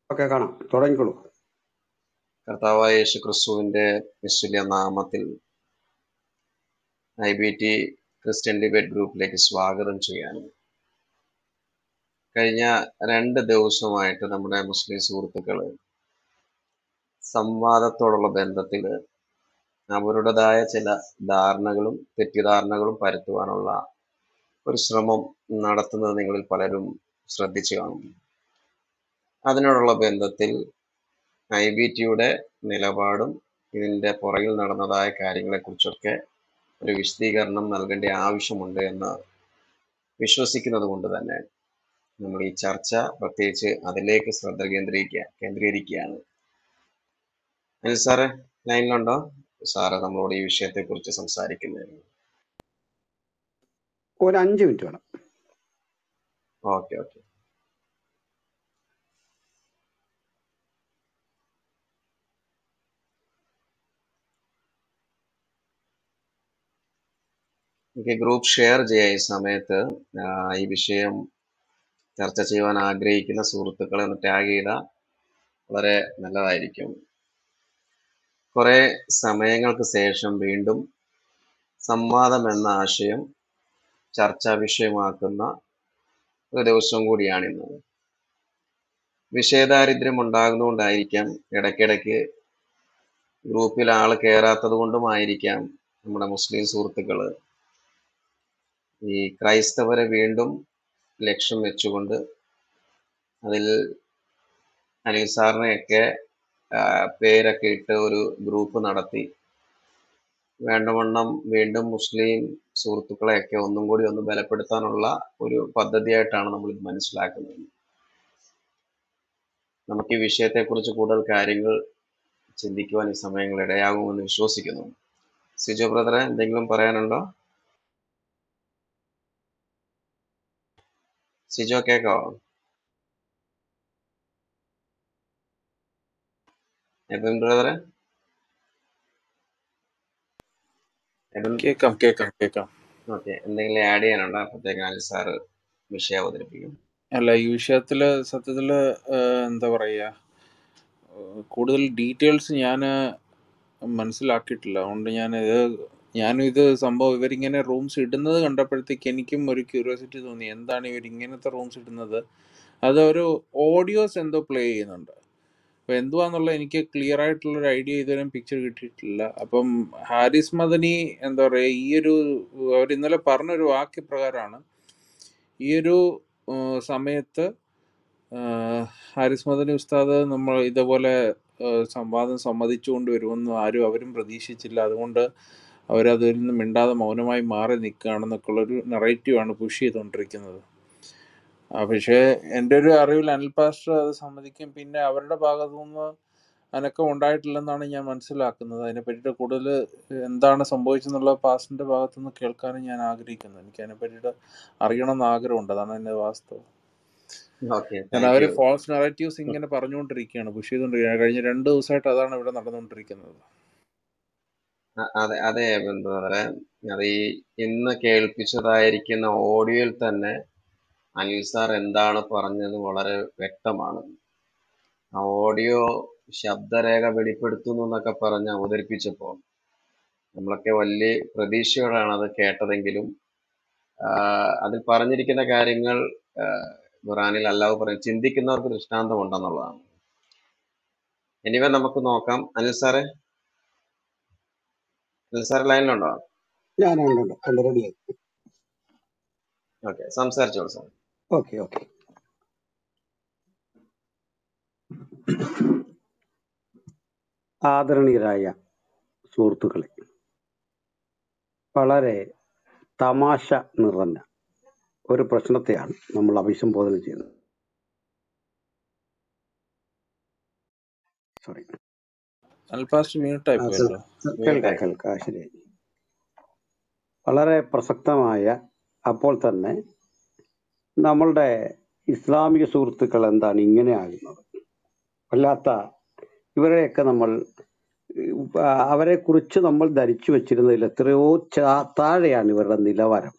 Okay, കാണാം. തുടങ്ങിക്കോളൂ. കർത്താവായ യേശു ക്രിസ്തുവിന്റെ നിസ്തുല്യ നാമത്തിൽ IBT ക്രിസ്ത്യൻ ഡിബേറ്റ് ഗ്രൂപ്പിലേക്ക് സ്വാഗതം ചെയ്യാനും, കഴിഞ്ഞ 2 ദിവസമായിട്ട് നമ്മുടെ മുസ്ലിം സുഹൃത്തുക്കൾ സംവാദത്തോടുള്ള ബന്ധത്തിൽ അവരുടേതായ ചില ധാരണകളും തെറ്റിദ്ധാരണകളും പരത്തുവാനുള്ള ഒരു ശ്രമം നടത്തുന്നത് നിങ്ങളിൽ പലരും ശ്രദ്ധിച്ചു കാണും. അതിനോടുള്ള ബന്ധത്തിൽ IBTയുടെ നിലപാടും ഇതിന്റെ പുറകിൽ നടന്നതായ കാര്യങ്ങളെക്കുറിച്ചൊക്കെ ഒരു വിശദീകരണം നൽകേണ്ട ആവശ്യമുണ്ട് എന്ന് വിശ്വസിക്കുന്നത് കൊണ്ട് തന്നെ നമ്മൾ ഈ ചർച്ച പ്രത്യേകിച്ച് അതിലേക്ക് ശ്രദ്ധ കേന്ദ്രീകരിക്കുകയാണ്. അനിൽ സാറ് ലൈനിലുണ്ടോ? സാറ് നമ്മളോട് ഈ വിഷയത്തെ കുറിച്ച് സംസാരിക്കുന്നതിന്. ഒരു 5 മിനിറ്റ് വേണം. ഓക്കെ. എനിക്ക് ഗ്രൂപ്പ് ഷെയർ ചെയ്യാം. ഈ സമയത്ത് ഈ വിഷയം ചർച്ച ചെയ്യുവാൻ ആഗ്രഹിക്കുന്ന സുഹൃത്തുക്കളെ ഒന്ന് ടാഗ് ചെയ്താൽ വളരെ നല്ലതായിരിക്കും. കുറെ സമയങ്ങൾക്ക് ശേഷം വീണ്ടും സംവാദം എന്ന ആശയം ചർച്ചാ വിഷയമാക്കുന്ന ഒരു ദിവസം കൂടിയാണിന്ന്. വിഷയദാരിദ്ര്യം ഉണ്ടാകുന്നതുകൊണ്ടായിരിക്കാം, ഇടയ്ക്കിടയ്ക്ക് ഗ്രൂപ്പിൽ ആള് കയറാത്തത് കൊണ്ടുമായിരിക്കാം നമ്മുടെ മുസ്ലിം സുഹൃത്തുക്കള് ഈ ക്രൈസ്തവരെ വീണ്ടും ലക്ഷ്യം വെച്ചുകൊണ്ട് അതിൽ അനിൽ സാറിനെയൊക്കെ പേരൊക്കെ ഇട്ട് ഒരു ഗ്രൂപ്പ് നടത്തി വേണ്ടവണ്ണം വീണ്ടും മുസ്ലിം സുഹൃത്തുക്കളെയൊക്കെ ഒന്നും കൂടി ഒന്ന് ബലപ്പെടുത്താനുള്ള ഒരു പദ്ധതിയായിട്ടാണ് നമ്മൾ ഇത് മനസ്സിലാക്കുന്നത്. നമുക്ക് ഈ വിഷയത്തെക്കുറിച്ച് കൂടുതൽ കാര്യങ്ങൾ ചിന്തിക്കുവാൻ ഈ സമയങ്ങൾ ഇടയാകുമെന്ന് വിശ്വസിക്കുന്നു. സിജോ ബ്രദറെ, എന്തെങ്കിലും പറയാനുണ്ടോ? സിജോ, കേക്കാവോ? എബിൻ ബ്രദറെ, കേക്കാം. ഓക്കെ, എന്തെങ്കിലും ആഡ് ചെയ്യാനുണ്ടോ? അപ്പോഴത്തേക്ക് അനിൽ സാറ് വിഷയം അവതരിപ്പിക്കും. അല്ല, ഈ വിഷയത്തില് സത്യത്തില് എന്താ പറയാ, കൂടുതൽ ഡീറ്റെയിൽസ് ഞാൻ മനസ്സിലാക്കിയിട്ടില്ല. അതുകൊണ്ട് ഞാനും ഇത് സംഭവം ഇവരിങ്ങനെ റൂംസ് ഇടുന്നത് കണ്ടപ്പോഴത്തേക്ക് എനിക്കും ഒരു ക്യൂരിയോസിറ്റി തോന്നി, എന്താണ് ഇവരിങ്ങനത്തെ റൂംസ് ഇടുന്നത്. അത് ഒരു ഓഡിയോസ് എന്തോ പ്ലേ ചെയ്യുന്നുണ്ട്. അപ്പോൾ എന്തുവാന്നുള്ള എനിക്ക് ക്ലിയർ ആയിട്ടുള്ളൊരു ഐഡിയ ഇതുവരെയും പിക്ചർ കിട്ടിയിട്ടില്ല. അപ്പം ഹാരിസ് മദനി എന്താ പറയുക, അവർ ഇന്നലെ പറഞ്ഞൊരു വാക്യപ്രകാരമാണ് ഈ ഒരു സമയത്ത് ഹാരിസ് മദനി ഉസ്താദ് നമ്മൾ ഇതേപോലെ സംവാദം സമ്മതിച്ചുകൊണ്ട് വരുമെന്ന് അവരും പ്രതീക്ഷിച്ചില്ല. അതുകൊണ്ട് അവരതിൽ നിന്ന് മിണ്ടാതെ മൗനമായി മാറി നിൽക്കുകയാണെന്നൊക്കെ ഉള്ളൊരു നറേറ്റീവാണ് പുഷ് ചെയ്തുകൊണ്ടിരിക്കുന്നത്. പക്ഷേ എൻ്റെ ഒരു അറിവിൽ അനിൽ പാസ്റ്റർ അത് സമ്മതിക്കും. പിന്നെ അവരുടെ ഭാഗത്തു നിന്ന് അനക്കം ഉണ്ടായിട്ടില്ലെന്നാണ് ഞാൻ മനസ്സിലാക്കുന്നത്. അതിനെ പറ്റിയിട്ട് കൂടുതൽ എന്താണ് സംഭവിച്ചെന്നുള്ള പാസ്റ്ററിൻ്റെ ഭാഗത്തുനിന്ന് കേൾക്കാനും ഞാൻ ആഗ്രഹിക്കുന്നു. എനിക്ക് അതിനെ പറ്റിയിട്ട് അറിയണമെന്ന് ആഗ്രഹമുണ്ട്. അതാണ് എൻ്റെ വാസ്തവം. കാരണം അവർ ഫാൾസ് നറേറ്റീവ്സ് ഇങ്ങനെ പറഞ്ഞുകൊണ്ടിരിക്കുകയാണ്, പുഷ് ചെയ്തുകൊണ്ടിരിക്കുകയാണ്. കഴിഞ്ഞ 2 ദിവസമായിട്ട് അതാണ് ഇവിടെ നടന്നുകൊണ്ടിരിക്കുന്നത്. അതെ ബ്രദറെ, അത് ഈ ഇന്ന് കേൾപ്പിച്ചതായിരിക്കുന്ന ഓഡിയോയിൽ തന്നെ അനിൽ സാർ എന്താണ് പറഞ്ഞത് വളരെ വ്യക്തമാണ്. ആ ഓഡിയോ ശബ്ദരേഖ വെളിപ്പെടുത്തുന്നു എന്നൊക്കെ പറഞ്ഞ് അവതരിപ്പിച്ചപ്പോൾ നമ്മളൊക്കെ വലിയ പ്രതീക്ഷയോടാണ് അത് കേട്ടതെങ്കിലും അതിൽ പറഞ്ഞിരിക്കുന്ന കാര്യങ്ങൾ ഖുറാനിൽ അല്ലാഹു പറയും ചിന്തിക്കുന്നവർക്ക് ദൃഷ്ടാന്തം ഉണ്ടെന്നുള്ളതാണ്. എനിവേ നമുക്ക് നോക്കാം. അനിൽ സാറ് ലൈനിലുണ്ടോ? ഞാനുണ്ട്, റെഡിയായി. ഓക്കെ, സംസാരിച്ചോളൂ സാർ. ഓക്കെ. ആദരണീയരായ സുഹൃത്തുക്കളെ, വളരെ തമാശ നിറഞ്ഞ ഒരു പ്രശ്നത്തെയാണ് നമ്മൾ അഭിസംബോധന ചെയ്യുന്നത്. സോറി, കേൾക്കാം. ശരിയായി. വളരെ പ്രസക്തമായ, അപ്പോൾ തന്നെ നമ്മളുടെ ഇസ്ലാമിക സുഹൃത്തുക്കൾ എന്താണ് ഇങ്ങനെ ആകുന്നത്, വല്ലാത്ത ഇവരെയൊക്കെ അവരെ കുറിച്ച് നമ്മൾ ധരിച്ചു വെച്ചിരുന്നതിൽ എത്രയോ താഴെയാണ് ഇവരുടെ നിലവാരം.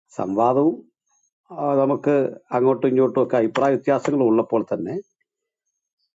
സംവാദവും നമുക്ക് അങ്ങോട്ടും ഇങ്ങോട്ടും ഒക്കെ അഭിപ്രായ വ്യത്യാസങ്ങൾ ഉള്ളപ്പോൾ തന്നെ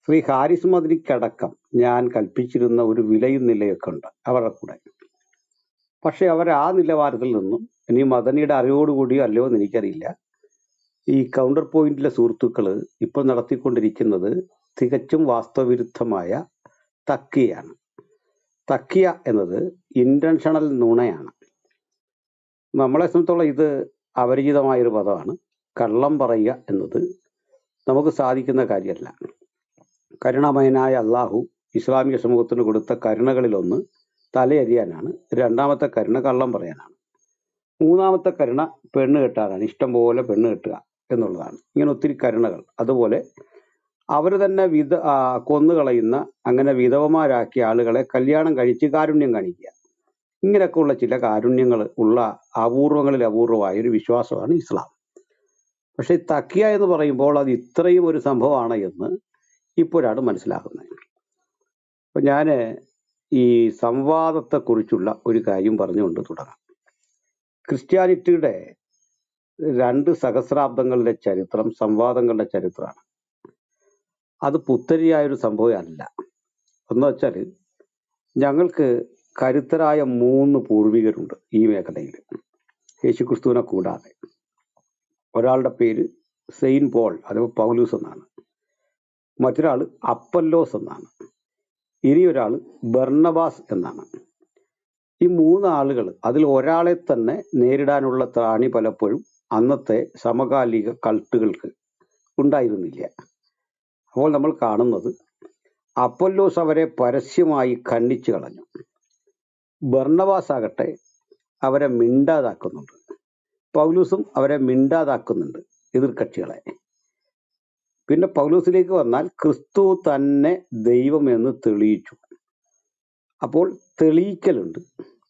ശ്രീ ഹാരിസ് മദനിക്കടക്കം ഞാൻ കൽപ്പിച്ചിരുന്ന ഒരു വിലയും നിലയൊക്കെ ഉണ്ട് അവരുടെ കൂടെ. പക്ഷെ അവർ ആ നിലവാരത്തിൽ നിന്നും, ഇനി മദനിയുടെ അറിവോടുകൂടിയോ അല്ലയോ എന്ന് എനിക്കറിയില്ല, ഈ കൗണ്ടർ പോയിന്റിലെ സുഹൃത്തുക്കൾ ഇപ്പോൾ നടത്തിക്കൊണ്ടിരിക്കുന്നത് തികച്ചും വാസ്തവവിരുദ്ധമായ തക്കിയാണ്. തക്കിയ എന്നത് ഇന്റൻഷണൽ നുണയാണ്. നമ്മളെ സംബന്ധിച്ചോളം ഇത് അപരിചിതമായൊരു പദമാണ്. കള്ളം പറയുക എന്നത് നമുക്ക് സാധിക്കുന്ന കാര്യമല്ല. കരുണാമയനായ അള്ളാഹു ഇസ്ലാമിക സമൂഹത്തിന് കൊടുത്ത കരുണകളിലൊന്ന് തലയരിയാനാണ്. രണ്ടാമത്തെ കരുണ കള്ളം പറയാനാണ്. മൂന്നാമത്തെ കരുണ പെണ്ണ് കെട്ടാനാണ്. ഇഷ്ടം പോലെ പെണ്ണ് കെട്ടുക എന്നുള്ളതാണ്. ഇങ്ങനെ ഒത്തിരി കരുണകൾ. അതുപോലെ അവർ തന്നെ കൊന്നുകളയുന്ന, അങ്ങനെ വിധവമാരാക്കിയ ആളുകളെ കല്യാണം കഴിച്ച് കാരുണ്യം കാണിക്കുക. ഇങ്ങനെയൊക്കെ ഉള്ള ചില കാരുണ്യങ്ങൾ ഉള്ള അപൂർവങ്ങളിൽ അപൂർവമായ ഒരു വിശ്വാസമാണ് ഇസ്ലാം. പക്ഷെ തക്കിയ എന്ന് പറയുമ്പോൾ അത് ഇത്രയും ഒരു സംഭവമാണ് എന്ന് ഇപ്പോഴാണ് മനസ്സിലാക്കുന്നത്. അപ്പൊ ഞാൻ ഈ സംവാദത്തെക്കുറിച്ചുള്ള ഒരു കാര്യം പറഞ്ഞുകൊണ്ട് തുടങ്ങാം. ക്രിസ്ത്യാനിറ്റിയുടെ 2 സഹസ്രാബ്ദങ്ങളുടെ ചരിത്രം സംവാദങ്ങളുടെ ചരിത്രമാണ്. അത് പുത്തരിയായൊരു സംഭവമല്ല. എന്ന് വെച്ചാൽ ഞങ്ങൾക്ക് കരുത്തരായ 3 പൂർവികരുണ്ട് ഈ മേഖലയിൽ, യേശുക്രിസ്തുവിനെ കൂടാതെ. ഒരാളുടെ പേര് സെയിന്റ് പോൾ അഥവാ പൗലൂസ് എന്നാണ്. മറ്റൊരാൾ അപ്പല്ലോസ് എന്നാണ്. ഇനി ഒരാൾ ബർണബാസ് എന്നാണ്. ഈ 3 ആളുകൾ, അതിൽ ഒരാളെ തന്നെ നേരിടാനുള്ള ത്രാണി പലപ്പോഴും അന്നത്തെ സമകാലിക കൾട്ടുകൾക്ക് ഉണ്ടായിരുന്നില്ല. അപ്പോൾ നമ്മൾ കാണുന്നത് അപ്പൊല്ലോസ് അവരെ പരസ്യമായി ഖണ്ഡിച്ചു കളഞ്ഞു. ബർണബാസ് ആകട്ടെ അവരെ മിണ്ടാതാക്കുന്നുണ്ട്. പൗലൂസും അവരെ മിണ്ടാതാക്കുന്നുണ്ട്, എതിർകക്ഷികളെ. പിന്നെ പൗലൂസിലേക്ക് വന്നാൽ ക്രിസ്തു തന്നെ ദൈവം എന്ന് തെളിയിച്ചു. അപ്പോൾ തെളിയിക്കലുണ്ട്,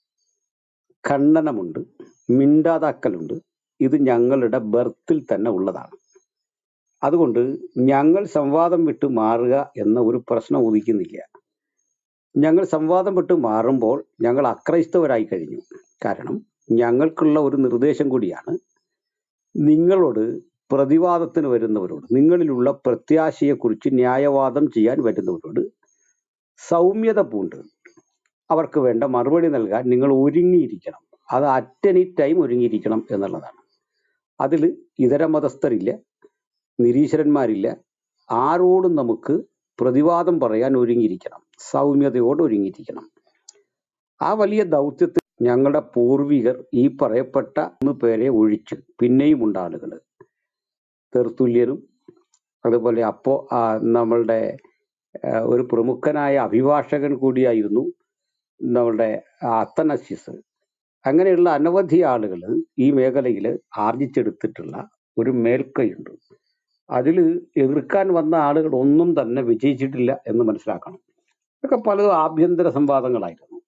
ഖണ്ഡനമുണ്ട്, മിണ്ടാതാക്കലുണ്ട്. ഇത് ഞങ്ങളുടെ ബർത്തിൽ തന്നെ ഉള്ളതാണ്. അതുകൊണ്ട് ഞങ്ങൾ സംവാദം വിട്ട് മാറുക എന്ന ഒരു പ്രശ്നം ഉദിക്കുന്നില്ല. ഞങ്ങൾ സംവാദം വിട്ട് മാറുമ്പോൾ ഞങ്ങൾ അക്രൈസ്തവരായി കഴിഞ്ഞു. കാരണം ഞങ്ങൾക്കുള്ള ഒരു നിർദ്ദേശം കൂടിയാണ്, നിങ്ങളോട് പ്രതിവാദത്തിന് വരുന്നവരോട്, നിങ്ങളിലുള്ള പ്രത്യാശയെക്കുറിച്ച് ന്യായവാദം ചെയ്യാൻ വരുന്നവരോട് സൗമ്യത പൂണ്ട് അവർക്ക് വേണ്ട മറുപടി നൽകാൻ നിങ്ങൾ ഒരുങ്ങിയിരിക്കണം. അത് അറ്റ് എനി ടൈം ഒരുങ്ങിയിരിക്കണം എന്നുള്ളതാണ്. അതിൽ ഇതര മതസ്ഥരില്ല, നിരീശ്വരന്മാരില്ല. ആരോടും നമുക്ക് പ്രതിവാദം പറയാൻ ഒരുങ്ങിയിരിക്കണം, സൗമ്യതയോട് ഒരുങ്ങിയിരിക്കണം. ആ വലിയ ദൗത്യത്തിൽ ഞങ്ങളുടെ പൂർവികർ ഈ പറയപ്പെട്ട 3 പേരെ ഒഴിച്ച് പിന്നെയും ഉണ്ട് ആളുകൾ. തെർത്തുല്യനും അതുപോലെ നമ്മളുടെ ഒരു പ്രമുഖനായ അഭിഭാഷകൻ കൂടിയായിരുന്നു നമ്മളുടെ അത്തനസ്യസ്. അങ്ങനെയുള്ള അനവധി ആളുകൾ ഈ മേഖലയിൽ ആർജിച്ചെടുത്തിട്ടുള്ള ഒരു മേൽക്കൈയുണ്ട്. അതിൽ എതിർക്കാൻ വന്ന ആളുകൾ ഒന്നും തന്നെ വിജയിച്ചിട്ടില്ല എന്ന് മനസ്സിലാക്കണം. ഇതൊക്കെ പലതും ആഭ്യന്തര സംവാദങ്ങളായിരുന്നു.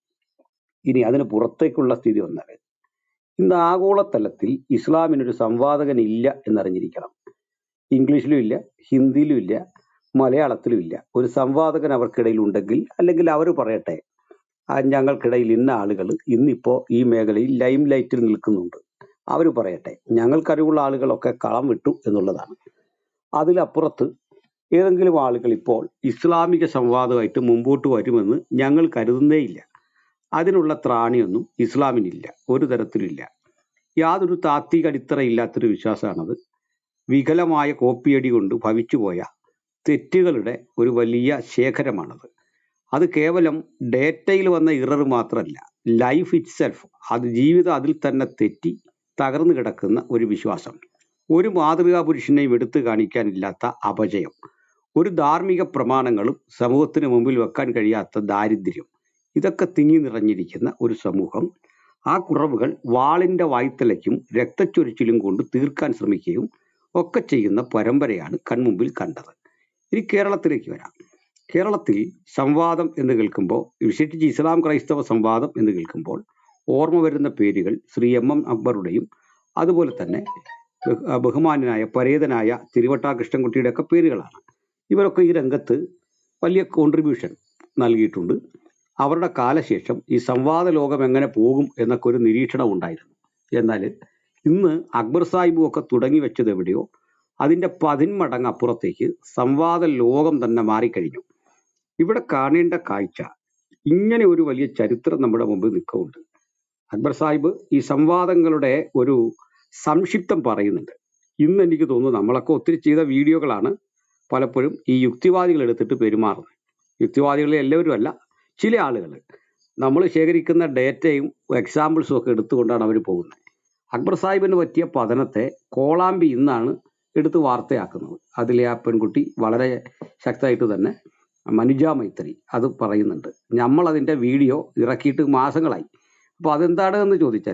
ഇനി അതിന് പുറത്തേക്കുള്ള സ്ഥിതി വന്നാൽ ഇന്ന് ആഗോളതലത്തിൽ ഇസ്ലാമിനൊരു സംവാദകൻ ഇല്ല എന്നറിഞ്ഞിരിക്കണം. ഇംഗ്ലീഷിലും ഇല്ല, ഹിന്ദിയിലും ഇല്ല, മലയാളത്തിലും ഇല്ല. ഒരു സംവാദകൻ അവർക്കിടയിൽ ഉണ്ടെങ്കിൽ, അല്ലെങ്കിൽ അവർ പറയട്ടെ, ഞങ്ങൾക്കിടയിൽ ഇന്ന ആളുകൾ ഇന്നിപ്പോൾ ഈ മേഖലയിൽ ലൈം ലൈറ്റിൽ നിൽക്കുന്നുണ്ട്, അവർ പറയട്ടെ. ഞങ്ങൾക്കറിവുള്ള ആളുകളൊക്കെ കളം വിട്ടു എന്നുള്ളതാണ്. അതിലപ്പുറത്ത് ഏതെങ്കിലും ആളുകൾ ഇപ്പോൾ ഇസ്ലാമിക സംവാദമായിട്ട് മുമ്പോട്ട് വരുമെന്ന് ഞങ്ങൾ കരുതുന്നേയില്ല. അതിനുള്ള ത്രാണിയൊന്നും ഇസ്ലാമിനില്ല, ഒരു തരത്തിലില്ല. യാതൊരു താത്വിക അടിത്തറയില്ലാത്തൊരു വിശ്വാസമാണത്. വികലമായ കോപ്പിയടി കൊണ്ട് ഭവിച്ചുപോയ തെറ്റുകളുടെ ഒരു വലിയ ശേഖരമാണത്. അത് കേവലം ഡേറ്റയിൽ വന്ന ഇറർ മാത്രമല്ല, ലൈഫ് ഇറ്റ് സെൽഫ്, അത് ജീവിതം അതിൽ തന്നെ തെറ്റി തകർന്നു കിടക്കുന്ന ഒരു വിശ്വാസം. ഒരു മാതൃകാ പുരുഷനെയും എടുത്തു കാണിക്കാനില്ലാത്ത അപജയം, ഒരു ധാർമ്മിക പ്രമാണങ്ങളും സമൂഹത്തിന് മുമ്പിൽ വെക്കാൻ കഴിയാത്ത ദാരിദ്ര്യം, ഇതൊക്കെ തിങ്ങി നിറഞ്ഞിരിക്കുന്ന ഒരു സമൂഹം. ആ കുറവുകൾ വാളിൻ്റെ വായ്ത്തലയ്ക്കും രക്തച്ചൊരിച്ചിലും കൊണ്ട് തീർക്കാൻ ശ്രമിക്കുകയും ഒക്കെ ചെയ്യുന്ന പരമ്പരയാണ് കൺമുമ്പിൽ കണ്ടത്. ഇനി കേരളത്തിലേക്ക് വരാം. കേരളത്തിൽ സംവാദം എന്ന് കേൾക്കുമ്പോൾ, വിശേഷിച്ച് ഇസ്ലാം ക്രൈസ്തവ സംവാദം എന്ന് കേൾക്കുമ്പോൾ ഓർമ്മ വരുന്ന പേരുകൾ ശ്രീ MM അക്ബറുടെയും അതുപോലെ തന്നെ ബഹുമാനായ പരേതനായ തിരുവട്ടാ കൃഷ്ണൻകുട്ടിയുടെ ഒക്കെ പേരുകളാണ്. ഇവരൊക്കെ ഈ രംഗത്ത് വലിയ കോൺട്രിബ്യൂഷൻ നൽകിയിട്ടുണ്ട്. അവരുടെ കാലശേഷം ഈ സംവാദ ലോകം എങ്ങനെ പോകും എന്നൊക്കെ ഒരു നിരീക്ഷണം ഉണ്ടായിരുന്നു. എന്നാൽ ഇന്ന് അക്ബർ സാഹിബും ഒക്കെ തുടങ്ങി വെച്ചത് എവിടെയോ അതിൻ്റെ 10 മടങ്ങ് അപ്പുറത്തേക്ക് സംവാദ ലോകം തന്നെ മാറിക്കഴിഞ്ഞു. ഇവിടെ കാണേണ്ട കാഴ്ച, ഇങ്ങനെ ഒരു വലിയ ചരിത്രം നമ്മുടെ മുമ്പിൽ നിൽക്കുന്നുണ്ട്. അക്ബർ സാഹിബ് ഈ സംവാദങ്ങളുടെ ഒരു സംക്ഷിപ്തം പറയുന്നുണ്ട്. ഇന്ന് എനിക്ക് തോന്നുന്നു നമ്മളൊക്കെ ഒത്തിരി ചെയ്ത വീഡിയോകളാണ് പലപ്പോഴും ഈ യുക്തിവാദികൾ എടുത്തിട്ട് പെരുമാറുന്നത്. യുക്തിവാദികളെ എല്ലാവരും അല്ല, ചില ആളുകൾ നമ്മൾ ശേഖരിക്കുന്ന ഡേറ്റയും എക്സാമ്പിൾസും ഒക്കെ എടുത്തുകൊണ്ടാണ് അവർ പോകുന്നത്. അക്ബർ സാഹിബിന് പറ്റിയ പതനത്തെ കോളാമ്പി ഇന്നാണ് എടുത്ത് വാർത്തയാക്കുന്നത്. അതിലെ ആ പെൺകുട്ടി വളരെ ശക്തമായിട്ട് തന്നെ, മനുജ മൈത്രി, അത് പറയുന്നുണ്ട്. നമ്മളതിൻ്റെ വീഡിയോ ഇറക്കിയിട്ട് മാസങ്ങളായി. അപ്പോൾ അതെന്താണ് എന്ന് ചോദിച്ചാൽ,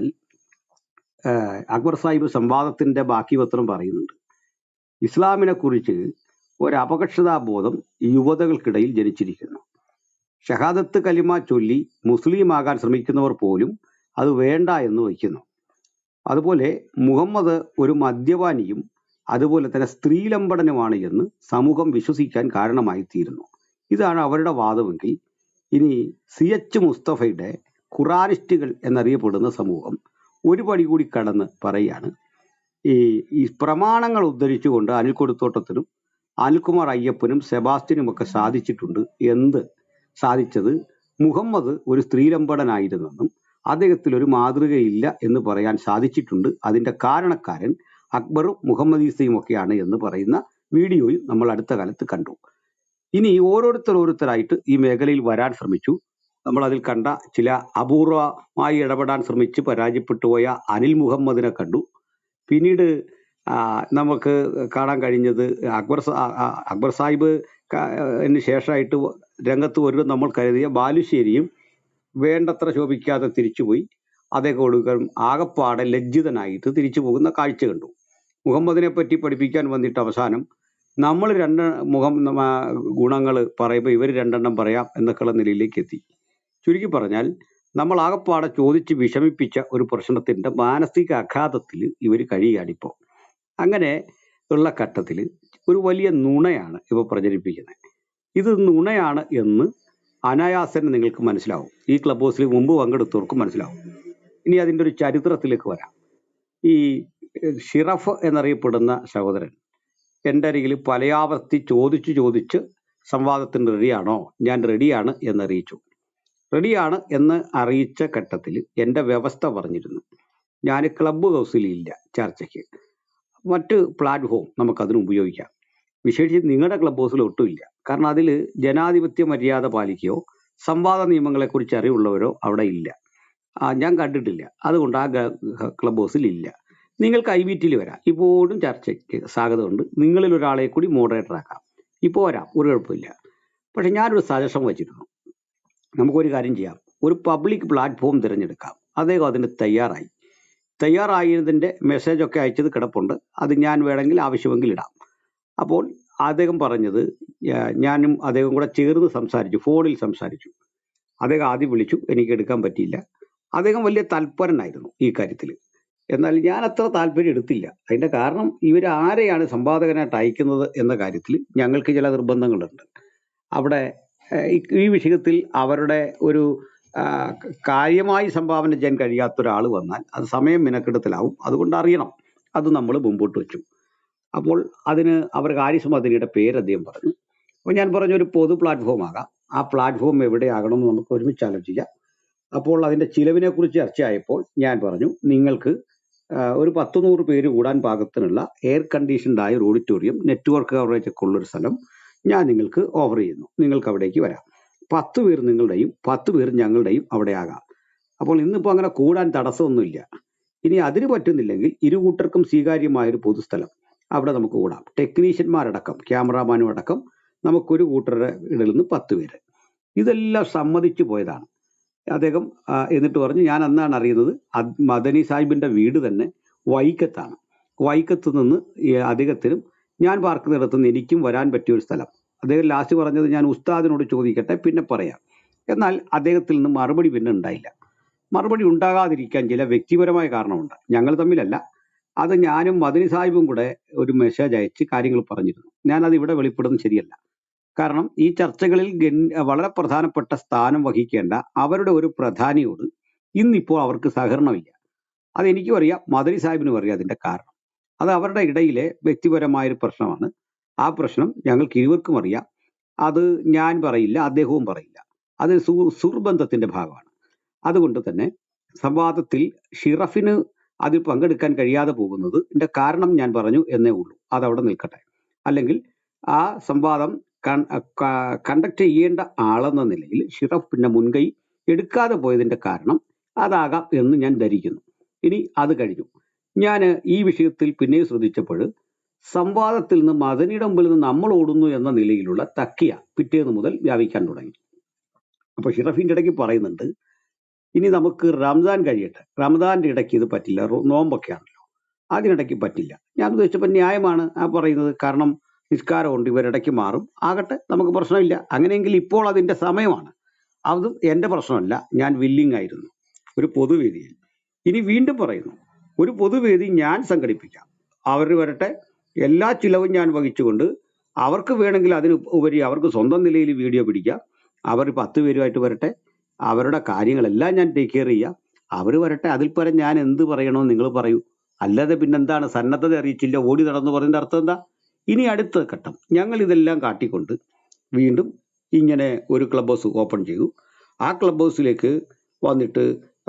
അക്ബർ സാഹിബ് സംവാദത്തിൻ്റെ ബാക്കി പത്രം പറയുന്നുണ്ട്. ഇസ്ലാമിനെ കുറിച്ച് ഒരു അപകർഷതാബോധം യുവതകൾക്കിടയിൽ ജനിച്ചിരിക്കുന്നു. ഷഹാദത്ത് കലിമ ചൊല്ലി മുസ്ലിം ആകാൻ ശ്രമിക്കുന്നവർ പോലും അത് വേണ്ട എന്ന് വയ്ക്കുന്നു. അതുപോലെ മുഹമ്മദ് ഒരു മദ്യപാനിയും അതുപോലെ തന്നെ സ്ത്രീലമ്പടനുമാണ് എന്ന് സമൂഹം വിശ്വസിക്കാൻ കാരണമായി തീരുന്നു. ഇതാണ് അവരുടെ വാദമെങ്കിൽ, ഇനി CH മുസ്തഫയുടെ ഖുറാനിസ്റ്റുകൾ എന്നറിയപ്പെടുന്ന സമൂഹം ഒരു പടി കൂടി കടന്ന് പറയുകയാണ്, ഈ പ്രമാണങ്ങൾ ഉദ്ധരിച്ചുകൊണ്ട് അനിൽ കൊടുത്തോട്ടത്തിനും അനിൽകുമാർ അയ്യപ്പനും സെബാസ്റ്റ്യനും ഒക്കെ സാധിച്ചിട്ടുണ്ട്. എന്ത് സാധിച്ചത്? മുഹമ്മദ് ഒരു സ്ത്രീലമ്പടനായിരുന്നെന്നും അദ്ദേഹത്തിൽ ഒരു മാതൃകയില്ല എന്ന് പറയാൻ സാധിച്ചിട്ടുണ്ട്. അതിൻ്റെ കാരണക്കാരൻ അക്ബറും മുഹമ്മദ് ഈസയും ഒക്കെയാണ് എന്ന് പറയുന്ന വീഡിയോയും നമ്മൾ അടുത്ത കാലത്ത് കണ്ടു. ഇനി ഓരോരുത്തരായിട്ട് ഈ മേഖലയിൽ വരാൻ ശ്രമിച്ചു. നമ്മൾ അതിൽ കണ്ട ചില അപൂർവമായി ഇടപെടാൻ ശ്രമിച്ച് പരാജയപ്പെട്ടു പോയ അനിൽ മുഹമ്മദിനെ കണ്ടു. പിന്നീട് നമുക്ക് കാണാൻ കഴിഞ്ഞത് അക്ബർ സാഹിബ് ശേഷമായിട്ട് രംഗത്ത് വരുമെന്ന് നമ്മൾ കരുതിയ ബാലുശ്ശേരിയും വേണ്ടത്ര ശോഭിക്കാതെ തിരിച്ചുപോയി. അദ്ദേഹം കൊടുക്കാൻ ആകപ്പാടെ ലജ്ജിതനായിട്ട് തിരിച്ചു പോകുന്ന കാഴ്ച കണ്ടു. മുഹമ്മദിനെ പറ്റി പഠിപ്പിക്കാൻ വന്നിട്ട് അവസാനം നമ്മൾ ഗുണങ്ങൾ പറയുമ്പോൾ ഇവർ 2 പറയാം എന്നൊക്കെയുള്ള നിലയിലേക്ക് എത്തി. ചുരുക്കി പറഞ്ഞാൽ, നമ്മൾ ആകപ്പാടെ ചോദിച്ച് വിഷമിപ്പിച്ച ഒരു പ്രശ്നത്തിൻ്റെ മാനസിക ആഘാതത്തിൽ ഇവർ കഴിയുകയാണിപ്പോൾ. അങ്ങനെ ഉള്ള ഘട്ടത്തിൽ ഒരു വലിയ നുണയാണ് ഇവ പ്രചരിപ്പിക്കുന്നത്. ഇത് നുണയാണ് എന്ന് അനായാസന് നിങ്ങൾക്ക് മനസ്സിലാവും. ഈ ക്ലബ് ഹൗസിൽ മുമ്പ് പങ്കെടുത്തവർക്ക് മനസ്സിലാവും. ഇനി അതിൻ്റെ ഒരു ചരിത്രത്തിലേക്ക് വരാം. ഈ ഷിറഫ് എന്നറിയപ്പെടുന്ന സഹോദരൻ എൻ്റെ അരികിൽ പലയാവർത്തി ചോദിച്ച് സംവാദത്തിന് റെഡിയാണോ? ഞാൻ റെഡിയാണ് എന്നറിയിച്ചു. റെഡിയാണ് എന്ന് അറിയിച്ച ഘട്ടത്തിൽ എൻ്റെ വ്യവസ്ഥ പറഞ്ഞിരുന്നു, ഞാൻ ക്ലബ് ഹൗസിലില്ല ചർച്ചയ്ക്ക്, മറ്റ് പ്ലാറ്റ്ഫോം നമുക്കതിന് ഉപയോഗിക്കാം. വിശേഷിച്ച് നിങ്ങളുടെ ക്ലബ് ഹൗസിൽ ഒട്ടുമില്ല. കാരണം അതിൽ ജനാധിപത്യ മര്യാദ പാലിക്കുകയോ സംവാദ നിയമങ്ങളെക്കുറിച്ച് അറിവുള്ളവരോ അവിടെ ഇല്ല. ഞാൻ കണ്ടിട്ടില്ല. അതുകൊണ്ട് ആ ക്ലബ് ഹൗസിൽ ഇല്ല. നിങ്ങൾക്ക് IBTയിൽ വരാം. ഇപ്പോഴും ചർച്ചയ്ക്ക് സ്വാഗതമുണ്ട്. നിങ്ങളിൽ ഒരാളെ കൂടി മോഡറേറ്റർ ആക്കാം. ഇപ്പോൾ വരാം, ഒരു കുഴപ്പമില്ല. പക്ഷെ ഞാനൊരു സജഷൻ വച്ചിരുന്നു, നമുക്കൊരു കാര്യം ചെയ്യാം, ഒരു പബ്ലിക് പ്ലാറ്റ്ഫോം തിരഞ്ഞെടുക്കാം. അദ്ദേഹം അതിന് തയ്യാറായതിൻ്റെ മെസ്സേജൊക്കെ അയച്ചത് കിടപ്പുണ്ട്. അത് ഞാൻ വേണമെങ്കിൽ ആവശ്യമെങ്കിൽ ഇടാം. അപ്പോൾ അദ്ദേഹം പറഞ്ഞത്, ഞാനും അദ്ദേഹം കൂടെ ചേർന്ന് സംസാരിച്ചു, ഫോണിൽ സംസാരിച്ചു. അദ്ദേഹം ആദ്യം വിളിച്ചു, എനിക്ക് എടുക്കാൻ പറ്റിയില്ല. അദ്ദേഹം വലിയ തൽപരനായിരുന്നു ഈ കാര്യത്തിൽ. എന്നാൽ ഞാൻ അത്ര താല്പര്യം എടുത്തില്ല. അതിൻ്റെ കാരണം, ഇവരാരെയാണ് സംവാദകനായിട്ട് അയക്കുന്നത് എന്ന കാര്യത്തിൽ ഞങ്ങൾക്ക് ചില നിർബന്ധങ്ങളുണ്ട്. അവിടെ ഈ വിഷയത്തിൽ അവരുടെ ഒരു കാര്യമായി സംഭാവന ചെയ്യാൻ കഴിയാത്ത ഒരാൾ വന്നാൽ അത് സമയം മിനക്കെടുത്തലാവും. അതുകൊണ്ട് അറിയണം. അത് നമ്മൾ മുമ്പോട്ട് വെച്ചു. അപ്പോൾ അതിന് അവർ കാര്യസമാധിനിയുടെ പേര് അദ്ദേഹം പറഞ്ഞു. അപ്പോൾ ഞാൻ പറഞ്ഞു, ഒരു പൊതു പ്ലാറ്റ്ഫോം ആകാം. ആ പ്ലാറ്റ്ഫോം എവിടെയാകണമെന്ന് നമുക്ക് ഒരുമിച്ച് ആലോചിക്കാം. അപ്പോൾ അതിൻ്റെ ചിലവിനെ കുറിച്ച് ചർച്ചയായപ്പോൾ ഞാൻ പറഞ്ഞു, നിങ്ങൾക്ക് ഒരു 10-100 പേര് കൂടാൻ പാകത്തിനുള്ള എയർ കണ്ടീഷൻഡായ ഒരു ഓഡിറ്റോറിയം, നെറ്റ്വർക്ക് കവറേജ് ഒക്കെ ഉള്ളൊരു സ്ഥലം ഞാൻ നിങ്ങൾക്ക് ഓഫർ ചെയ്യുന്നു. നിങ്ങൾക്ക് അവിടേക്ക് വരാം. 10 പേർ നിങ്ങളുടെയും 10 പേർ ഞങ്ങളുടെയും അവിടെ ആകാം. അപ്പോൾ ഇന്നിപ്പോൾ അങ്ങനെ കൂടാൻ തടസ്സമൊന്നുമില്ല. ഇനി അതിന് പറ്റുന്നില്ലെങ്കിൽ ഇരുകൂട്ടർക്കും സ്വീകാര്യമായൊരു പൊതുസ്ഥലം, അവിടെ നമുക്ക് കൂടാം. ടെക്നീഷ്യന്മാരടക്കം, ക്യാമറാമാനും അടക്കം നമുക്കൊരു കൂട്ടരുടെ ഇടയിൽ നിന്ന് 10 പേര്. ഇതെല്ലാം സമ്മതിച്ചു പോയതാണ് അദ്ദേഹം. എന്നിട്ട് പറഞ്ഞു, ഞാൻ അന്നാണ് അറിയുന്നത് മദനി സാഹിബിൻ്റെ വീട് തന്നെ വൈക്കത്താണ്. വൈക്കത്ത് നിന്ന് അദ്ദേഹത്തിനും ഞാൻ പാർക്കുന്നിടത്തു നിന്ന് എനിക്കും വരാൻ പറ്റിയൊരു സ്ഥലം. അദ്ദേഹം ലാസ്റ്റ് പറഞ്ഞത്, ഞാൻ ഉസ്താദിനോട് ചോദിക്കട്ടെ, പിന്നെ പറയാം. എന്നാൽ അദ്ദേഹത്തിൽ നിന്ന് മറുപടി പിന്നെ ഉണ്ടായില്ല. മറുപടി ഉണ്ടാകാതിരിക്കാൻ ചില വ്യക്തിപരമായ കാരണമുണ്ട്. ഞങ്ങൾ തമ്മിലല്ല, അത് ഞാനും മദനി സാഹിബും കൂടെ ഒരു മെസ്സേജ് അയച്ച് കാര്യങ്ങൾ പറഞ്ഞിരുന്നു. ഞാനത് ഇവിടെ വെളിപ്പെടുന്നത് ശരിയല്ല. കാരണം ഈ ചർച്ചകളിൽ വളരെ പ്രധാനപ്പെട്ട സ്ഥാനം വഹിക്കേണ്ട അവരുടെ ഒരു പ്രധാനിയോട് ഇന്നിപ്പോൾ അവർക്ക് സഹകരണമില്ല. അതെനിക്കും അറിയാം, മദനി സാഹിബിനും അറിയാം അതിൻ്റെ കാരണം. അത് അവരുടെ ഇടയിലെ വ്യക്തിപരമായൊരു പ്രശ്നമാണ്. ആ പ്രശ്നം ഞങ്ങൾക്ക് ഇരുവർക്കും അറിയാം. അത് ഞാൻ പറയില്ല, അദ്ദേഹവും പറയില്ല. അത് സുഹൃബന്ധത്തിന്റെ ഭാഗമാണ്. അതുകൊണ്ട് തന്നെ സംവാദത്തിൽ ഷിറഫിന് അതിൽ പങ്കെടുക്കാൻ കഴിയാതെ പോകുന്നത് ഇതിന്റെ കാരണം ഞാൻ പറഞ്ഞു എന്നേ ഉള്ളൂ. അതവിടെ നിൽക്കട്ടെ. അല്ലെങ്കിൽ ആ സംവാദം കണ്ടക്ട് ചെയ്യേണ്ട ആളെന്ന നിലയിൽ ഷിറഫ് പിന്നെ മുൻകൈ എടുക്കാതെ പോയതിന്റെ കാരണം അതാകാം എന്ന് ഞാൻ ധരിക്കുന്നു. ഇനി അത് കഴിഞ്ഞു. ഞാൻ ഈ വിഷയത്തിൽ പിന്നെ ശ്രദ്ധിച്ചപ്പോൾ സംവാദത്തിൽ നിന്ന് മദനിയുടെ മുമ്പിൽ നിന്ന് നമ്മൾ ഓടുന്നു എന്ന നിലയിലുള്ള തക്കിയ പിറ്റേന്ന് മുതൽ വ്യാപിക്കാൻ തുടങ്ങി. അപ്പൊ ഷിറഫിന്റെ ഇടയ്ക്ക് പറയുന്നുണ്ട്, ഇനി നമുക്ക് റംസാൻ കഴിയട്ടെ, റമദാന്റെ ഇടയ്ക്ക് ഇത് പറ്റില്ല, നോമ്പൊക്കെ ആണല്ലോ, അതിനിടയ്ക്ക് പറ്റില്ല. ഞാൻ ഉദ്ദേശിച്ചപ്പോൾ ന്യായമാണ് ആ പറയുന്നത്. കാരണം നിസ്കാരമുണ്ട്, ഇവരിടയ്ക്ക് മാറും, ആകട്ടെ, നമുക്ക് പ്രശ്നമില്ല. അങ്ങനെയെങ്കിൽ ഇപ്പോൾ അതിന്റെ സമയമാണ്. അതും എൻ്റെ പ്രശ്നമല്ല, ഞാൻ വില്ലിങ് ആയിരുന്നു ഒരു പൊതുവേദിയിൽ. ഇനി വീണ്ടും പറയുന്നു, ഒരു പൊതുവേദി ഞാൻ സംഘടിപ്പിക്കാം, അവർ വരട്ടെ, എല്ലാ ചിലവും ഞാൻ വഹിച്ചുകൊണ്ട് അവർക്ക് വേണമെങ്കിൽ അതിന് ഉപരി അവർക്ക് സ്വന്തം നിലയിൽ വീഡിയോ പിടിക്കാം, അവർ 10 പേരുമായിട്ട് വരട്ടെ, അവരുടെ കാര്യങ്ങളെല്ലാം ഞാൻ ടേക്ക് കെയർ ചെയ്യാം, അവർ വരട്ടെ, അതിൽ പരം ഞാൻ എന്ത് പറയണോ നിങ്ങൾ പറയൂ. അല്ലാതെ പിന്നെന്താണ് സന്നദ്ധത അറിയിച്ചില്ല ഓടി നടന്നു പറയുന്ന അർത്ഥം എന്താ? ഇനി അടുത്ത ഘട്ടം ഞങ്ങൾ ഇതെല്ലാം കാട്ടിക്കൊണ്ട് വീണ്ടും ഇങ്ങനെ ഒരു ക്ലബ് ഹൗസ് ഓപ്പൺ ചെയ്തു. ആ ക്ലബ് ഹൗസിലേക്ക് വന്നിട്ട്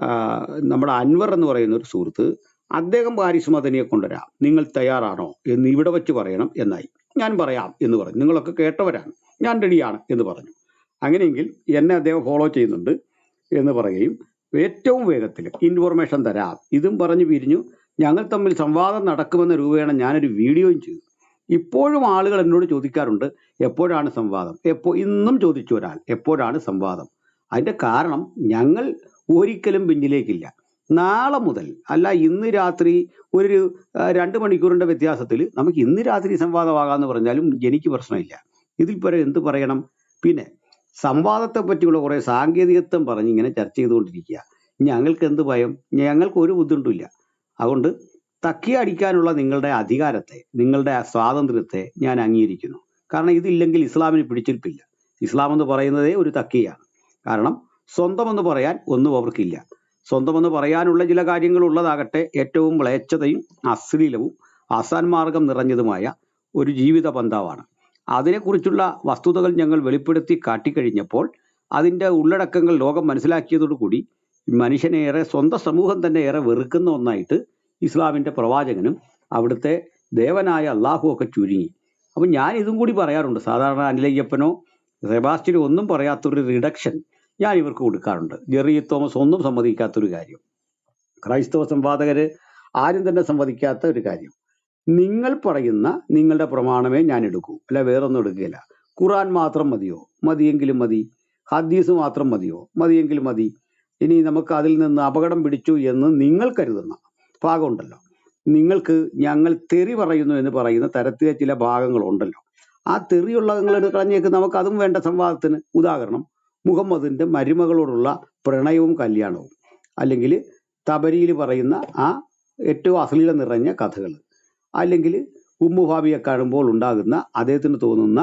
നമ്മുടെ അൻവർ എന്ന് പറയുന്ന ഒരു സുഹൃത്ത്, അദ്ദേഹം പാരിസ് മദനിയെ കൊണ്ടുവരാം, നിങ്ങൾ തയ്യാറാണോ എന്ന് ഇവിടെ വെച്ച് പറയണം എന്നായി. ഞാൻ പറയാം എന്ന് പറഞ്ഞു. നിങ്ങളൊക്കെ കേട്ടവരാണ്, ഞാൻ റെഡിയാണ് എന്ന് പറഞ്ഞു. അങ്ങനെയെങ്കിൽ എന്നെ അദ്ദേഹം ഫോളോ ചെയ്യുന്നുണ്ട് എന്ന് പറയുകയും ഏറ്റവും വേഗത്തിൽ ഇൻഫോർമേഷൻ തരാം ഇതും പറഞ്ഞു പിരിഞ്ഞു. ഞങ്ങൾ തമ്മിൽ സംവാദം നടക്കുമെന്ന രൂപേണ ഞാനൊരു വീഡിയോയും ചെയ്തു. ഇപ്പോഴും ആളുകൾ എന്നോട് ചോദിക്കാറുണ്ട്, എപ്പോഴാണ് സംവാദം? ഇന്നും ചോദിച്ചു ഒരാൾ, എപ്പോഴാണ് സംവാദം? അതിൻ്റെ കാരണം ഞങ്ങൾ ഒരിക്കലും പിന്നിലേക്കില്ല. നാളെ മുതൽ, അല്ല ഇന്ന് രാത്രി ഒരു 2 മണിക്കൂറിൻ്റെ വ്യത്യാസത്തിൽ നമുക്ക് ഇന്ന് രാത്രി സംവാദമാകാമെന്ന് പറഞ്ഞാലും എനിക്ക് പ്രശ്നമില്ല. ഇതിൽ പരം എന്ത് പറയണം? പിന്നെ സംവാദത്തെ പറ്റിയുള്ള കുറേ സാങ്കേതികത്വം പറഞ്ഞ് ഇങ്ങനെ ചർച്ച ചെയ്തുകൊണ്ടിരിക്കുക. ഞങ്ങൾക്ക് എന്ത് ഭയം? ഞങ്ങൾക്ക് ഒരു ബുദ്ധിമുട്ടില്ല. അതുകൊണ്ട് തക്കി അടിക്കാനുള്ള നിങ്ങളുടെ അധികാരത്തെ, നിങ്ങളുടെ സ്വാതന്ത്ര്യത്തെ ഞാൻ അംഗീകരിക്കുന്നു. കാരണം ഇതില്ലെങ്കിൽ ഇസ്ലാമിന് പിടിച്ചിരിപ്പില്ല. ഇസ്ലാം എന്ന് പറയുന്നതേ ഒരു തക്കിയാണ്. കാരണം സ്വന്തമെന്ന് പറയാൻ ഒന്നും അവർക്കില്ല. സ്വന്തമെന്ന് പറയാനുള്ള ചില കാര്യങ്ങളുള്ളതാകട്ടെ ഏറ്റവും മ്ലേച്ഛതയും അശ്ലീലവും അസാൻമാർഗം നിറഞ്ഞതുമായ ഒരു ജീവിത പന്ഥാവാണ്. അതിനെക്കുറിച്ചുള്ള വസ്തുതകൾ ഞങ്ങൾ വെളിപ്പെടുത്തി കാട്ടിക്കഴിഞ്ഞപ്പോൾ അതിൻ്റെ ഉള്ളടക്കങ്ങൾ ലോകം മനസ്സിലാക്കിയതോടുകൂടി മനുഷ്യനെ ഏറെ, സ്വന്തം സമൂഹം തന്നെ ഏറെ വെറുക്കുന്ന ഒന്നായിട്ട് ഇസ്ലാമിൻ്റെ പ്രവാചകനും അവിടുത്തെ ദേവനായ അള്ളാഹു ഒക്കെ ചുരുങ്ങി. അപ്പം ഞാൻ ഇതും കൂടി പറയാറുണ്ട്. സാധാരണ അനിലയ്യപ്പനോ സെബാസ്റ്റ്യനോ ഒന്നും പറയാത്തൊരു റിഡക്ഷൻ ഞാൻ ഇവർക്ക് കൊടുക്കാറുണ്ട്. ജെറി തോമസ് ഒന്നും സമ്മതിക്കാത്തൊരു കാര്യം, ക്രൈസ്തവ സംവാദകർ ആരും തന്നെ സമ്മതിക്കാത്ത ഒരു കാര്യം, നിങ്ങൾ പറയുന്ന നിങ്ങളുടെ പ്രമാണമേ ഞാൻ എടുക്കൂ, അല്ല വേറൊന്നും എടുക്കുകയില്ല. ഖുർആൻ മാത്രം മതിയോ? മതിയെങ്കിലും മതി. ഹദീസ് മാത്രം മതിയോ? മതിയെങ്കിലും മതി. ഇനി നമുക്ക് അതിൽ നിന്ന് അപകടം പിടിച്ചു എന്ന് നിങ്ങൾ കരുതുന്ന ഭാഗമുണ്ടല്ലോ, നിങ്ങൾക്ക് ഞങ്ങൾ തെറി പറയുന്നു എന്ന് പറയുന്ന തരത്തിലെ ചില ഭാഗങ്ങളുണ്ടല്ലോ, ആ തെറിയുള്ള നിങ്ങൾ കളഞ്ഞേക്ക്, നമുക്ക് അതും വേണ്ട സംവാദത്തിന്. ഉദാഹരണം, മുഹമ്മദിൻ്റെ മരുമകളോടുള്ള പ്രണയവും കല്യാണവും, അല്ലെങ്കിൽ തബരിയിൽ പറയുന്ന ആ ഏറ്റവും അശ്ലീലം നിറഞ്ഞ കഥകൾ, അല്ലെങ്കിൽ ഉമ്മുഭാബിയെ കാണുമ്പോൾ ഉണ്ടാകുന്ന അദ്ദേഹത്തിന് തോന്നുന്ന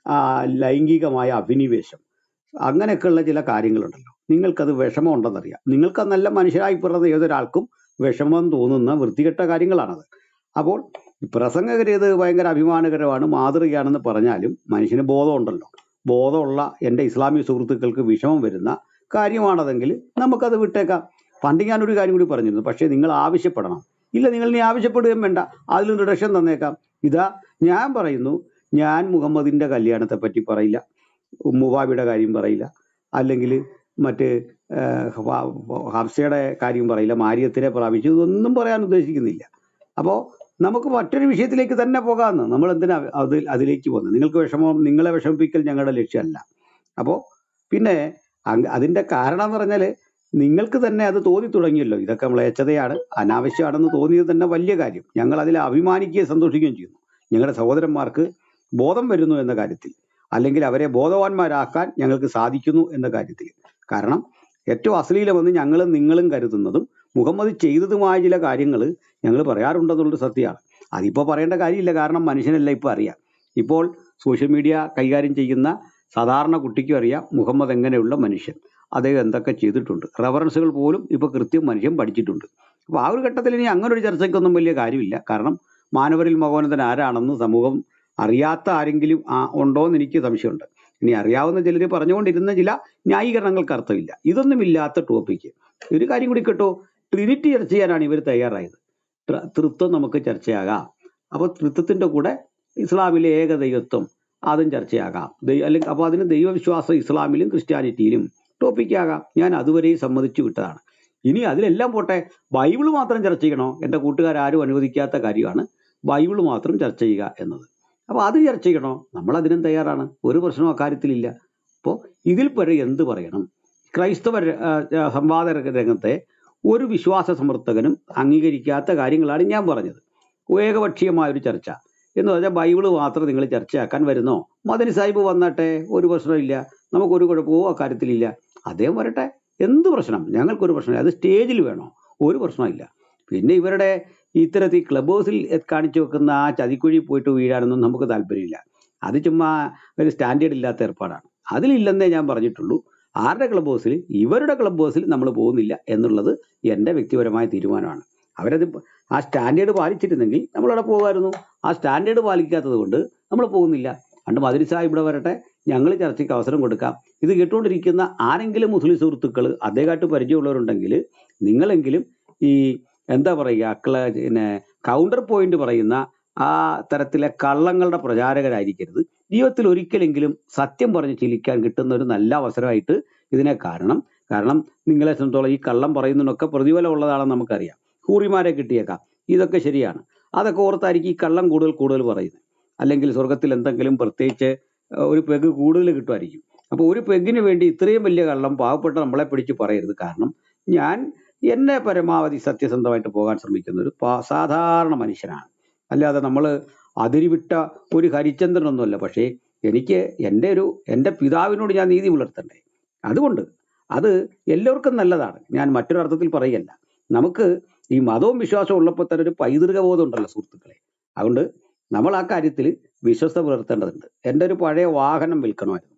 ലൈംഗികമായ അഭിനിവേശം, അങ്ങനെയൊക്കെയുള്ള ചില കാര്യങ്ങളുണ്ടല്ലോ. നിങ്ങൾക്കത് വിഷമം ഉണ്ടെന്നറിയാം. നിങ്ങൾക്ക് നല്ല മനുഷ്യരായി പിറന്ന ഏതൊരാൾക്കും വിഷമം തോന്നുന്ന വൃത്തികെട്ട കാര്യങ്ങളാണത്. അപ്പോൾ പ്രസംഗകരേത് ഭയങ്കര അഭിമാനകരമാണ്, മാതൃകയാണെന്ന് പറഞ്ഞാലും മനുഷ്യന് ബോധമുണ്ടല്ലോ. ബോധമുള്ള എൻ്റെ ഇസ്ലാമിക സുഹൃത്തുക്കൾക്ക് വിഷമം വരുന്ന കാര്യമാണതെങ്കിൽ നമുക്കത് വിട്ടേക്കാം. പണ്ട് ഞാനൊരു കാര്യം കൂടി പറഞ്ഞിരുന്നു, പക്ഷേ നിങ്ങൾ ആവശ്യപ്പെടണം. ഇല്ല, നിങ്ങൾ ഇനി ആവശ്യപ്പെടുകയും വേണ്ട, അതിൽ റിഡക്ഷൻ തന്നേക്കാം. ഇതാ ഞാൻ പറയുന്നു, ഞാൻ മുഹമ്മദിൻ്റെ കല്യാണത്തെ പറ്റി പറയില്ല, മുവാബിയുടെ കാര്യം പറയില്ല, അല്ലെങ്കിൽ മറ്റ് ഹഫ്സയുടെ കാര്യം പറയില്ല, മാരിയത്തിനെ പ്രാപിച്ചു, ഇതൊന്നും പറയാൻ ഉദ്ദേശിക്കുന്നില്ല. അപ്പോൾ നമുക്ക് മറ്റൊരു വിഷയത്തിലേക്ക് തന്നെ പോകാമെന്ന്. നമ്മൾ എന്തിനാ അതിലേക്ക് പോകുന്നത്? നിങ്ങൾക്ക് വിഷമം, നിങ്ങളെ വിഷമിപ്പിക്കൽ ഞങ്ങളുടെ ലക്ഷ്യമല്ല. അപ്പോൾ പിന്നെ അതിൻ്റെ കാരണം എന്ന് പറഞ്ഞാൽ നിങ്ങൾക്ക് തന്നെ അത് തോന്നി തുടങ്ങിയല്ലോ, ഇതൊക്കെ മ്ലേച്ഛതയാണ്, അനാവശ്യമാണെന്ന് തോന്നിയത് തന്നെ വലിയ കാര്യം. ഞങ്ങൾ അതിൽ അഭിമാനിക്കുകയും സന്തോഷിക്കുകയും ചെയ്യുന്നു. ഞങ്ങളുടെ സഹോദരന്മാർക്ക് ബോധം വരുന്നു എന്ന കാര്യത്തിൽ, അല്ലെങ്കിൽ അവരെ ബോധവാന്മാരാക്കാൻ ഞങ്ങൾക്ക് സാധിക്കുന്നു എന്ന കാര്യത്തിൽ. കാരണം ഏറ്റവും അശ്ലീലമെന്ന് ഞങ്ങളും നിങ്ങളും കരുതുന്നതും മുഹമ്മദ് ചെയ്തതുമായ ചില കാര്യങ്ങൾ ഞങ്ങൾ പറയാറുണ്ടെന്നുള്ളൊരു സത്യമാണ്. അതിപ്പോൾ പറയേണ്ട കാര്യമില്ല, കാരണം മനുഷ്യനെല്ലാം ഇപ്പോൾ അറിയാം. ഇപ്പോൾ സോഷ്യൽ മീഡിയ കൈകാര്യം ചെയ്യുന്ന സാധാരണ കുട്ടിക്കും അറിയാം മുഹമ്മദ് എങ്ങനെയുള്ള മനുഷ്യൻ, അദ്ദേഹം എന്തൊക്കെ ചെയ്തിട്ടുണ്ട്. റെഫറൻസുകൾ പോലും ഇപ്പോൾ കൃത്യം മനുഷ്യൻ പഠിച്ചിട്ടുണ്ട്. അപ്പോൾ ആ ഒരു ഘട്ടത്തിൽ ഇനി അങ്ങനെ ഒരു ചർച്ചയ്ക്കൊന്നും വലിയ കാര്യമില്ല. കാരണം മാനവരിൽ മഹോന്നതൻ ആരാണെന്ന് സമൂഹം അറിയാത്ത ആരെങ്കിലും ഉണ്ടോ എന്ന് എനിക്ക് സംശയമുണ്ട്. ഇനി അറിയാവുന്ന ചിലർ പറഞ്ഞുകൊണ്ടിരുന്ന ചില ന്യായീകരണങ്ങൾക്ക് അർത്ഥമില്ല. ഇതൊന്നുമില്ലാത്ത ടോപ്പിക്ക് ഒരു കാര്യം കൂടി കേട്ടോ, ട്രിനിറ്റി ചർച്ച ചെയ്യാനാണ് ഇവർ തയ്യാറായത്. തൃത്വം നമുക്ക് ചർച്ചയാകാം. അപ്പോൾ തൃത്വത്തിന്റെ കൂടെ ഇസ്ലാമിലെ ഏകദൈവത്വം അതും ചർച്ചയാകാം. അല്ലെങ്കിൽ അപ്പോൾ അതിന് ദൈവവിശ്വാസം ഇസ്ലാമിലും ക്രിസ്ത്യാനിറ്റിയിലും ടോപ്പിക്കാകാം. ഞാൻ അതുവരെയും സമ്മതിച്ചു വിട്ടതാണ്. ഇനി അതിലെല്ലാം പോട്ടെ, ബൈബിള് മാത്രം ചർച്ച ചെയ്യണോ? എൻ്റെ കൂട്ടുകാരും അനുവദിക്കാത്ത കാര്യമാണ് ബൈബിള് മാത്രം ചർച്ച ചെയ്യുക എന്നത്. അപ്പോൾ അത് ചർച്ച ചെയ്യണോ? നമ്മൾ അതിനും തയ്യാറാണ്. ഒരു പ്രശ്നവും അക്കാര്യത്തിലില്ല. അപ്പോൾ ഇതിൽ വരെ എന്ത് പറയണം? ക്രൈസ്തവ സംവാദ രംഗത്തെ ഒരു വിശ്വാസ സമർത്ഥകനും അംഗീകരിക്കാത്ത കാര്യങ്ങളാണ് ഞാൻ പറഞ്ഞത്. ഏകപക്ഷീയമായൊരു ചർച്ച എന്ന് പറഞ്ഞാൽ ബൈബിള് മാത്രം നിങ്ങൾ ചർച്ചയാക്കാൻ വരുന്നോ? മദനി സാഹിബ് വന്നട്ടെ, ഒരു പ്രശ്നമില്ല, നമുക്കൊരു കുഴപ്പമോ അക്കാര്യത്തിലില്ല. അദ്ദേഹം വരട്ടെ, എന്ത് പ്രശ്നം? ഞങ്ങൾക്കൊരു പ്രശ്നമില്ല. അത് സ്റ്റേജിൽ വേണോ? ഒരു പ്രശ്നമില്ല. പിന്നെ ഇവരുടെ ഇത്തരത്തിൽ ക്ലബ് ഹൗസിൽ കാണിച്ചു വെക്കുന്ന ആ ചതിക്കുഴി പോയിട്ട് വീഴാനൊന്നും നമുക്ക് താല്പര്യമില്ല. അത് ചുമ്മാ ഒരു സ്റ്റാൻഡേർഡ് ഇല്ലാത്ത ഏർപ്പാടാണ്. അതിലില്ലെന്നേ ഞാൻ പറഞ്ഞിട്ടുള്ളൂ. ആരുടെ ക്ലബ് ഹൗസിൽ? ഇവരുടെ ക്ലബ് ഹൗസിൽ നമ്മൾ പോകുന്നില്ല എന്നുള്ളത് എൻ്റെ വ്യക്തിപരമായ തീരുമാനമാണ്. അവരത് ആ സ്റ്റാൻഡേർഡ് പാലിച്ചിരുന്നെങ്കിൽ നമ്മളവിടെ പോകുമായിരുന്നു. ആ സ്റ്റാൻഡേർഡ് പാലിക്കാത്തത് കൊണ്ട് നമ്മൾ പോകുന്നില്ല. പണ്ട് മദനി സാഹിബ് ഇവിടെ വരട്ടെ, ഞങ്ങൾ ചർച്ചയ്ക്ക് അവസരം കൊടുക്കാം. ഇത് കേട്ടുകൊണ്ടിരിക്കുന്ന ആരെങ്കിലും മുസ്ലിം സുഹൃത്തുക്കൾ അദ്ദേഹമായിട്ട് പരിചയമുള്ളവരുണ്ടെങ്കിൽ നിങ്ങളെങ്കിലും ഈ എന്താ പറയുക, പിന്നെ കൗണ്ടർ പോയിന്റ് പറയുന്ന ആ തരത്തിലെ കള്ളങ്ങളുടെ പ്രചാരകരായിരിക്കരുത്. ജീവിതത്തിൽ ഒരിക്കലെങ്കിലും സത്യം പറഞ്ഞ് ചിരിക്കാൻ കിട്ടുന്ന ഒരു നല്ല അവസരമായിട്ട് ഇതിനെ കാരണം നിങ്ങളെ സംബന്ധിച്ചോളം ഈ കള്ളം പറയുന്നതിനൊക്കെ പ്രതിഫലം ഉള്ളതാണെന്ന് നമുക്കറിയാം. ഹൂറിമാരെ കിട്ടിയേക്കാം, ഇതൊക്കെ ശരിയാണ്. അതൊക്കെ ഓർത്തായിരിക്കും ഈ കള്ളം കൂടുതൽ പറയുന്നത്. അല്ലെങ്കിൽ സ്വർഗത്തിൽ എന്തെങ്കിലും പ്രത്യേകിച്ച് ഒരു പെഗ് കൂടുതൽ കിട്ടുമായിരിക്കും. അപ്പോൾ ഒരു പെഗിന് വേണ്ടി ഇത്രയും വലിയ കള്ളം പാവപ്പെട്ട നമ്മളെ പിടിച്ച് പറയരുത്. കാരണം ഞാൻ എന്നെ പരമാവധി സത്യസന്ധമായിട്ട് പോകാൻ ശ്രമിക്കുന്ന ഒരു സാധാരണ മനുഷ്യനാണ്. അല്ലാതെ നമ്മൾ അതിരിവിട്ട ഒരു ഹരിചന്ദ്രനൊന്നുമല്ല. പക്ഷേ എനിക്ക് എൻ്റെ പിതാവിനോട് ഞാൻ നീതി പുലർത്തണ്ടേ. അതുകൊണ്ട് അത് എല്ലാവർക്കും നല്ലതാണ്. ഞാൻ മറ്റൊരർത്ഥത്തിൽ പറയുകയല്ല. നമുക്ക് ഈ മതവും വിശ്വാസവും ഉള്ളപ്പോൾ തന്നെ ഒരു പൈതൃക ബോധം ഉണ്ടല്ലോ സുഹൃത്തുക്കളെ. അതുകൊണ്ട് നമ്മൾ ആ കാര്യത്തിൽ വിശ്വസ്ത പുലർത്തേണ്ടതുണ്ട്. എൻ്റെ ഒരു പഴയ വാഹനം വിൽക്കണമായിരുന്നു.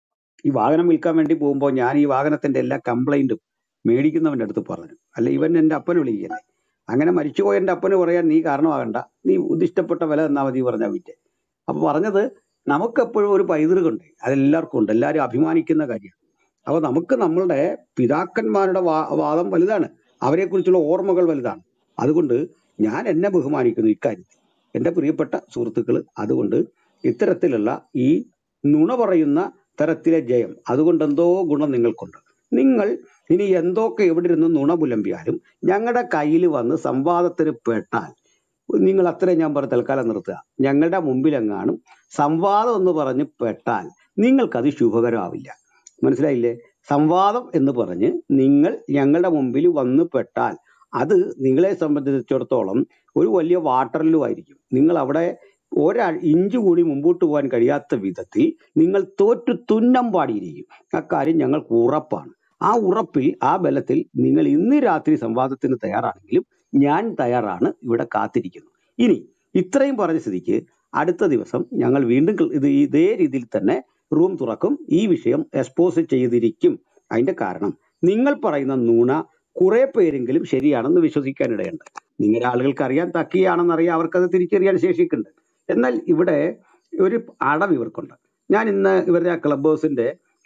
ഈ വാഹനം വിൽക്കാൻ വേണ്ടി പോകുമ്പോൾ ഞാൻ ഈ വാഹനത്തിന്റെ എല്ലാ കംപ്ലൈന്റും മേടിക്കുന്നവൻ്റെ അടുത്ത് പറഞ്ഞു. അല്ല, ഇവൻ എൻ്റെ അപ്പനെ വിളിക്കല്ലേ. അങ്ങനെ മരിച്ചുപോയ എൻ്റെ അപ്പന് പറയാൻ നീ കാരണമാകണ്ട, നീ ഉദ്ദിഷ്ടപ്പെട്ട വില തന്നാൽ മതി പറഞ്ഞാൽ വിറ്റ്. അപ്പൊ പറഞ്ഞത് നമുക്കെപ്പോഴും ഒരു പൈതൃകമുണ്ട്, അതെല്ലാവർക്കും ഉണ്ട്, എല്ലാവരും അഭിമാനിക്കുന്ന കാര്യമാണ്. അപ്പൊ നമുക്ക് നമ്മളുടെ പിതാക്കന്മാരുടെ വാദം വലുതാണ്, അവരെക്കുറിച്ചുള്ള ഓർമ്മകൾ വലുതാണ്. അതുകൊണ്ട് ഞാൻ എന്നെ ബഹുമാനിക്കുന്നു ഇക്കാര്യത്തിൽ, എൻ്റെ പ്രിയപ്പെട്ട സുഹൃത്തുക്കൾ. അതുകൊണ്ട് ഇത്തരത്തിലുള്ള ഈ നുണ പറയുന്ന തരത്തിലെ ജയം, അതുകൊണ്ട് എന്തോ ഗുണം നിങ്ങൾക്കുണ്ട്. നിങ്ങൾ ഇനി എന്തൊക്കെ എവിടെ ഇരുന്ന് നുണ പുലമ്പിയാലും ഞങ്ങളുടെ കയ്യിൽ വന്ന് സംവാദത്തിന് പെട്ടാൽ നിങ്ങൾ അത്രയും ഞാൻ പറഞ്ഞ് തൽക്കാലം നിർത്തുക. ഞങ്ങളുടെ മുമ്പിലെങ്ങാനും സംവാദം എന്ന് പറഞ്ഞ് പെട്ടാൽ നിങ്ങൾക്കത് ശുഭകരമാവില്ല. മനസ്സിലായില്ലേ? സംവാദം എന്ന് പറഞ്ഞ് നിങ്ങൾ ഞങ്ങളുടെ മുമ്പിൽ വന്ന് പെട്ടാൽ അത് നിങ്ങളെ സംബന്ധിച്ചിടത്തോളം ഒരു വലിയ വാട്ടർലൂ ആയിരിക്കും. നിങ്ങൾ അവിടെ ഇഞ്ച് കൂടി മുമ്പോട്ട് പോകാൻ കഴിയാത്ത വിധത്തിൽ നിങ്ങൾ തോറ്റു തുന്നം പാടിയിരിക്കും. അക്കാര്യം ഞങ്ങൾക്ക് ഉറപ്പാണ്. ആ ഉറപ്പിൽ, ആ ബലത്തിൽ നിങ്ങൾ ഇന്ന് രാത്രി സംവാദത്തിന് തയ്യാറാണെങ്കിലും ഞാൻ തയ്യാറാണ്, ഇവിടെ കാത്തിരിക്കുന്നു. ഇനി ഇത്രയും പറഞ്ഞ സ്ഥിതിക്ക് അടുത്ത ദിവസം ഞങ്ങൾ വീണ്ടും ഇതേ രീതിയിൽ തന്നെ റൂം തുറക്കും. ഈ വിഷയം എക്സ്പോസ് ചെയ്തിരിക്കും. അതിന്റെ കാരണം നിങ്ങൾ പറയുന്ന നുണ കുറെ പേരെങ്കിലും ശരിയാണെന്ന് വിശ്വസിക്കാനിടയുണ്ട്. നിങ്ങളുടെ ആളുകൾക്ക് അറിയാൻ, തക്കിയാണെന്നറിയാം, അവർക്കത് തിരിച്ചറിയാൻ ശേഷിക്കുന്നുണ്ട്. എന്നാൽ ഇവിടെ ഒരു അടവ് ഇവർക്കുണ്ട്. ഞാൻ ഇന്ന് ഇവരുടെ ആ ക്ലബ് ഹൗസിന്റെ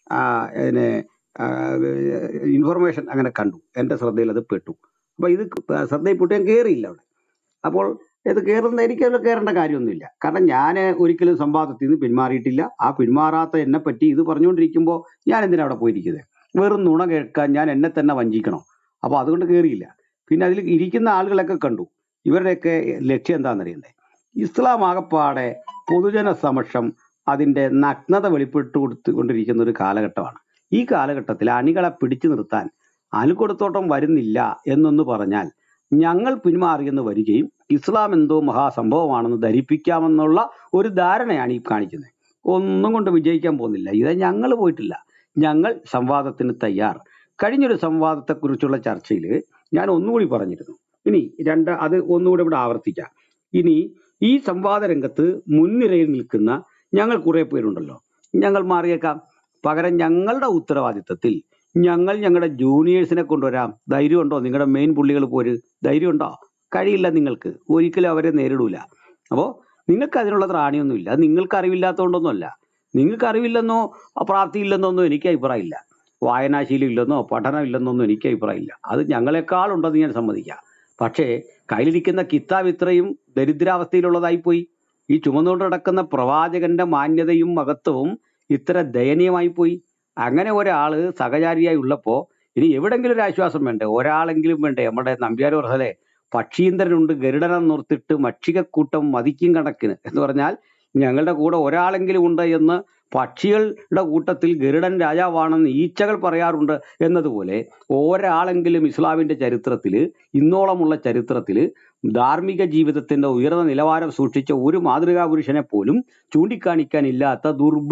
ഇൻഫർമേഷൻ അങ്ങനെ കണ്ടു, എൻ്റെ ശ്രദ്ധയിൽ അത് പെട്ടു. അപ്പൊ ഇത് ശ്രദ്ധയിൽപ്പെട്ട് ഞാൻ കയറിയില്ല അവിടെ. അപ്പോൾ ഇത് എനിക്കതിൽ കയറേണ്ട കാര്യമൊന്നുമില്ല. കാരണം ഞാൻ ഒരിക്കലും സംവാദത്തിൽ നിന്ന് പിന്മാറിയിട്ടില്ല. ആ പിന്മാറാത്ത എന്നെ പറ്റി ഇത് പറഞ്ഞുകൊണ്ടിരിക്കുമ്പോൾ ഞാൻ എന്തിനാ അവിടെ പോയിരിക്കുന്നത്? വെറും നുണ കേൾക്കാൻ ഞാൻ എന്നെ തന്നെ വഞ്ചിക്കണോ? അപ്പോൾ അതുകൊണ്ട് കയറിയില്ല. പിന്നെ അതിൽ ഇരിക്കുന്ന ആളുകളൊക്കെ കണ്ടു. ഇവരുടെയൊക്കെ ലക്ഷ്യം എന്താണെന്നറിയണ്ടേ? ഇസ്ലാം ആകപ്പാടെ പൊതുജന സമക്ഷം അതിൻ്റെ നഗ്നത വെളിപ്പെട്ടു കൊടുത്തുകൊണ്ടിരിക്കുന്ന ഒരു കാലഘട്ടമാണ്. ഈ കാലഘട്ടത്തിൽ അണികളെ പിടിച്ചു നിർത്താൻ അനിൽ കൊടുത്തോട്ടം വരുന്നില്ല എന്നൊന്ന് പറഞ്ഞാൽ ഞങ്ങൾ പിന്മാറിയെന്ന് വരികയും ഇസ്ലാം എന്തോ മഹാസംഭവമാണെന്ന് ധരിപ്പിക്കാമെന്നുള്ള ഒരു ധാരണയാണ് ഈ കാണിക്കുന്നത്. ഒന്നും കൊണ്ട് വിജയിക്കാൻ പോകുന്നില്ല. ഇത് ഞങ്ങൾ പോയിട്ടില്ല. ഞങ്ങൾ സംവാദത്തിന് തയ്യാർ. കഴിഞ്ഞൊരു സംവാദത്തെക്കുറിച്ചുള്ള ചർച്ചയിൽ ഞാൻ ഒന്നുകൂടി പറഞ്ഞിരുന്നു. ഇനി അത് ഒന്നുകൂടി ഇവിടെ ആവർത്തിക്കാം. ഇനി ഈ സംവാദ രംഗത്ത് മുൻനിരയിൽ നിൽക്കുന്ന ഞങ്ങൾ കുറെ പേരുണ്ടല്ലോ, ഞങ്ങൾ മാറിയേക്കാം. പകരം ഞങ്ങളുടെ ഉത്തരവാദിത്തത്തിൽ ഞങ്ങളുടെ ജൂനിയേഴ്സിനെ കൊണ്ടുവരാം. ധൈര്യമുണ്ടോ? നിങ്ങളുടെ മെയിൻ പുള്ളികൾ പോര്, ധൈര്യമുണ്ടോ? കഴിയില്ല, നിങ്ങൾക്ക് ഒരിക്കലും അവരെ നേരിടൂല. അപ്പോൾ നിങ്ങൾക്ക് അതിനുള്ള ത്രാണിയൊന്നുമില്ല. നിങ്ങൾക്ക് അറിവില്ലാത്തതുകൊണ്ടൊന്നുമല്ല. നിങ്ങൾക്ക് അറിവില്ലെന്നോ പ്രാപ്തിയില്ലെന്നോ ഒന്നും എനിക്ക് അഭിപ്രായമില്ല. വായനാശീലം ഇല്ലെന്നോ പഠനം ഇല്ലെന്നൊന്നും എനിക്ക് അഭിപ്രായമില്ല. അത് ഞങ്ങളെക്കാളുണ്ടെന്ന് ഞാൻ സമ്മതിക്കാം. പക്ഷേ കയ്യിലിരിക്കുന്ന കിതാബ് ഇത്രയും ദരിദ്രാവസ്ഥയിലുള്ളതായിപ്പോയി. ഈ ചുമന്നുകൊണ്ട് നടക്കുന്ന പ്രവാചകന്റെ മാന്യതയും മഹത്വവും ഇത്ര ദയനീയമായി പോയി. അങ്ങനെ ഒരാള് സഹചാരിയായി ഉള്ളപ്പോ ഇനി എവിടെങ്കിലും ഒരു ആശ്വാസം വേണ്ടേ? ഒരാളെങ്കിലും വേണ്ടേ? നമ്മുടെ നമ്പ്യാർ പറഞ്ഞാലേ പക്ഷീന്ദ്രനുണ്ട് ഗരുഡനം നിർത്തിട്ട് മക്ഷികക്കൂട്ടം മതിക്കും കണക്കിന് എന്ന് പറഞ്ഞാൽ ഞങ്ങളുടെ കൂടെ ഒരാളെങ്കിലും ഉണ്ട് എന്ന് പക്ഷികളുടെ കൂട്ടത്തിൽ ഗരുഡൻ രാജാവാണെന്ന് ഈച്ചകൾ പറയാറുണ്ട് എന്നതുപോലെ ഒരാളെങ്കിലും ഇസ്ലാമിന്റെ ചരിത്രത്തിൽ, ഇന്നോളമുള്ള ചരിത്രത്തിൽ ധാർമ്മിക ജീവിതത്തിന്റെ ഉയർന്ന നിലവാരം സൂക്ഷിച്ച ഒരു മാതൃകാ പുരുഷനെ പോലും ചൂണ്ടിക്കാണിക്കാനില്ലാത്ത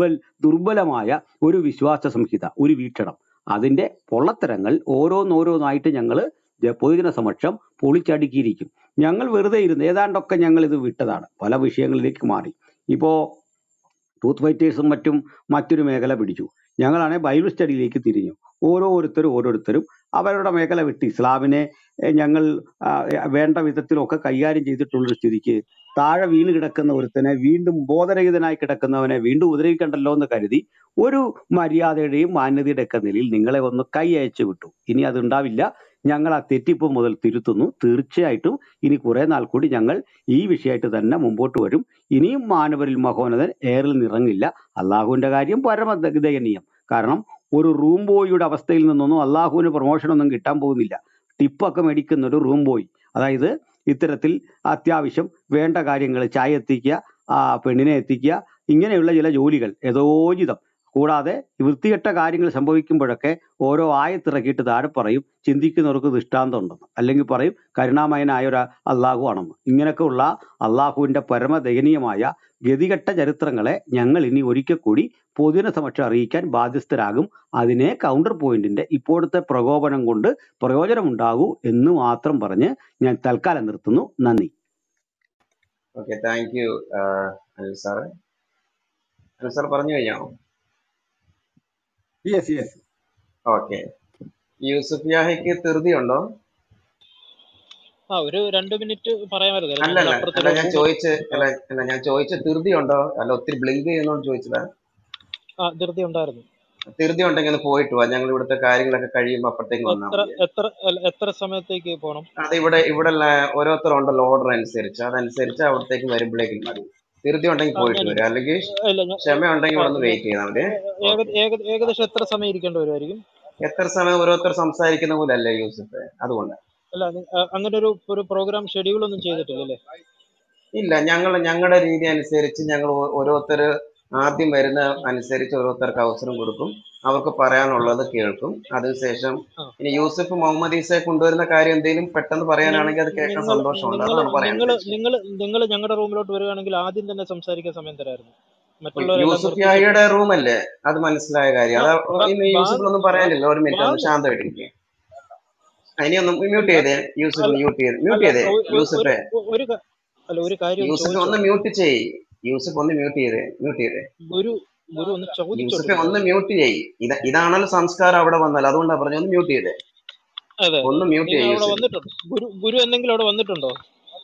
ദുർബലമായ ഒരു വിശ്വാസ സംഹിത, ഒരു വീക്ഷണം, അതിന്റെ പൊള്ളത്തരങ്ങൾ ഓരോന്നോരോന്നായിട്ട് ഞങ്ങൾ പൊതുജന സമക്ഷം പൊളിച്ചടുക്കിയിരിക്കും. ഞങ്ങൾ വെറുതെ ഇരുന്ന് ഏതാണ്ടൊക്കെ ഞങ്ങൾ ഇത് വിട്ടതാണ്, പല വിഷയങ്ങളിലേക്ക് മാറി. ഇപ്പോ ട്രൂത്ത് ഫൈറ്റേഴ്സും മറ്റും മറ്റൊരു മേഖല പിടിച്ചു. ഞങ്ങളാണെങ്കിൽ ബൈബിൾ സ്റ്റഡിയിലേക്ക് തിരിഞ്ഞു. ഓരോരുത്തരും അവരുടെ മേഖല വിട്ട് ഇസ്ലാമിനെ ഞങ്ങൾ വേണ്ട വിധത്തിലൊക്കെ കൈകാര്യം ചെയ്തിട്ടുള്ളൊരു സ്ഥിതിക്ക് താഴെ വീണ് കിടക്കുന്ന ഒരുത്തനെ വീണ്ടും ബോധരഹിതനായി കിടക്കുന്നവനെ വീണ്ടും ഉപദ്രവിക്കണ്ടല്ലോ എന്ന് കരുതി ഒരു മര്യാദയുടെയും മാന്യതയുടെ ഒക്കെ നിലയിൽ നിങ്ങളെ ഒന്ന് കൈ അയച്ചു വിട്ടു. ഇനി അതുണ്ടാവില്ല. ഞങ്ങൾ ആ തെറ്റിപ്പ് മുതൽ തിരുത്തുന്നു. തീർച്ചയായിട്ടും ഇനി കുറെ നാൾ കൂടി ഞങ്ങൾ ഈ വിഷയമായിട്ട് തന്നെ മുമ്പോട്ട് വരും. ഇനിയും മാനവരിൽ മഹോന്നതൻ ഏറിൽ നിറങ്ങില്ല. അള്ളാഹുവിന്റെ കാര്യം പരമദയനീയം. കാരണം ഒരു റൂം ബോയിയുടെ അവസ്ഥയിൽ നിന്നൊന്നും അള്ളാഹുവിന് പ്രൊമോഷനൊന്നും കിട്ടാൻ പോകുന്നില്ല. ടിപ്പൊക്കെ മേടിക്കുന്ന ഒരു റൂം ബോയ്, അതായത് ഇത്തരത്തിൽ അത്യാവശ്യം വേണ്ട കാര്യങ്ങൾ, ചായ എത്തിക്കുക, പെണ്ണിനെ എത്തിക്കുക, ഇങ്ങനെയുള്ള ചില ജോലികൾ യഥോചിതം. കൂടാതെ വൃത്തികെട്ട കാര്യങ്ങൾ സംഭവിക്കുമ്പോഴൊക്കെ ഓരോ ആയത്തിറക്കിയിട്ട് താഴെ പറയും ചിന്തിക്കുന്നവർക്ക് ദൃഷ്ടാന്തം ഉണ്ടെന്ന്, അല്ലെങ്കിൽ പറയും കരുണാമയനായ ഒരു അള്ളാഹു ആണെന്ന്. ഇങ്ങനെയൊക്കെയുള്ള അള്ളാഹുവിന്റെ പരമദയനീയമായ ഗതികെട്ട ചരിത്രങ്ങളെ ഞങ്ങൾ ഇനി ഒരിക്കൽ കൂടി പൊതുജന സമക്ഷം അറിയിക്കാൻ ബാധ്യസ്ഥരാകും. അതിനെ കൗണ്ടർ പോയിന്റിന്റെ ഇപ്പോഴത്തെ പ്രകോപനം കൊണ്ട് പ്രയോജനമുണ്ടാകൂ എന്ന് മാത്രം പറഞ്ഞ് ഞാൻ തൽക്കാലം നിർത്തുന്നു. നന്ദി. Okay, thank you Anil sir. Anil sir പറഞ്ഞു കഴിഞ്ഞോ? ഓക്കെ. യൂസുഫ് യാഹിക്ക് ധൃതി ഉണ്ടോ? ഒരു 2 മിനിറ്റ് പറയാമായിരുന്നു. അല്ല ഞാൻ ചോദിച്ച ധൃതി ഉണ്ടോ? അല്ല ഒത്തിരി ബ്ലിങ്ക് ചെയ്യുന്നോണ്ട് ചോദിച്ചതാ. ധൃതി ഉണ്ടായിരുന്നു. ധൃതി ഉണ്ടെങ്കിൽ പോയിട്ട് വാ, ഞങ്ങൾ ഇവിടുത്തെ കാര്യങ്ങളൊക്കെ കഴിയുമ്പോ അപ്പഴത്തേക്ക് വന്നാൽ എത്ര സമയത്തേക്ക് പോകണം? അത് ഇവിടെ ഓരോരുത്തരുണ്ടല്ലോ ഓർഡർ അനുസരിച്ച്, അതനുസരിച്ച് അവിടത്തേക്ക് വരുമ്പോഴേക്കും മതി. ധൃതി ഉണ്ടെങ്കിൽ പോയിട്ട് വരും, അല്ലെങ്കിൽ ക്ഷമ ഉണ്ടെങ്കിൽ ഇവിടെ ഒന്ന് വെയിറ്റ് ചെയ്താൽ മതി. ഏകദേശം എത്ര സമയം ഇരിക്കേണ്ടി വരുമായിരിക്കും? എത്ര സമയം ഓരോരുത്തർ സംസാരിക്കുന്ന പോലെ അല്ലേ യൂസഫ്, അതുകൊണ്ട്. അല്ല, അങ്ങനെ ഒരു പ്രോഗ്രാം ഷെഡ്യൂൾ ഒന്നും ചെയ്തിട്ടില്ലല്ലേ? ഇല്ല, ഞങ്ങളുടെ രീതി അനുസരിച്ച് ഞങ്ങൾ ഓരോരുത്തർ ആദ്യം വരുന്ന അനുസരിച്ച് ഓരോരുത്തർക്ക് അവസരം കൊടുക്കും. അവർക്ക് പറയാനുള്ളത് കേൾക്കും. അതിനുശേഷം ഇനി യൂസഫ് മുഹമ്മദ് ഈസയെ കൊണ്ടുവരുന്ന കാര്യം എന്തെങ്കിലും പെട്ടെന്ന് പറയാനാണെങ്കിൽ അത് കേൾക്കാൻ സന്തോഷമുണ്ട്. അതാണ് പറയാൻ. നിങ്ങൾ ഞങ്ങളുടെ റൂമിലോട്ട് വരികയാണെങ്കിൽ ആദ്യം തന്നെ സംസാരിക്കാൻ സമയം തരായിരുന്നു. യൂസഫ് യാഹിയുടെ റൂം അല്ലേ, അത് മനസ്സിലായ കാര്യം. ഇനി യൂസഫിനൊന്നും പറയാനില്ല. ഒരു മിനിറ്റ് ഒന്ന് ശാന്തമായിട്ടിരിക്കുക. ഇനി ഒന്ന് മ്യൂട്ട് ചെയ്തേ യൂസഫ്, മ്യൂട്ട് ചെയ്തേ യൂസഫെ. യൂസഫ് ഒന്ന് മ്യൂട്ട് ചെയ്യ്. യൂസഫ് ഒന്ന് മ്യൂട്ട് ചെയ്തേ. യൂസഫെ ഒന്ന് മ്യൂട്ട് ചെയ്യ്. ഇതാണല്ലോ സംസ്കാരം അവിടെ വന്നാൽ, അതുകൊണ്ടാ പറഞ്ഞു ഒന്ന് മ്യൂട്ട് ചെയ്തേ. ഒന്ന് മ്യൂട്ട് ചെയ്യ്. ഗുരു എന്തെങ്കിലും അവിടെ വന്നിട്ടുണ്ടോ?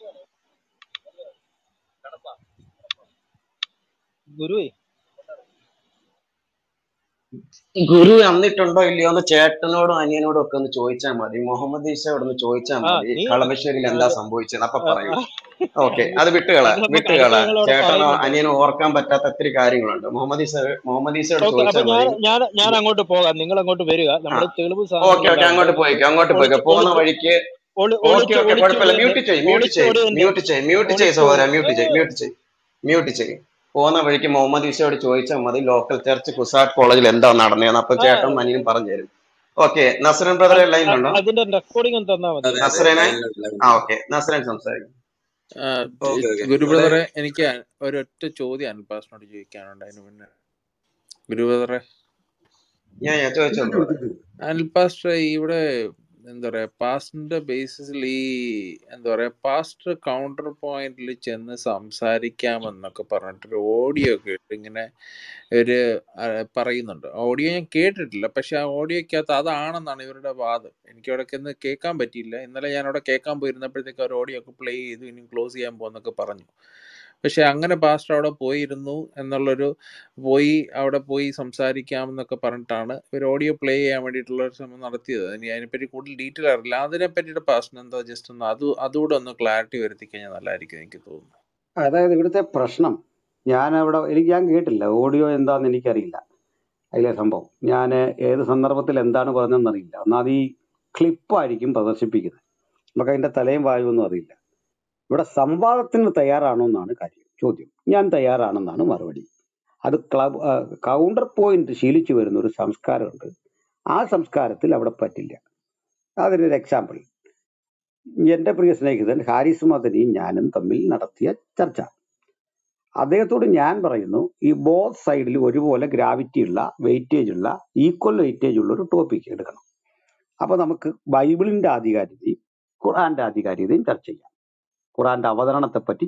ഗുരു വന്നിട്ടുണ്ടോ ഇല്ലയോ എന്ന് ചേട്ടനോടും അനിയനോടും ഒക്കെ ഒന്ന് ചോദിച്ചാൽ മതി. മുഹമ്മദ് ഈസയോട് ഒന്ന് ചോദിച്ചാൽ മതി കളമശ്ശേരിയിൽ എന്താ സംഭവിച്ചത്, അപ്പൊ പറയൂ. ഓക്കെ, അത് വിട്ടുകള. ചേട്ടനോ അനിയനോ ഓർക്കാൻ പറ്റാത്ത ഒത്തിരി കാര്യങ്ങളുണ്ട്. മുഹമ്മദ് ഈസയോട് ചോദിച്ചാൽ മതി. ഞാൻ അങ്ങോട്ട് പോകാം, നിങ്ങൾ അങ്ങോട്ട് വരിക. ഓക്കെ, അങ്ങോട്ട് പോയിക്കോ. പോകുന്ന വഴിക്ക് കുഴപ്പമില്ല. മ്യൂട്ട് ചെയ്യ് സഹോദര, മ്യൂട്ട് ചെയ്യ്. പോകുന്ന വഴിക്ക് മുഹമ്മദ് ഈസയോട് ചോദിച്ചാൽ മതി ലോക്കൽ ചർച്ച് കുസാറ്റ് കോളേജിൽ എന്താ നടന്നതെന്ന്. അപ്പൊ ചേട്ടൻ അനിയനും പറഞ്ഞു തരും. ഓക്കെ, നസ്രൻ ബ്രദർ ലൈനിലുണ്ടോ? നസ്രനെ ഓക്കെ, നസ്രൻ സംസാരിക്കും. ഗുരു ബ്രദറെ, എനിക്ക് ഒരൊറ്റ ചോദ്യം അനിൽ പാസ്റ്ററിനോട് ചോദിക്കാനുണ്ട്. അതിന് മുന്നേ ഗുരു ബ്രദറെ, ഞാൻ ചോദിച്ചോളൂ. അനിൽ പാസ്റ്റർ, ഇവിടെ എന്താ പറയുക, പാസ്റ്റിന്റെ ബേസിസിൽ ഈ എന്താ പറയുക, പാസ്റ്റ് കൗണ്ടർ പോയിന്റിൽ ചെന്ന് സംസാരിക്കാമെന്നൊക്കെ പറഞ്ഞിട്ടൊരു ഓഡിയോ കേട്ട് ഇങ്ങനെ ഒരു പറയുന്നുണ്ട്. ഓഡിയോ ഞാൻ കേട്ടിട്ടില്ല, പക്ഷെ ആ ഓഡിയോക്കകത്ത് അതാണെന്നാണ് ഇവരുടെ വാദം. എനിക്ക് അവിടെ ഒന്ന് കേൾക്കാൻ പറ്റിയില്ല. ഇന്നലെ ഞാൻ അവിടെ കേൾക്കാൻ പോയിരുന്നപ്പോഴത്തേക്ക് അവർ ഓഡിയോ ഒക്കെ പ്ലേ ചെയ്തു, ഇനി ക്ലോസ് ചെയ്യാൻ പോകുന്നൊക്കെ പറഞ്ഞു. പക്ഷെ അങ്ങനെ പാസ്റ്റർ അവിടെ പോയിരുന്നു എന്നുള്ളൊരു അവിടെ പോയി സംസാരിക്കാമെന്നൊക്കെ പറഞ്ഞിട്ടാണ് ഇവർ ഓഡിയോ പ്ലേ ചെയ്യാൻ വേണ്ടിയിട്ടുള്ള ഒരു ശ്രമം നടത്തിയത്. ഇനി അതിനെപ്പറ്റി കൂടുതൽ ഡീറ്റെയിൽ അറിയില്ല. അതിനെ പറ്റിയിട്ട് പാസ്റ്റർ എന്താ ജസ്റ്റ് ഒന്ന് അതുകൂടെ ഒന്ന് ക്ലാരിറ്റി വരുത്തി കഴിഞ്ഞാൽ നല്ലതായിരിക്കും എനിക്ക് തോന്നുന്നു. അതായത് ഇവിടുത്തെ പ്രശ്നം, ഞാൻ കേട്ടില്ല ഓഡിയോ എന്താന്ന് എനിക്കറിയില്ല അതിലെ സംഭവം. ഞാൻ ഏത് സന്ദർഭത്തിൽ എന്താണ് പറഞ്ഞതെന്ന് അറിയില്ല. ഒന്നാമത് ഈ ക്ലിപ്പായിരിക്കും പ്രദർശിപ്പിക്കുന്നത്, നമുക്ക് അതിന്റെ തലയും വായുവൊന്നും അറിയില്ല. ഇവിടെ സംവാദത്തിന് തയ്യാറാണോ എന്നാണ് ചോദ്യം. ഞാൻ തയ്യാറാണെന്നാണ് മറുപടി. അത് കൗണ്ടർ പോയിന്റ് ശീലിച്ചു വരുന്ന ഒരു സംസ്കാരമുണ്ട്. ആ സംസ്കാരത്തിൽ അവിടെ പറ്റില്ല. അതിനൊരു എക്സാമ്പിൾ, എന്റെ പ്രിയ സ്നേഹിതൻ ഹാരിസ് മദനിയും ഞാനും തമ്മിൽ നടത്തിയ ചർച്ച. അദ്ദേഹത്തോട് ഞാൻ പറയുന്നു, ഈ ബോത്ത് സൈഡിൽ ഒരുപോലെ ഗ്രാവിറ്റി ഉള്ള, വെയിറ്റേജ് ഉള്ള, ഈക്വൽ വെയിറ്റേജ് ഉള്ള ഒരു ടോപ്പിക് എടുക്കണം. അപ്പൊ നമുക്ക് ബൈബിളിന്റെ ആധികാരികതയും ഖുർആന്റെ ആധികാരികതയും ചർച്ച ചെയ്യാം. ഖുർആന്റെ അവതരണത്തെ പറ്റി,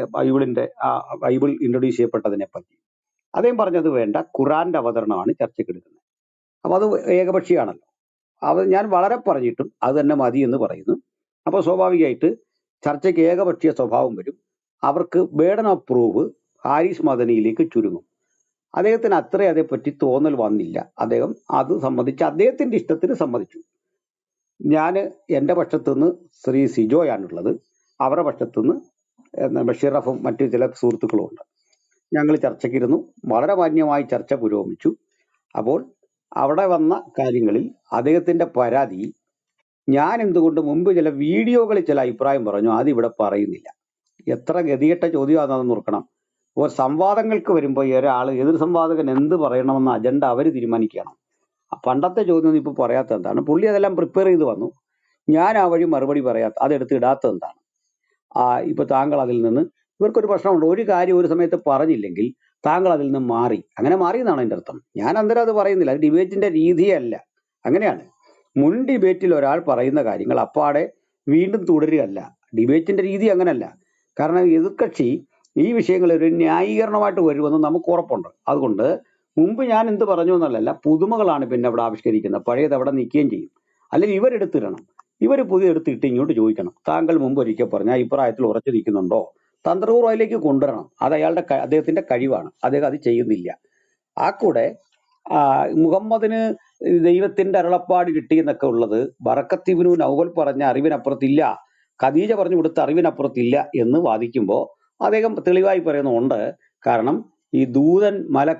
ബൈബിൾ ഇൻട്രൊഡ്യൂസ് ചെയ്യപ്പെട്ടതിനെ പറ്റി. അദ്ദേഹം പറഞ്ഞത് വേണ്ട, ഖുർആന്റെ അവതരണമാണ് ചർച്ചയ്ക്ക് എടുക്കുന്നത്. അപ്പൊ അത് ഏകപക്ഷീയാണല്ലോ. അത് ഞാൻ വളരെ പറഞ്ഞിട്ടും അത് തന്നെ മതി എന്ന് പറയുന്നു. അപ്പൊ സ്വാഭാവികമായിട്ട് ചർച്ചയ്ക്ക് ഏകപക്ഷീയ സ്വഭാവം വരും. അവർക്ക് ബേർഡൻ ഓഫ് പ്രൂഫ് ഹാരിസ് മദനിയിലേക്ക് ചുരുങ്ങും. അദ്ദേഹത്തിന് അത്രേ അതേപ്പറ്റി തോന്നൽ വന്നില്ല. അദ്ദേഹം അത് സംബന്ധിച്ച് അദ്ദേഹത്തിന്റെ ഇഷ്ടത്തിന് സമ്മതിച്ചു. ഞാൻ എൻ്റെ പക്ഷത്തുനിന്ന് ശ്രീ സിജോയാണുള്ളത്, അവരുടെ പക്ഷത്തുനിന്ന് ബഷീറഫും മറ്റു ചില സുഹൃത്തുക്കളും ഉണ്ട്. ഞങ്ങൾ ചർച്ചയ്ക്കിരുന്നു. വളരെ മാന്യമായി ചർച്ച പുരോഗമിച്ചു. അപ്പോൾ അവിടെ വന്ന കാര്യങ്ങളിൽ അദ്ദേഹത്തിന്റെ പരാതി, ഞാൻ എന്തുകൊണ്ട് മുമ്പ് ചില വീഡിയോകളിൽ ചില അഭിപ്രായം പറഞ്ഞു, അതിവിടെ പറയുന്നില്ല. എത്ര ഗതികെട്ട ചോദ്യമാണെന്ന് ഓർക്കണം. അപ്പോൾ സംവാദങ്ങൾക്ക് വരുമ്പോൾ എതിർ സംവാദകൻ എന്ത് പറയണമെന്ന അജണ്ട അവർ തീരുമാനിക്കണം. പണ്ടത്തെ ചോദ്യം ഇപ്പൊ പറയാത്ത എന്താണ്? പുള്ളി അതെല്ലാം പ്രിപ്പയർ ചെയ്ത് വന്നു, ഞാൻ ആ വഴി മറുപടി പറയാത്ത, അതെടുത്ത് ഇടാത്തത് എന്താണ്? ഇപ്പൊ താങ്കൾ അതിൽ നിന്ന്, ഇവർക്കൊരു പ്രശ്നമുണ്ട്, ഒരു കാര്യം ഒരു സമയത്ത് പറഞ്ഞില്ലെങ്കിൽ താങ്കൾ അതിൽ നിന്ന് മാറി, അങ്ങനെ മാറി എന്നാണ് എൻ്റെ അർത്ഥം. ഞാൻ അന്നേരം അത് പറയുന്നില്ല, അത് ഡിബേറ്റിന്റെ രീതിയല്ല. അങ്ങനെയാണ് മുൻ ഡിബേറ്റിൽ ഒരാൾ പറയുന്ന കാര്യങ്ങൾ അപ്പാടെ വീണ്ടും തുടരുകയല്ല. ഡിബേറ്റിന്റെ രീതി അങ്ങനല്ല. കാരണം എതിർകക്ഷി ഈ വിഷയങ്ങളിൽ ഒരു ന്യായീകരണമായിട്ട് വരുമെന്ന് നമുക്ക് ഉറപ്പുണ്ട്. അതുകൊണ്ട് മുമ്പ് ഞാൻ എന്ത് പറഞ്ഞു എന്നല്ല, പുതുമകളാണ് പിന്നെ അവിടെ ആവിഷ്കരിക്കുന്നത്, പഴയത് അവിടെ നിൽക്കുകയും ചെയ്യും. അല്ലെങ്കിൽ ഇവരെടുത്തിടണം, ഇവർ പുതിയ എടുത്തിട്ട് ഇങ്ങോട്ട് ചോദിക്കണം, താങ്കൾ മുമ്പ് ഒരിക്കൽ പറഞ്ഞ അഭിപ്രായത്തിൽ ഉറച്ചു നിൽക്കുന്നുണ്ടോ? തന്ത്രപൂർവ്വം അതിലേക്ക് കൊണ്ടുവരണം. അത് അദ്ദേഹത്തിന്റെ കഴിവാണ്. അദ്ദേഹം അത് ചെയ്യുന്നില്ല. ആ കൂടെ മുഹമ്മദിന് ദൈവത്തിന്റെ അരുളപ്പാട് കിട്ടി എന്നൊക്കെ ഉള്ളത് ബറക്കത്തിബ്നു നൗഫൽ പറഞ്ഞ അറിവിനപ്പുറത്തില്ല, ഖദീജ പറഞ്ഞു കൊടുത്ത അറിവിനപ്പുറത്തില്ല എന്ന് വാദിക്കുമ്പോൾ അദ്ദേഹം തെളിവായി പറയുന്നുണ്ട്. കാരണം ഈ ദൂതൻ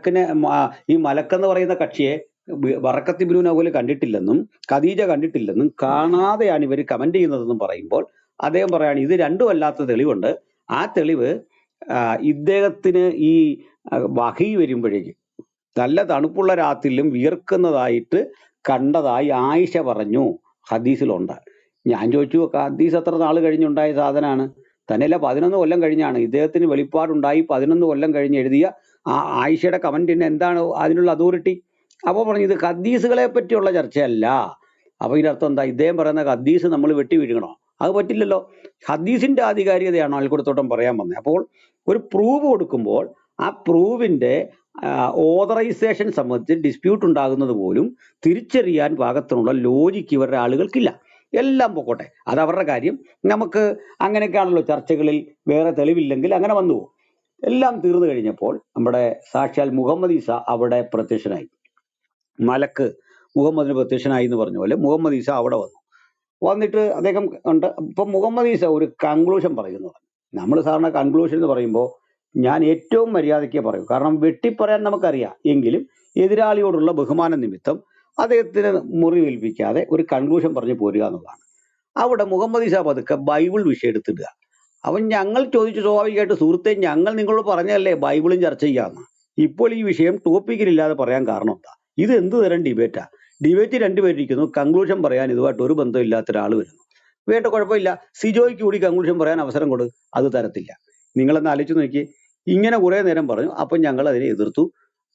ഈ മലക്കെന്ന് പറയുന്ന കക്ഷിയെ ബറക്കത്തിബ്നു നൗഫൽ കണ്ടിട്ടില്ലെന്നും ഖദീജ കണ്ടിട്ടില്ലെന്നും കാണാതെയാണ് ഇവർ കമന്റ് ചെയ്യുന്നതെന്നും പറയുമ്പോൾ അദ്ദേഹം പറയാണ്, ഇത് രണ്ടും അല്ലാത്ത തെളിവുണ്ട്. ആ തെളിവ് ഇദ്ദേഹത്തിന് ഈ വഹി വരുമ്പോഴേക്കും നല്ല തണുപ്പുള്ള രാത്രിയിലും വിയർക്കുന്നതായിട്ട് കണ്ടതായി ആയിഷ പറഞ്ഞു, ഹദീസിലുണ്ട്. ഞാൻ ചോദിച്ചു, ഹദീസ് എത്ര നാൾ കഴിഞ്ഞുണ്ടായ സാധനമാണ്? തന്നെയല്ല 11 കൊല്ലം കഴിഞ്ഞാണ് ഇദ്ദേഹത്തിന് വെളിപ്പാടുണ്ടായി. 11 കൊല്ലം കഴിഞ്ഞ് എഴുതിയ ആ ആയിഷയുടെ കമന്റിന് എന്താണ് അതിനുള്ള അതോറിറ്റി? അപ്പോൾ പറഞ്ഞു, ഇത് ഹദീസുകളെ പറ്റിയുള്ള ചർച്ചയല്ല. അപ്പൊ ഇതിനർത്ഥം എന്താ? ഇദ്ദേഹം പറയുന്ന ഹദീസ് നമ്മൾ വെട്ടി വീഴണോ? അത് പറ്റില്ലല്ലോ. ഹദീസിന്റെ ആധികാരികതയാണ് അനിൽകൊടിത്തോട്ടം പറയാൻ വന്നത്. അപ്പോൾ ഒരു പ്രൂവ് കൊടുക്കുമ്പോൾ ആ പ്രൂവിന്റെ ഓതറൈസേഷൻ സംബന്ധിച്ച് ഡിസ്പ്യൂട്ട് ഉണ്ടാകുന്നത് പോലും തിരിച്ചറിയാൻ പാകത്തിനുള്ള ലോജിക്ക് ഇവരുടെ ആളുകൾക്കില്ല. എല്ലാം പൊക്കോട്ടെ, അത് അവരുടെ കാര്യം. നമുക്ക് അങ്ങനെയൊക്കെയാണല്ലോ ചർച്ചകളിൽ, വേറെ തെളിവില്ലെങ്കിൽ അങ്ങനെ വന്നു പോകും. എല്ലാം തീർന്നു കഴിഞ്ഞപ്പോൾ നമ്മുടെ സാക്ഷാൽ മുഹമ്മദ് ഈസ അവിടെ പ്രത്യക്ഷനായി. മലക്ക് മുഹമ്മദിന് പ്രത്യക്ഷനായി എന്ന് പറഞ്ഞ പോലെ മുഹമ്മദ് ഈസ അവിടെ വന്നിട്ട് അദ്ദേഹം ഉണ്ട്. ഇപ്പൊ മുഹമ്മദ് ഈസ ഒരു കൺക്ലൂഷൻ പറയുന്നത്, നമ്മൾ സാധാരണ കൺക്ലൂഷൻ എന്ന് പറയുമ്പോൾ ഞാൻ ഏറ്റവും മര്യാദയ്ക്ക് പറയും, കാരണം വെട്ടിപ്പറയാൻ നമുക്കറിയാം. എങ്കിലും എതിരാളിയോടുള്ള ബഹുമാന നിമിത്തം അദ്ദേഹത്തിന് മുറിവേൽപ്പിക്കാതെ ഒരു കൺക്ലൂഷൻ പറഞ്ഞു പോരുക എന്നുള്ളതാണ്. അവിടെ മുഹമ്മദ് ഈസ പതുക്കെ ബൈബിൾ വിഷയം എടുത്തിടുക. അവൻ ഞങ്ങൾ ചോദിച്ചു, സ്വാഭാവികമായിട്ട് സുഹൃത്തെ, ഞങ്ങൾ നിങ്ങളോട് പറഞ്ഞതല്ലേ ബൈബിളും ചർച്ച ചെയ്യാമെന്ന്. ഇപ്പോൾ ഈ വിഷയം ടോപ്പിക്കിലില്ലാതെ പറയാൻ കാരണം എന്താ? ഇത് എന്ത് തരം ഡിബേറ്റാ? ഡിബേറ്റ് രണ്ടുപേരിയ്ക്കുന്നു, കൺക്ലൂഷൻ പറയാൻ ഇതുമായിട്ട് ഒരു ബന്ധമില്ലാത്ത ഒരാൾ വരുന്നു. വേണ്ട, കുഴപ്പമില്ല, സിജോയ്ക്ക് കൂടി കൺക്ലൂഷൻ പറയാൻ അവസരം കൊടു. അത് തരത്തില്ല. നിങ്ങളെന്ന് ആലോചിച്ച് നോക്കി, ഇങ്ങനെ കുറെ നേരം പറഞ്ഞു. അപ്പം ഞങ്ങൾ അതിനെ എതിർത്തു.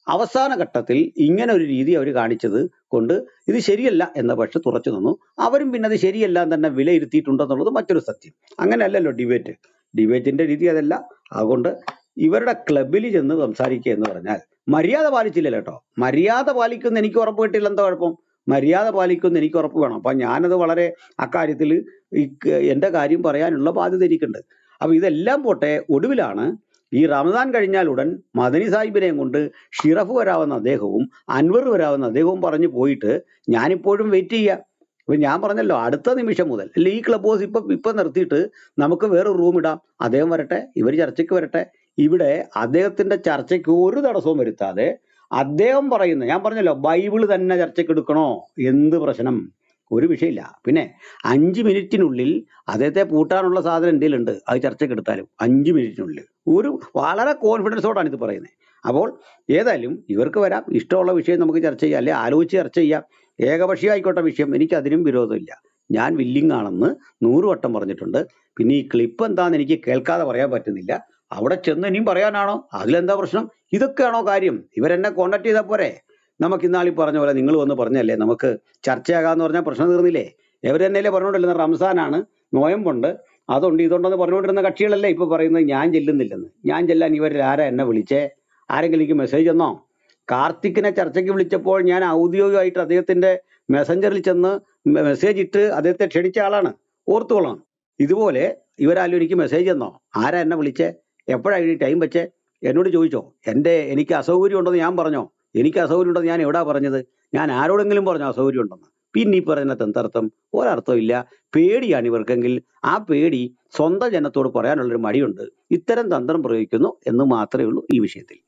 അവസാന ഘട്ടത്തിൽ ഇങ്ങനെ ഒരു രീതി അവർ കാണിച്ചത് കൊണ്ട് ഇത് ശരിയല്ല എന്ന പക്ഷെ തുറച്ചു നിന്നു. അവരും പിന്നെ അത് ശരിയല്ല എന്ന് തന്നെ വിലയിരുത്തിയിട്ടുണ്ടെന്നുള്ളത് മറ്റൊരു സത്യം. അങ്ങനെയല്ലല്ലോ ഡിബേറ്റിന്റെ രീതി അതല്ല. അതുകൊണ്ട് ഇവരുടെ ക്ലബിൽ ചെന്ന് സംസാരിക്കുക എന്ന് പറഞ്ഞാൽ മര്യാദ പാലിച്ചില്ലല്ലോ കേട്ടോ. മര്യാദ പാലിക്കുന്ന എനിക്ക് ഉറപ്പ് കിട്ടില്ല, എന്താ കുഴപ്പം? മര്യാദ പാലിക്കുന്ന എനിക്ക് ഉറപ്പ് വേണം. അപ്പൊ ഞാനത് വളരെ അക്കാര്യത്തിൽ എന്റെ കാര്യം പറയാനുള്ള ബാധ്യത എനിക്കുണ്ട്. അപ്പൊ ഇതെല്ലാം പോട്ടെ, ഒടുവിലാണ് ഈ റമദാൻ കഴിഞ്ഞാൽ ഉടൻ മദനി സാഹിബിനെയും കൊണ്ട് ഷിറഫ് വരാവുന്ന അദ്ദേഹവും അൻവർ വരാവുന്ന അദ്ദേഹവും പറഞ്ഞു പോയിട്ട് ഞാനിപ്പോഴും വെയിറ്റ് ചെയ്യാം. അപ്പൊ ഞാൻ പറഞ്ഞല്ലോ, അടുത്ത നിമിഷം മുതൽ അല്ലെ ഈ ക്ലബ് ഹൗസ് ഇപ്പൊ നിർത്തിയിട്ട് നമുക്ക് വേറെ റൂം ഇടാം, അദ്ദേഹം വരട്ടെ, ഇവർ ചർച്ചയ്ക്ക് വരട്ടെ. ഇവിടെ അദ്ദേഹത്തിന്റെ ചർച്ചയ്ക്ക് ഒരു തടസ്സവും വരുത്താതെ അദ്ദേഹം പറയുന്ന, ഞാൻ പറഞ്ഞല്ലോ ബൈബിള് തന്നെ ചർച്ചയ്ക്ക് എടുക്കണോ, എന്ത് പ്രശ്നം, ഒരു വിഷയമില്ല. പിന്നെ 5 മിനിറ്റിനുള്ളിൽ അദ്ദേഹത്തെ പൂട്ടാനുള്ള സാധനം എന്തെങ്കിലും ഉണ്ട്, അത് ചർച്ചയ്ക്ക് എടുത്താലും 5 മിനിറ്റിനുള്ളിൽ ഒരു വളരെ കോൺഫിഡൻസോടാണ് ഇത് പറയുന്നത്. അപ്പോൾ ഏതായാലും ഇവർക്ക് വരാം, ഇഷ്ടമുള്ള വിഷയം നമുക്ക് ചർച്ച ചെയ്യാം, അല്ലെ ആലോചിച്ച് ചർച്ച ചെയ്യാം. ഏകപക്ഷീയമായിക്കോട്ടെ വിഷയം, എനിക്ക് അതിനും വിരോധമില്ല. ഞാൻ വില്ലിങ് ആണെന്ന് 100 വട്ടം പറഞ്ഞിട്ടുണ്ട്. പിന്നെ ഈ ക്ലിപ്പ് എന്താന്ന് എനിക്ക് കേൾക്കാതെ പറയാൻ പറ്റുന്നില്ല. അവിടെ ചെന്ന് ഇനിയും പറയാനാണോ? അതിലെന്താ പ്രശ്നം? ഇതൊക്കെയാണോ കാര്യം? ഇവരെന്നെ കോണ്ടാക്ട് ചെയ്താൽ പോരെ? നമുക്ക് ഇന്നാളീ പറഞ്ഞ പോലെ നിങ്ങൾ വന്ന് പറഞ്ഞല്ലേ നമുക്ക് ചർച്ചയാകാന്ന് പറഞ്ഞാൽ പ്രശ്നം തീർന്നില്ലേ? ഇവർ തന്നെയല്ലേ പറഞ്ഞുകൊണ്ടിരുന്ന റംസാനാണ്, നോയമ്പുണ്ട്, അതുണ്ട്, ഇതുണ്ടെന്ന് പറഞ്ഞുകൊണ്ടിരുന്ന കക്ഷികളല്ലേ ഇപ്പൊ പറയുന്നത് ഞാൻ ചെല്ലുന്നില്ലെന്ന്. ഞാൻ ചെല്ലാൻ ഇവരിൽ ആരാ എന്നെ വിളിച്ചേ? ആരെങ്കിലും എനിക്ക് മെസ്സേജ് തന്നോ? കാർത്തിക്കിനെ ചർച്ചയ്ക്ക് വിളിച്ചപ്പോൾ ഞാൻ ഔദ്യോഗികമായിട്ട് അദ്ദേഹത്തിന്റെ മെസ്സഞ്ചറിൽ ചെന്ന് മെസ്സേജ് ഇട്ട് അദ്ദേഹത്തെ ക്ഷണിച്ച ആളാണ്, ഓർത്തോളാം. ഇതുപോലെ ഇവരാലും എനിക്ക് മെസ്സേജ് തന്നോ? ആരാ എന്നെ വിളിച്ചേ? എപ്പോഴാണ് ഈ ടൈം വെച്ചേ? എന്നോട് ചോദിച്ചോ? എനിക്ക് അസൗകര്യം ഉണ്ടെന്ന് ഞാൻ പറഞ്ഞോ? എനിക്ക് അസൗകര്യം ഉണ്ടെന്ന് ഞാൻ എവിടാ പറഞ്ഞത്? ഞാൻ ആരോടെങ്കിലും പറഞ്ഞോ അസൗകര്യം ഉണ്ടെന്ന്? പിന്നെ ഈ പറയുന്നത് എന്തർത്ഥം? ഒരർത്ഥം ഇല്ല. പേടിയാണ് ഇവർക്കെങ്കിൽ ആ പേടി സ്വന്തം ജനത്തോട് പറയാനുള്ളൊരു മടിയുണ്ട്. ഇത്തരം തന്ത്രം പ്രയോഗിക്കുന്നു എന്ന് മാത്രമേ ഉള്ളൂ ഈ വിഷയത്തിൽ.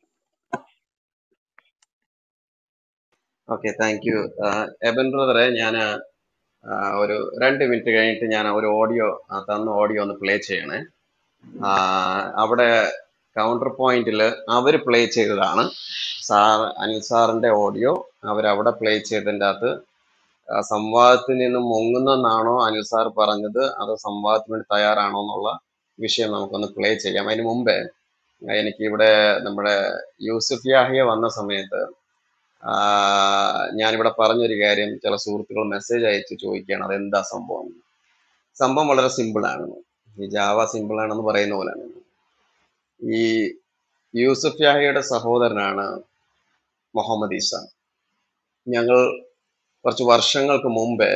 ഓക്കെ, താങ്ക് യു എബൻ ബ്രദറെ. ഞാൻ ഒരു 2 മിനിറ്റ് കഴിഞ്ഞിട്ട് ഞാൻ ഒരു തന്ന ഓഡിയോ ഒന്ന് പ്ലേ ചെയ്യണേ. അവിടെ കൗണ്ടർ പോയിന്റിൽ അവർ പ്ലേ ചെയ്തതാണ് അനിൽ സാറിന്റെ ഓഡിയോ. അവരവിടെ പ്ലേ ചെയ്തതിൻ്റെ അകത്ത് സംവാദത്തിൽ നിന്ന് മുങ്ങുന്നെന്നാണോ അനിൽ സാർ പറഞ്ഞത്, അതോ സംവാദത്തിന് വേണ്ടി തയ്യാറാണോ എന്നുള്ള വിഷയം നമുക്കൊന്ന് പ്ലേ ചെയ്യാം. അതിന് മുമ്പേ എനിക്കിവിടെ നമ്മുടെ യൂസുഫ് യാഹിയ വന്ന സമയത്ത് ഞാനിവിടെ പറഞ്ഞൊരു കാര്യം ചില സുഹൃത്തുക്കൾ മെസ്സേജ് അയച്ച് ചോദിക്കുകയാണ്, അതെന്താ സംഭവം. സംഭവം വളരെ സിമ്പിളാണ്. ഈ ജാവ സിമ്പിളാണെന്ന് പറയുന്ന പോലെയാണ്. ഈ യൂസുഫ് യാഹിയുടെ സഹോദരനാണ് മുഹമ്മദ് ഈസ. ഞങ്ങൾ കുറച്ച് വർഷങ്ങൾക്ക് മുമ്പേ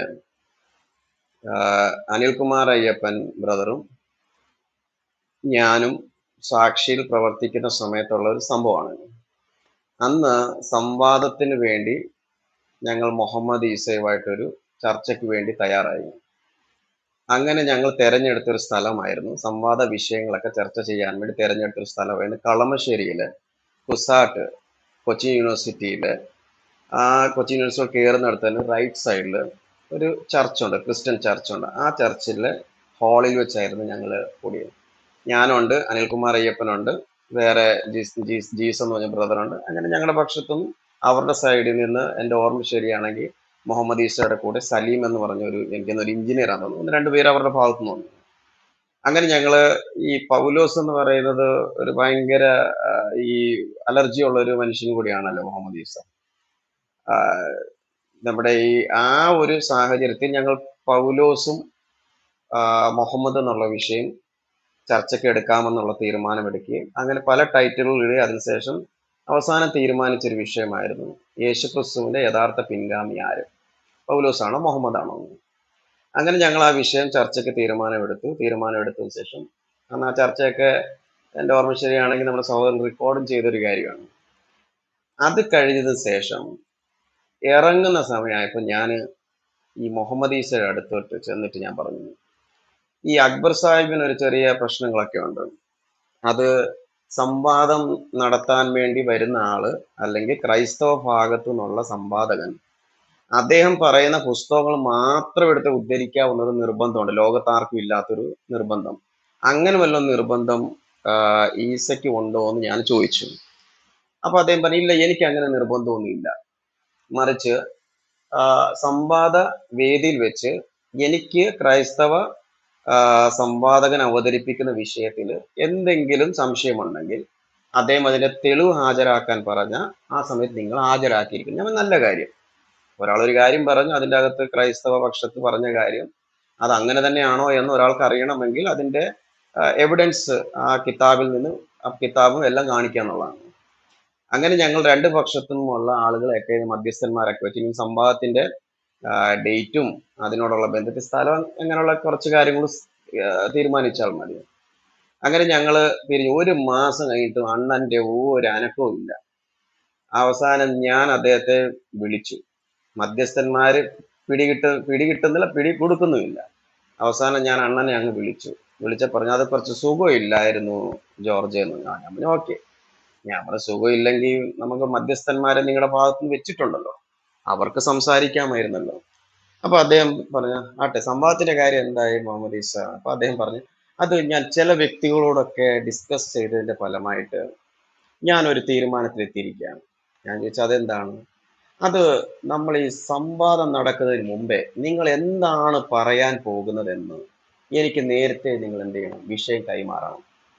അനിൽകുമാർ അയ്യപ്പൻ ബ്രദറും ഞാനും സാക്ഷിയിൽ പ്രവർത്തിക്കുന്ന സമയത്തുള്ള ഒരു സംഭവമാണ്. അന്ന് സംവാദത്തിന് വേണ്ടി ഞങ്ങൾ മുഹമ്മദ് ഈസയുമായിട്ടൊരു ചർച്ചയ്ക്ക് വേണ്ടി തയ്യാറായി. അങ്ങനെ ഞങ്ങൾ തെരഞ്ഞെടുത്തൊരു സ്ഥലമായിരുന്നു, സംവാദ വിഷയങ്ങളൊക്കെ ചർച്ച ചെയ്യാൻ വേണ്ടി തെരഞ്ഞെടുത്തൊരു സ്ഥലമായിരുന്നു കളമശ്ശേരിയിലെ കുസാറ്റ് കൊച്ചിൻ യൂണിവേഴ്സിറ്റിയിലെ കൊച്ചിൻ യൂണിവേഴ്സിറ്റി കയറുന്നിടത്ത് തന്നെ റൈറ്റ് സൈഡിൽ ഒരു ചർച്ചുണ്ട്, ക്രിസ്ത്യൻ ചർച്ചുണ്ട്. ആ ചർച്ചിലെ ഹാളിൽ വെച്ചായിരുന്നു ഞങ്ങൾ കൂടിയത്. ഞാനുണ്ട്, അനിൽകുമാർ അയ്യപ്പനുണ്ട്, വേറെ ജീസ് എന്ന് പറഞ്ഞ ബ്രദറുണ്ട്. അങ്ങനെ ഞങ്ങളുടെ പക്ഷത്തും അവരുടെ സൈഡിൽ നിന്ന് എൻ്റെ ഓർമ്മ ശരിയാണെങ്കിൽ മുഹമ്മദ് ഈസയുടെ കൂടെ സലീം എന്ന് പറഞ്ഞൊരു എനിക്കൊന്നൊരു എഞ്ചിനീയർ ആണെന്ന് തോന്നുന്നു, 2 പേര് അവരുടെ ഭാഗത്തു നിന്ന് വന്നു. അങ്ങനെ ഞങ്ങള് ഈ പൗലോസ് എന്ന് പറയുന്നത് ഒരു ഭയങ്കര ഈ അലർജി ഉള്ള ഒരു മനുഷ്യനും കൂടിയാണല്ലോ മുഹമ്മദ് ഈസ. നമ്മുടെ ഈ ഒരു സാഹചര്യത്തിൽ ഞങ്ങൾ പൗലോസും മുഹമ്മദ് എന്നുള്ള വിഷയം ചർച്ചയ്ക്ക് എടുക്കാമെന്നുള്ള തീരുമാനമെടുക്കുകയും അങ്ങനെ പല ടൈറ്റിലുകളിൽ അതിനുശേഷം അവസാനം തീരുമാനിച്ചൊരു വിഷയമായിരുന്നു യേശുക്രിസ്തുവിന്റെ യഥാർത്ഥ പിൻഗാമി ആര്, പൗലോസാണോ മുഹമ്മദാണോ. അങ്ങനെ ഞങ്ങൾ ആ വിഷയം ചർച്ചയ്ക്ക് തീരുമാനമെടുത്തതിന് ശേഷം അന്ന് ആ ചർച്ചയൊക്കെ എൻ്റെ ഓർമ്മ ശരിയാണെങ്കിൽ നമ്മുടെ സഹോദരൻ റെക്കോർഡും ചെയ്തൊരു കാര്യമാണ്. അത് കഴിഞ്ഞതിന് ശേഷം ഇറങ്ങുന്ന സമയമായപ്പോൾ ഞാൻ ഈ മുഹമ്മദ് ഈസയുടെ അടുത്തോട്ട് ചെന്നിട്ട് ഞാൻ പറഞ്ഞു, ഈ അക്ബർ സാഹിബിന് ഒരു ചെറിയ പ്രശ്നങ്ങളൊക്കെ ഉണ്ട്. അത് സംവാദം നടത്താൻ വേണ്ടി വരുന്ന ആള് അല്ലെങ്കിൽ ക്രൈസ്തവ ഭാഗത്തു നിന്നുള്ള സംവാദകൻ അദ്ദേഹം പറയുന്ന പുസ്തകങ്ങൾ മാത്രം എടുത്ത് ഉദ്ധരിക്കാവുന്നത് നിർബന്ധമുണ്ട്, ലോകത്താർക്കും ഇല്ലാത്തൊരു നിർബന്ധം. അങ്ങനെ വല്ല നിർബന്ധം ഈസയ്ക്ക് ഉണ്ടോ എന്ന് ഞാൻ ചോദിച്ചു. അപ്പൊ അദ്ദേഹം പറഞ്ഞു, ഇല്ല, എനിക്ക് അങ്ങനെ നിർബന്ധമൊന്നുമില്ല, മറിച്ച് സംവാദ വേദിയിൽ വെച്ച് എനിക്ക് ക്രൈസ്തവ സംവാദകൻ അവതരിപ്പിക്കുന്ന വിഷയത്തിൽ എന്തെങ്കിലും സംശയമുണ്ടെങ്കിൽ അദ്ദേഹം അതിന്റെ തെളിവ് ഹാജരാക്കാൻ പറഞ്ഞ ആ സമയത്ത് നിങ്ങൾ ഹാജരാക്കിയിരിക്കും. ഞാൻ നല്ല കാര്യം. ഒരാളൊരു കാര്യം പറഞ്ഞു, അതിൻ്റെ അകത്ത് ക്രൈസ്തവ പക്ഷത്ത് പറഞ്ഞ കാര്യം അത് അങ്ങനെ തന്നെയാണോ എന്ന് ഒരാൾക്ക് അറിയണമെങ്കിൽ അതിന്റെ എവിഡൻസ് ആ കിതാബിൽ നിന്ന് ആ കിതാബും എല്ലാം കാണിക്കുക എന്നുള്ളതാണ്. അങ്ങനെ ഞങ്ങൾ രണ്ട് പക്ഷത്തുനിന്നുമുള്ള ആളുകളെയൊക്കെ മധ്യസ്ഥന്മാരൊക്കെ വെച്ച് ഇനി സംവാദത്തിന്റെ ഡേറ്റും അതിനോടുള്ള ബന്ധത്തിൽ സ്ഥലം അങ്ങനെയുള്ള കുറച്ച് കാര്യങ്ങൾ തീരുമാനിച്ചാൽ മതി. അങ്ങനെ ഞങ്ങള് പിരിഞ്ഞു. 1 മാസം കഴിഞ്ഞിട്ടും അണ്ണന്റെ ഒരു അനക്കവും ഇല്ല. അവസാനം ഞാൻ അദ്ദേഹത്തെ വിളിച്ചു. മധ്യസ്ഥന്മാര് പിടികിട്ടുന്നില്ല, പിടി കൊടുക്കുന്നുമില്ല. അവസാനം ഞാൻ അണ്ണനെ അങ്ങ് വിളിച്ച പറഞ്ഞു അത് കുറച്ച് സുഖമില്ലായിരുന്നു ജോർജ് എന്ന്. ഞാൻ പറഞ്ഞു ഓക്കെ. ഞാൻ പറഞ്ഞു സുഖമില്ലെങ്കിൽ നമുക്ക് മധ്യസ്ഥന്മാരെ നിങ്ങളുടെ ഭാഗത്തുനിന്ന് വെച്ചിട്ടുണ്ടല്ലോ, അവർക്ക് സംസാരിക്കാമായിരുന്നല്ലോ. അപ്പൊ അദ്ദേഹം പറഞ്ഞു ആട്ടെ സംഭവത്തിന്റെ കാര്യം എന്തായി മുഹമ്മദ് ഈസ? അപ്പൊ അദ്ദേഹം പറഞ്ഞു അത് ഞാൻ ചില വ്യക്തികളോടൊക്കെ ഡിസ്കസ് ചെയ്തതിന്റെ ഫലമായിട്ട് ഞാനൊരു തീരുമാനത്തിലെത്തിയിരിക്കുകയാണ്. ഞാൻ ചോദിച്ചാൽ അതെന്താണ്? അത് നമ്മൾ ഈ സംവാദം നടക്കുന്നതിന് മുമ്പേ നിങ്ങൾ എന്താണ് പറയാൻ പോകുന്നതെന്ന് എനിക്ക് നേരത്തെ നിങ്ങൾ എന്ത് ചെയ്യണം, വിഷയം കൈമാറണം.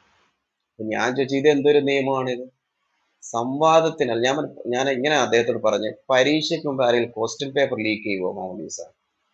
ഞാൻ ചോദിച്ചു ഇത് എന്തൊരു നിയമമാണിത്? സംവാദത്തിനല്ല. ഞാൻ ഇങ്ങനെ അദ്ദേഹത്തോട് പറഞ്ഞു, പരീക്ഷയ്ക്ക് മുമ്പ് ആരെങ്കിലും ക്വസ്റ്റ്യൻ പേപ്പർ ലീക്ക് ചെയ്യുമോ മുഹമ്മദ് ഈസ?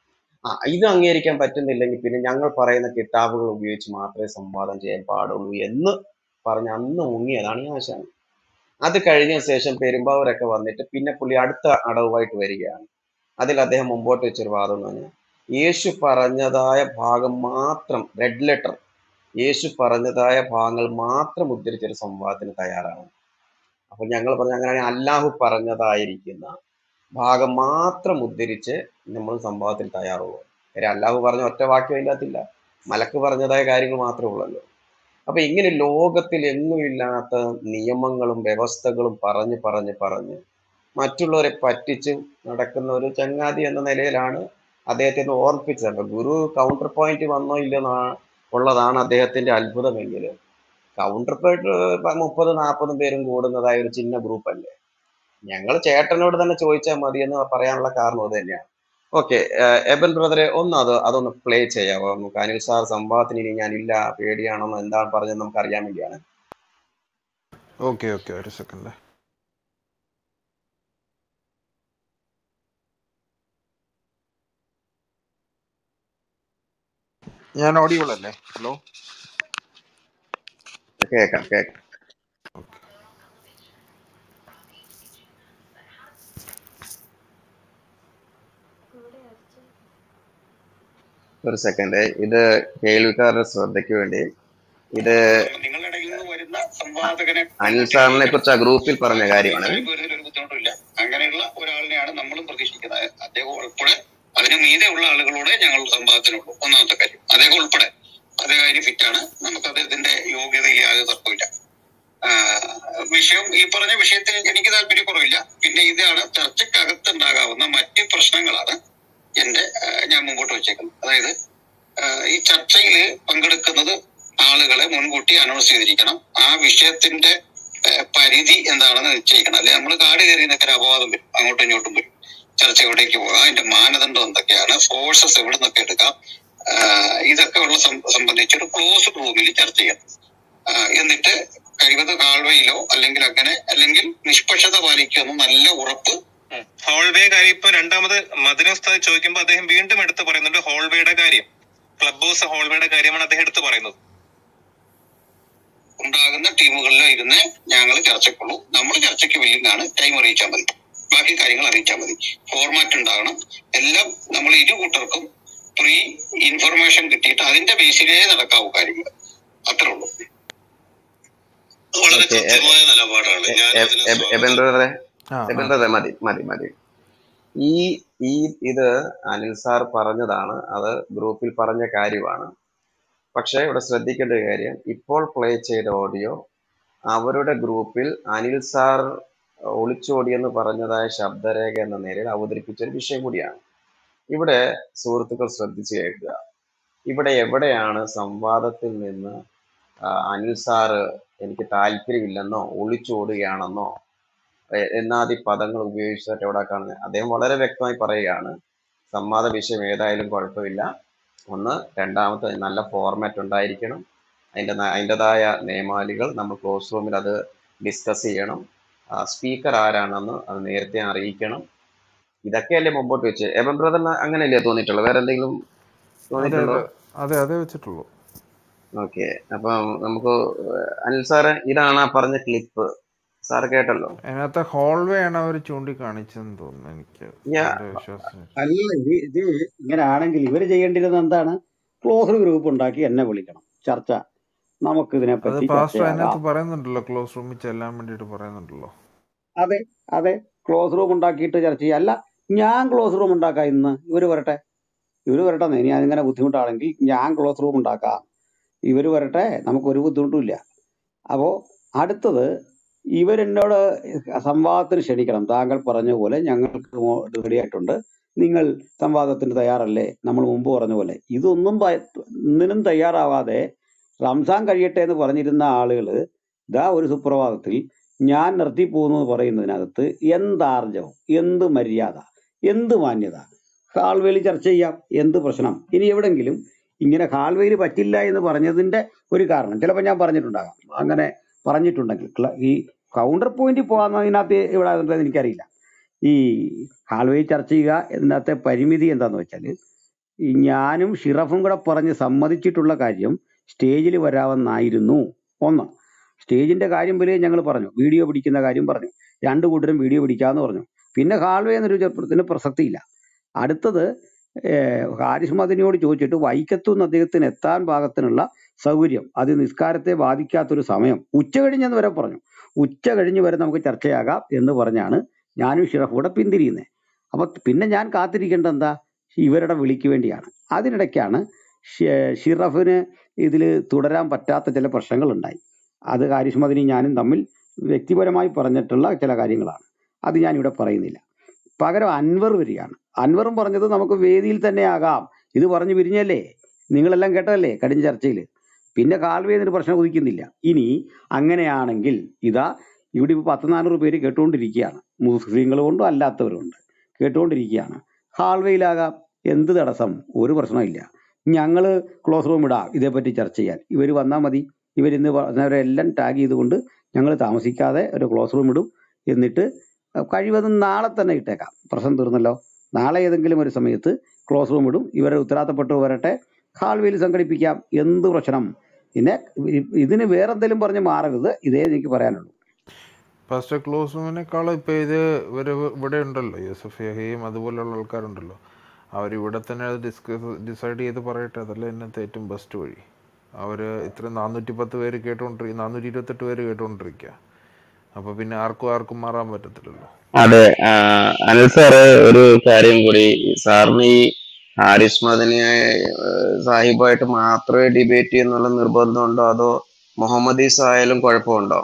ഇത് അംഗീകരിക്കാൻ പറ്റുന്നില്ലെങ്കിൽ പിന്നെ ഞങ്ങൾ പറയുന്ന കിതാബുകൾ ഉപയോഗിച്ച് മാത്രമേ സംവാദം ചെയ്യാൻ പാടുള്ളൂ എന്ന് പറഞ്ഞ് അന്ന് മുങ്ങിയതാണ് ഈ ആശാൻ. അത് കഴിഞ്ഞ ശേഷം പെരുമ്പാവൂരൊക്കെ വന്നിട്ട് പിന്നെ പുള്ളി അടുത്ത അടവുമായിട്ട് വരികയാണ്. അതിൽ അദ്ദേഹം മുമ്പോട്ട് വെച്ചൊരു വാദം എന്ന് പറഞ്ഞാൽ യേശു പറഞ്ഞതായ ഭാഗം മാത്രം, റെഡ് ലെറ്റർ യേശു പറഞ്ഞതായ ഭാഗങ്ങൾ മാത്രം ഉദ്ധരിച്ചൊരു സംവാദത്തിന് തയ്യാറാണ്. അപ്പൊ ഞങ്ങൾ പറഞ്ഞു അങ്ങനെ അല്ലാഹു പറഞ്ഞതായിരിക്കുന്ന ഭാഗം മാത്രം ഉദ്ധരിച്ച് നമ്മൾ സംഭവത്തിന് തയ്യാറുള്ളൂ. കാര്യം അല്ലാഹു പറഞ്ഞ ഒറ്റ വാക്യം ഇല്ലാത്തില്ല, മലക്ക് പറഞ്ഞതായ കാര്യങ്ങൾ മാത്രമേ ഉള്ളല്ലോ. അപ്പൊ ഇങ്ങനെ ലോകത്തിൽ എങ്ങുമില്ലാത്ത നിയമങ്ങളും വ്യവസ്ഥകളും പറഞ്ഞ് മറ്റുള്ളവരെ പറ്റിച്ച് നടക്കുന്ന ഒരു ചങ്ങാതി എന്ന നിലയിലാണ് അദ്ദേഹത്തെ ഓർപ്പിച്ചത്. അപ്പൊ ഗുരു കൗണ്ടർ പോയിന്റ് വന്നോ ഇല്ലെന്നാ ഉള്ളതാണ് അദ്ദേഹത്തിന്റെ അത്ഭുതമെങ്കിൽ കൗണ്ടർ പോയിന്റ് 30-40 പേരും കൂടുന്നതായ ഒരു ചിന്ന ഗ്രൂപ്പ് അല്ലേ. ഞങ്ങൾ ചേട്ടനോട് തന്നെ ചോദിച്ചാൽ മതി എന്ന് പറയാനുള്ള കാരണം അത് തന്നെയാണ്. ഓക്കെ, എബൻ ബ്രദറെ അതൊന്ന് പ്ലേ ചെയ്യാമോ? നമുക്ക് അനിൽ സാർ സംഭവത്തിന് ഇനി ഞാനില്ല പേടിയാണെന്നോ എന്താണ് പറഞ്ഞത് നമുക്ക് അറിയാൻ വേണ്ടിയാണ്. ഓക്കെ ഒരു സെക്കൻഡ്. ഞാൻ ഓഡിയബിൾ അല്ലേ? ഹലോ, കേക്കാം. ഒരു സെക്കൻഡ്, ഇത് കേൾവിക്കാരുടെ ശ്രദ്ധയ്ക്ക് വേണ്ടി ഇത് അനിൽ സാറിനെ കുറിച്ച് ആ ഗ്രൂപ്പിൽ പറഞ്ഞ കാര്യമാണ്. ബുദ്ധിമുട്ടില്ല, അങ്ങനെയുള്ള ഒരാളിനെയാണ് നമ്മളും പ്രതീക്ഷിക്കുന്നത്. അദ്ദേഹം ഉൾപ്പെടെ അതിന് മീതെയുള്ള ആളുകളോടെ ഞങ്ങൾ സംവാദത്തിനുള്ളൂ. ഒന്നാമത്തെ കാര്യം അദ്ദേഹം ഉൾപ്പെടെ അതേ കാര്യം ഫിറ്റാണ്. നമുക്ക് അദ്ദേഹത്തിന്റെ യോഗ്യതയിൽ യാതൊരു തർക്കമില്ല. വിഷയം ഈ പറഞ്ഞ വിഷയത്തിൽ എനിക്ക് താല്പര്യക്കുറവില്ല. പിന്നെ ഇതാണ് ചർച്ചക്കകത്തുണ്ടാകാവുന്ന മറ്റ് പ്രശ്നങ്ങളാണ് ഞാൻ മുമ്പോട്ട് വെച്ചേക്കുന്നത്. അതായത് ഈ ചർച്ചയിൽ പങ്കെടുക്കുന്നത് ആളുകളെ മുൻകൂട്ടി അനൗൺസ് ചെയ്തിരിക്കണം. ആ വിഷയത്തിന്റെ പരിധി എന്താണെന്ന് നിശ്ചയിക്കണം. അല്ലെ നമ്മൾ കാട് കയറി നിൽക്കുന്ന അപവാദം വരും, അങ്ങോട്ടും ഇങ്ങോട്ടും വരും. ചർച്ച എവിടേക്ക് പോകാം, അതിന്റെ മാനദണ്ഡം എന്തൊക്കെയാണ്, ഫോഴ്സസ് എവിടെ നിന്നൊക്കെ എടുക്കാം, ഇതൊക്കെ ഉള്ള സംബന്ധിച്ചൊരു ക്ലോസ്ഡ് റൂമിൽ ചർച്ച ചെയ്യണം. എന്നിട്ട് കഴിവത് ഹാൾവേയിലോ അല്ലെങ്കിൽ നിഷ്പക്ഷത പാലിക്കുമെന്ന് നല്ല ഉറപ്പ്. ഹോൾവേ കാര്യം ഇപ്പൊ രണ്ടാമത് മദനുസ്താദ് ചോദിക്കുമ്പോൾ അദ്ദേഹം വീണ്ടും എടുത്ത് പറയുന്നുണ്ട് ഹോൾവേയുടെ കാര്യം. ക്ലബ് ഹൗസ് ഹോൾവേയുടെ കാര്യമാണ് അദ്ദേഹം എടുത്ത് പറയുന്നത്. ഉണ്ടാകുന്ന ടീമുകളിലോ ഇരുന്ന് ഞങ്ങൾ ചർച്ചക്കുള്ളൂ. നമ്മൾ ചർച്ചയ്ക്ക് വില്ലിങ്ങാണ്. ടൈം അറിയിച്ചാൽ മതി, ബാക്കി കാര്യങ്ങൾ അറിയിച്ചാൽ മതി. ഫോർമാറ്റ് ഉണ്ടാകണം. എല്ലാം നമ്മൾ ഇരു കൂട്ടർക്കും പ്രീ ഇൻഫർമേഷൻ കിട്ടിയിട്ട് അതിന്റെ ബേസിലേ നടക്കാവൂ കാര്യങ്ങൾ. അത്രേ ഉള്ളൂ. വളരെ കൃത്യമായ നിലപാടാണ്. മതി. ഇത് അനിൽ സാർ പറഞ്ഞതാണ്, അത് ഗ്രൂപ്പിൽ പറഞ്ഞ കാര്യമാണ്. പക്ഷെ ഇവിടെ ശ്രദ്ധിക്കേണ്ട ഒരു കാര്യം, ഇപ്പോൾ പ്ലേ ചെയ്ത ഓഡിയോ അവരുടെ ഗ്രൂപ്പിൽ അനിൽ സാർ ഒളിച്ചോടിയെന്ന് പറഞ്ഞതായ ശബ്ദരേഖ എന്ന നിലയിൽ അവതരിപ്പിച്ച ഒരു വിഷയം കൂടിയാണ്. ഇവിടെ സുഹൃത്തുക്കൾ ശ്രദ്ധിച്ചു കേൾക്കുക. ഇവിടെ എവിടെയാണ് സംവാദത്തിൽ നിന്ന് അനിൽ സാറ് എനിക്ക് താല്പര്യമില്ലെന്നോ ഒളിച്ചോടുകയാണെന്നോ എന്നാദി പദങ്ങൾ ഉപയോഗിച്ചിട്ട് എവിടെ കാണുന്നത്? അദ്ദേഹം വളരെ വ്യക്തമായി പറയുകയാണ്, സംവാദ വിഷയം ഏതായാലും കുഴപ്പമില്ല. രണ്ടാമത്തെ നല്ല ഫോർമാറ്റ് ഉണ്ടായിരിക്കണം. അതിൻ്റെതായ നിയമാവലികൾ നമ്മൾ ക്ലോസ് റൂമിൽ അത് ഡിസ്കസ് ചെയ്യണം. സ്പീക്കർ ആരാണെന്ന് അത് നേരത്തെ അറിയിക്കണം. ഇതൊക്കെയല്ലേ മുമ്പോട്ട് വെച്ച്. എബൻ ബ്രദറിന് അങ്ങനെയല്ലേ തോന്നിയിട്ടുള്ളൂ? വേറെ എന്തെങ്കിലും തോന്നിയിട്ടുണ്ടോ? അതെ വെച്ചിട്ടുള്ളൂ. ഓക്കെ, അപ്പം നമുക്ക് അനിൽ സാറ് ഇതാണ് പറഞ്ഞ ക്ലിപ്പ്, സാറ് കേട്ടല്ലോ. അതിനകത്ത് ഹോൾവേ ആണ് അവർ ചൂണ്ടിക്കാണിച്ചെന്ന് തോന്നുന്നു എനിക്ക്. വിശ്വാസം അല്ല, ഇത് ഇങ്ങനെ ആണെങ്കിൽ ഇവര് ചെയ്യേണ്ടിരുന്നത് എന്താണ്? ക്ലോസ് ഗ്രൂപ്പ് ഉണ്ടാക്കി എന്നെ വിളിക്കണം, ചർച്ച നമുക്ക് അത് ഇതിനെപ്പറ്റി പാസ്റ്റർ ചർച്ചയാകാം. അതിനകത്ത് പറയുന്നുണ്ടല്ലോ, ക്ലോസ് റൂമിൽ ചെല്ലാൻ വേണ്ടിയിട്ട് പറയുന്നുണ്ടല്ലോ. അതെ, ക്ലോസ് റൂം ഉണ്ടാക്കിയിട്ട് ചർച്ച ചെയ്യാം. അല്ല, ഞാൻ ക്ലോസ് റൂം ഉണ്ടാക്കാം. ഇന്ന് ഇവര് വരട്ടെ, ഇനി അതിങ്ങനെ ബുദ്ധിമുട്ടാണെങ്കിൽ ഞാൻ ക്ലോസ് റൂം ഉണ്ടാക്കാം. ഇവര് വരട്ടെ, നമുക്കൊരു ബുദ്ധിമുട്ടുമില്ല. അപ്പോ അടുത്തത്, ഇവരെന്നോട് സംവാദത്തിന് ക്ഷണിക്കണം. താങ്കൾ പറഞ്ഞ പോലെ ഞങ്ങൾക്ക് റെഡി ആയിട്ടുണ്ട്, നിങ്ങൾ സംവാദത്തിന് തയ്യാറല്ലേ? നമ്മൾ മുമ്പ് പറഞ്ഞ പോലെ ഒന്നിനും തയ്യാറാവാതെ റംസാൻ കഴിയട്ടെ എന്ന് പറഞ്ഞിരുന്ന ആളുകള് ഇതാ ഒരു സുപ്രഭാതത്തിൽ ഞാൻ നിർത്തിപ്പോകുന്നു പറയുന്നതിനകത്ത് എന്താർജവം, എന്ത് മര്യാദ, എന്ത് മാന്യത? ഹാൾവേയിൽ ചർച്ച ചെയ്യാം, എന്ത് പ്രശ്നം? ഇനി എവിടെങ്കിലും ഇങ്ങനെ ഹാൾവേയിൽ പറ്റില്ല എന്ന് പറഞ്ഞതിന്റെ ഒരു കാരണം ചിലപ്പോൾ ഞാൻ പറഞ്ഞിട്ടുണ്ടാകാം. അങ്ങനെ പറഞ്ഞിട്ടുണ്ടെങ്കിൽ ഈ കൗണ്ടർ പോയിന്റ് പോകാന്നതിനകത്ത് ഇവിടെ ഉണ്ടെന്ന് എനിക്കറിയില്ല. ഈ ഹാൾവേയിൽ ചർച്ച ചെയ്യുക എന്നതിനകത്തെ പരിമിതി എന്താന്ന് വെച്ചാൽ, ഈ ഞാനും ഷിറഫും കൂടെ പറഞ്ഞ് സമ്മതിച്ചിട്ടുള്ള കാര്യം സ്റ്റേജിൽ വരാമെന്നായിരുന്നു. ഒന്ന്, സ്റ്റേജിന്റെ കാര്യം വരെ ഞങ്ങൾ പറഞ്ഞു, വീഡിയോ പിടിക്കുന്ന കാര്യം പറഞ്ഞു, രണ്ടു കൂട്ടരും വീഡിയോ പിടിക്കാന്ന് പറഞ്ഞു. പിന്നെ ഹാൾവേ എന്നൊരു ചെറുപ്പത്തിന് പ്രസക്തിയില്ല. അടുത്തത്, ഹാരിസ് മദനിയോട് ചോദിച്ചിട്ട് വൈക്കത്തുനിന്ന് അദ്ദേഹത്തിന് എത്താൻ പാകത്തിനുള്ള സൗകര്യം, അത് നിസ്കാരത്തെ ബാധിക്കാത്തൊരു സമയം ഉച്ച കഴിഞ്ഞെന്ന് വരെ പറഞ്ഞു. ഉച്ച കഴിഞ്ഞ് വരെ നമുക്ക് ചർച്ചയാകാം എന്ന് പറഞ്ഞാണ് ഞാനും ഷിറഫും കൂടെ പിന്തിരിയുന്നത്. അപ്പൊ പിന്നെ ഞാൻ കാത്തിരിക്കേണ്ടത് എന്താ? ഇവരുടെ വിളിക്ക് വേണ്ടിയാണ്. അതിനിടയ്ക്കാണ് ഷിറഫിന് ഇതിൽ തുടരാൻ പറ്റാത്ത ചില പ്രശ്നങ്ങൾ ഉണ്ടായി. അത് ഹാരിസ് മദനി ഞാനും തമ്മിൽ വ്യക്തിപരമായി പറഞ്ഞിട്ടുള്ള ചില കാര്യങ്ങളാണ്. അത് ഞാനിവിടെ പറയുന്നില്ല. പകരം അൻവർ വരികയാണ്. അൻവറും പറഞ്ഞത് നമുക്ക് വേദിയിൽ തന്നെ ആകാം, ഇത് പറഞ്ഞു പിരിഞ്ഞല്ലേ, നിങ്ങളെല്ലാം കേട്ടതല്ലേ കടിഞ്ഞ ചർച്ചയിൽ. പിന്നെ ഹാൾവേ എന്നൊരു പ്രശ്നം ഉദിക്കുന്നില്ല. ഇനി അങ്ങനെയാണെങ്കിൽ ഇതാ ഇവിടെ ഇപ്പോൾ 100-400 പേര് കേട്ടുകൊണ്ടിരിക്കുകയാണ്, മുസ്ലിങ്ങൾ കൊണ്ടും അല്ലാത്തവരുണ്ട്, കേട്ടുകൊണ്ടിരിക്കുകയാണ്. ഹാൾവേയിലാകാം, എന്ത് തടസ്സം? ഒരു പ്രശ്നമില്ല. ഞങ്ങൾ ക്ലോസ് റൂം ഇടാം ഇതേപ്പറ്റി ചർച്ച ചെയ്യാൻ. ഇവർ വന്നാൽ മതി. ഇവരിന്ന് പറഞ്ഞവരെല്ലാം ടാഗ് ചെയ്തുകൊണ്ട് ഞങ്ങൾ താമസിക്കാതെ ഒരു ക്ലോസ് റൂം ഇടും. എന്നിട്ട് കഴിവതും നാളെ തന്നെ ഇട്ടേക്കാം, പ്രശ്നം തീർന്നല്ലോ. നാളെ ഏതെങ്കിലും ഒരു സമയത്ത് ക്ലോസ് റൂം ഇടും, ഇവരെ ഉത്തരവാദിത്തപ്പെട്ടു വരട്ടെ, ഹാൾവേയിൽ സംഘടിപ്പിക്കാം, എന്ത് പ്രശ്നം? പിന്നെ ഇതിന് വേറെന്തെങ്കിലും പറഞ്ഞ് മാറരുത്, ഇതേ എനിക്ക് പറയാനുള്ളൂ. ഫസ്റ്റ് ക്ലോസ് റൂമിനേക്കാളും ഇപ്പോൾ ഇവിടെ ഉണ്ടല്ലോ, യൂസഫ് യഹയും അതുപോലെയുള്ള ആൾക്കാരുണ്ടല്ലോ, അവരിവിടെ തന്നെ അത് ഡിസൈഡ് ചെയ്ത് പറയട്ടെ. അതല്ല ഇന്നത്തെ ഏറ്റവും ബെസ്റ്റ് വഴി. അവർ ഇത്ര 410 പേര് 428 പേര് കേട്ടുകൊണ്ടിരിക്കുക. അപ്പോൾ പിന്നെ ആർക്കും മാറാൻ പറ്റത്തില്ലല്ലോ. അതെ, അനിൽ സാറ് ഒരു കാര്യം കൂടി, സാറിന് ഈ ഹാരിസ് മദനി സാഹിബായിട്ട് മാത്രമേ ഡിബേറ്റ് ചെയ്യുന്നുള്ള നിർബന്ധമുണ്ടോ, അതോ മുഹമ്മദ് ഈസ ആയാലും കുഴപ്പമുണ്ടോ?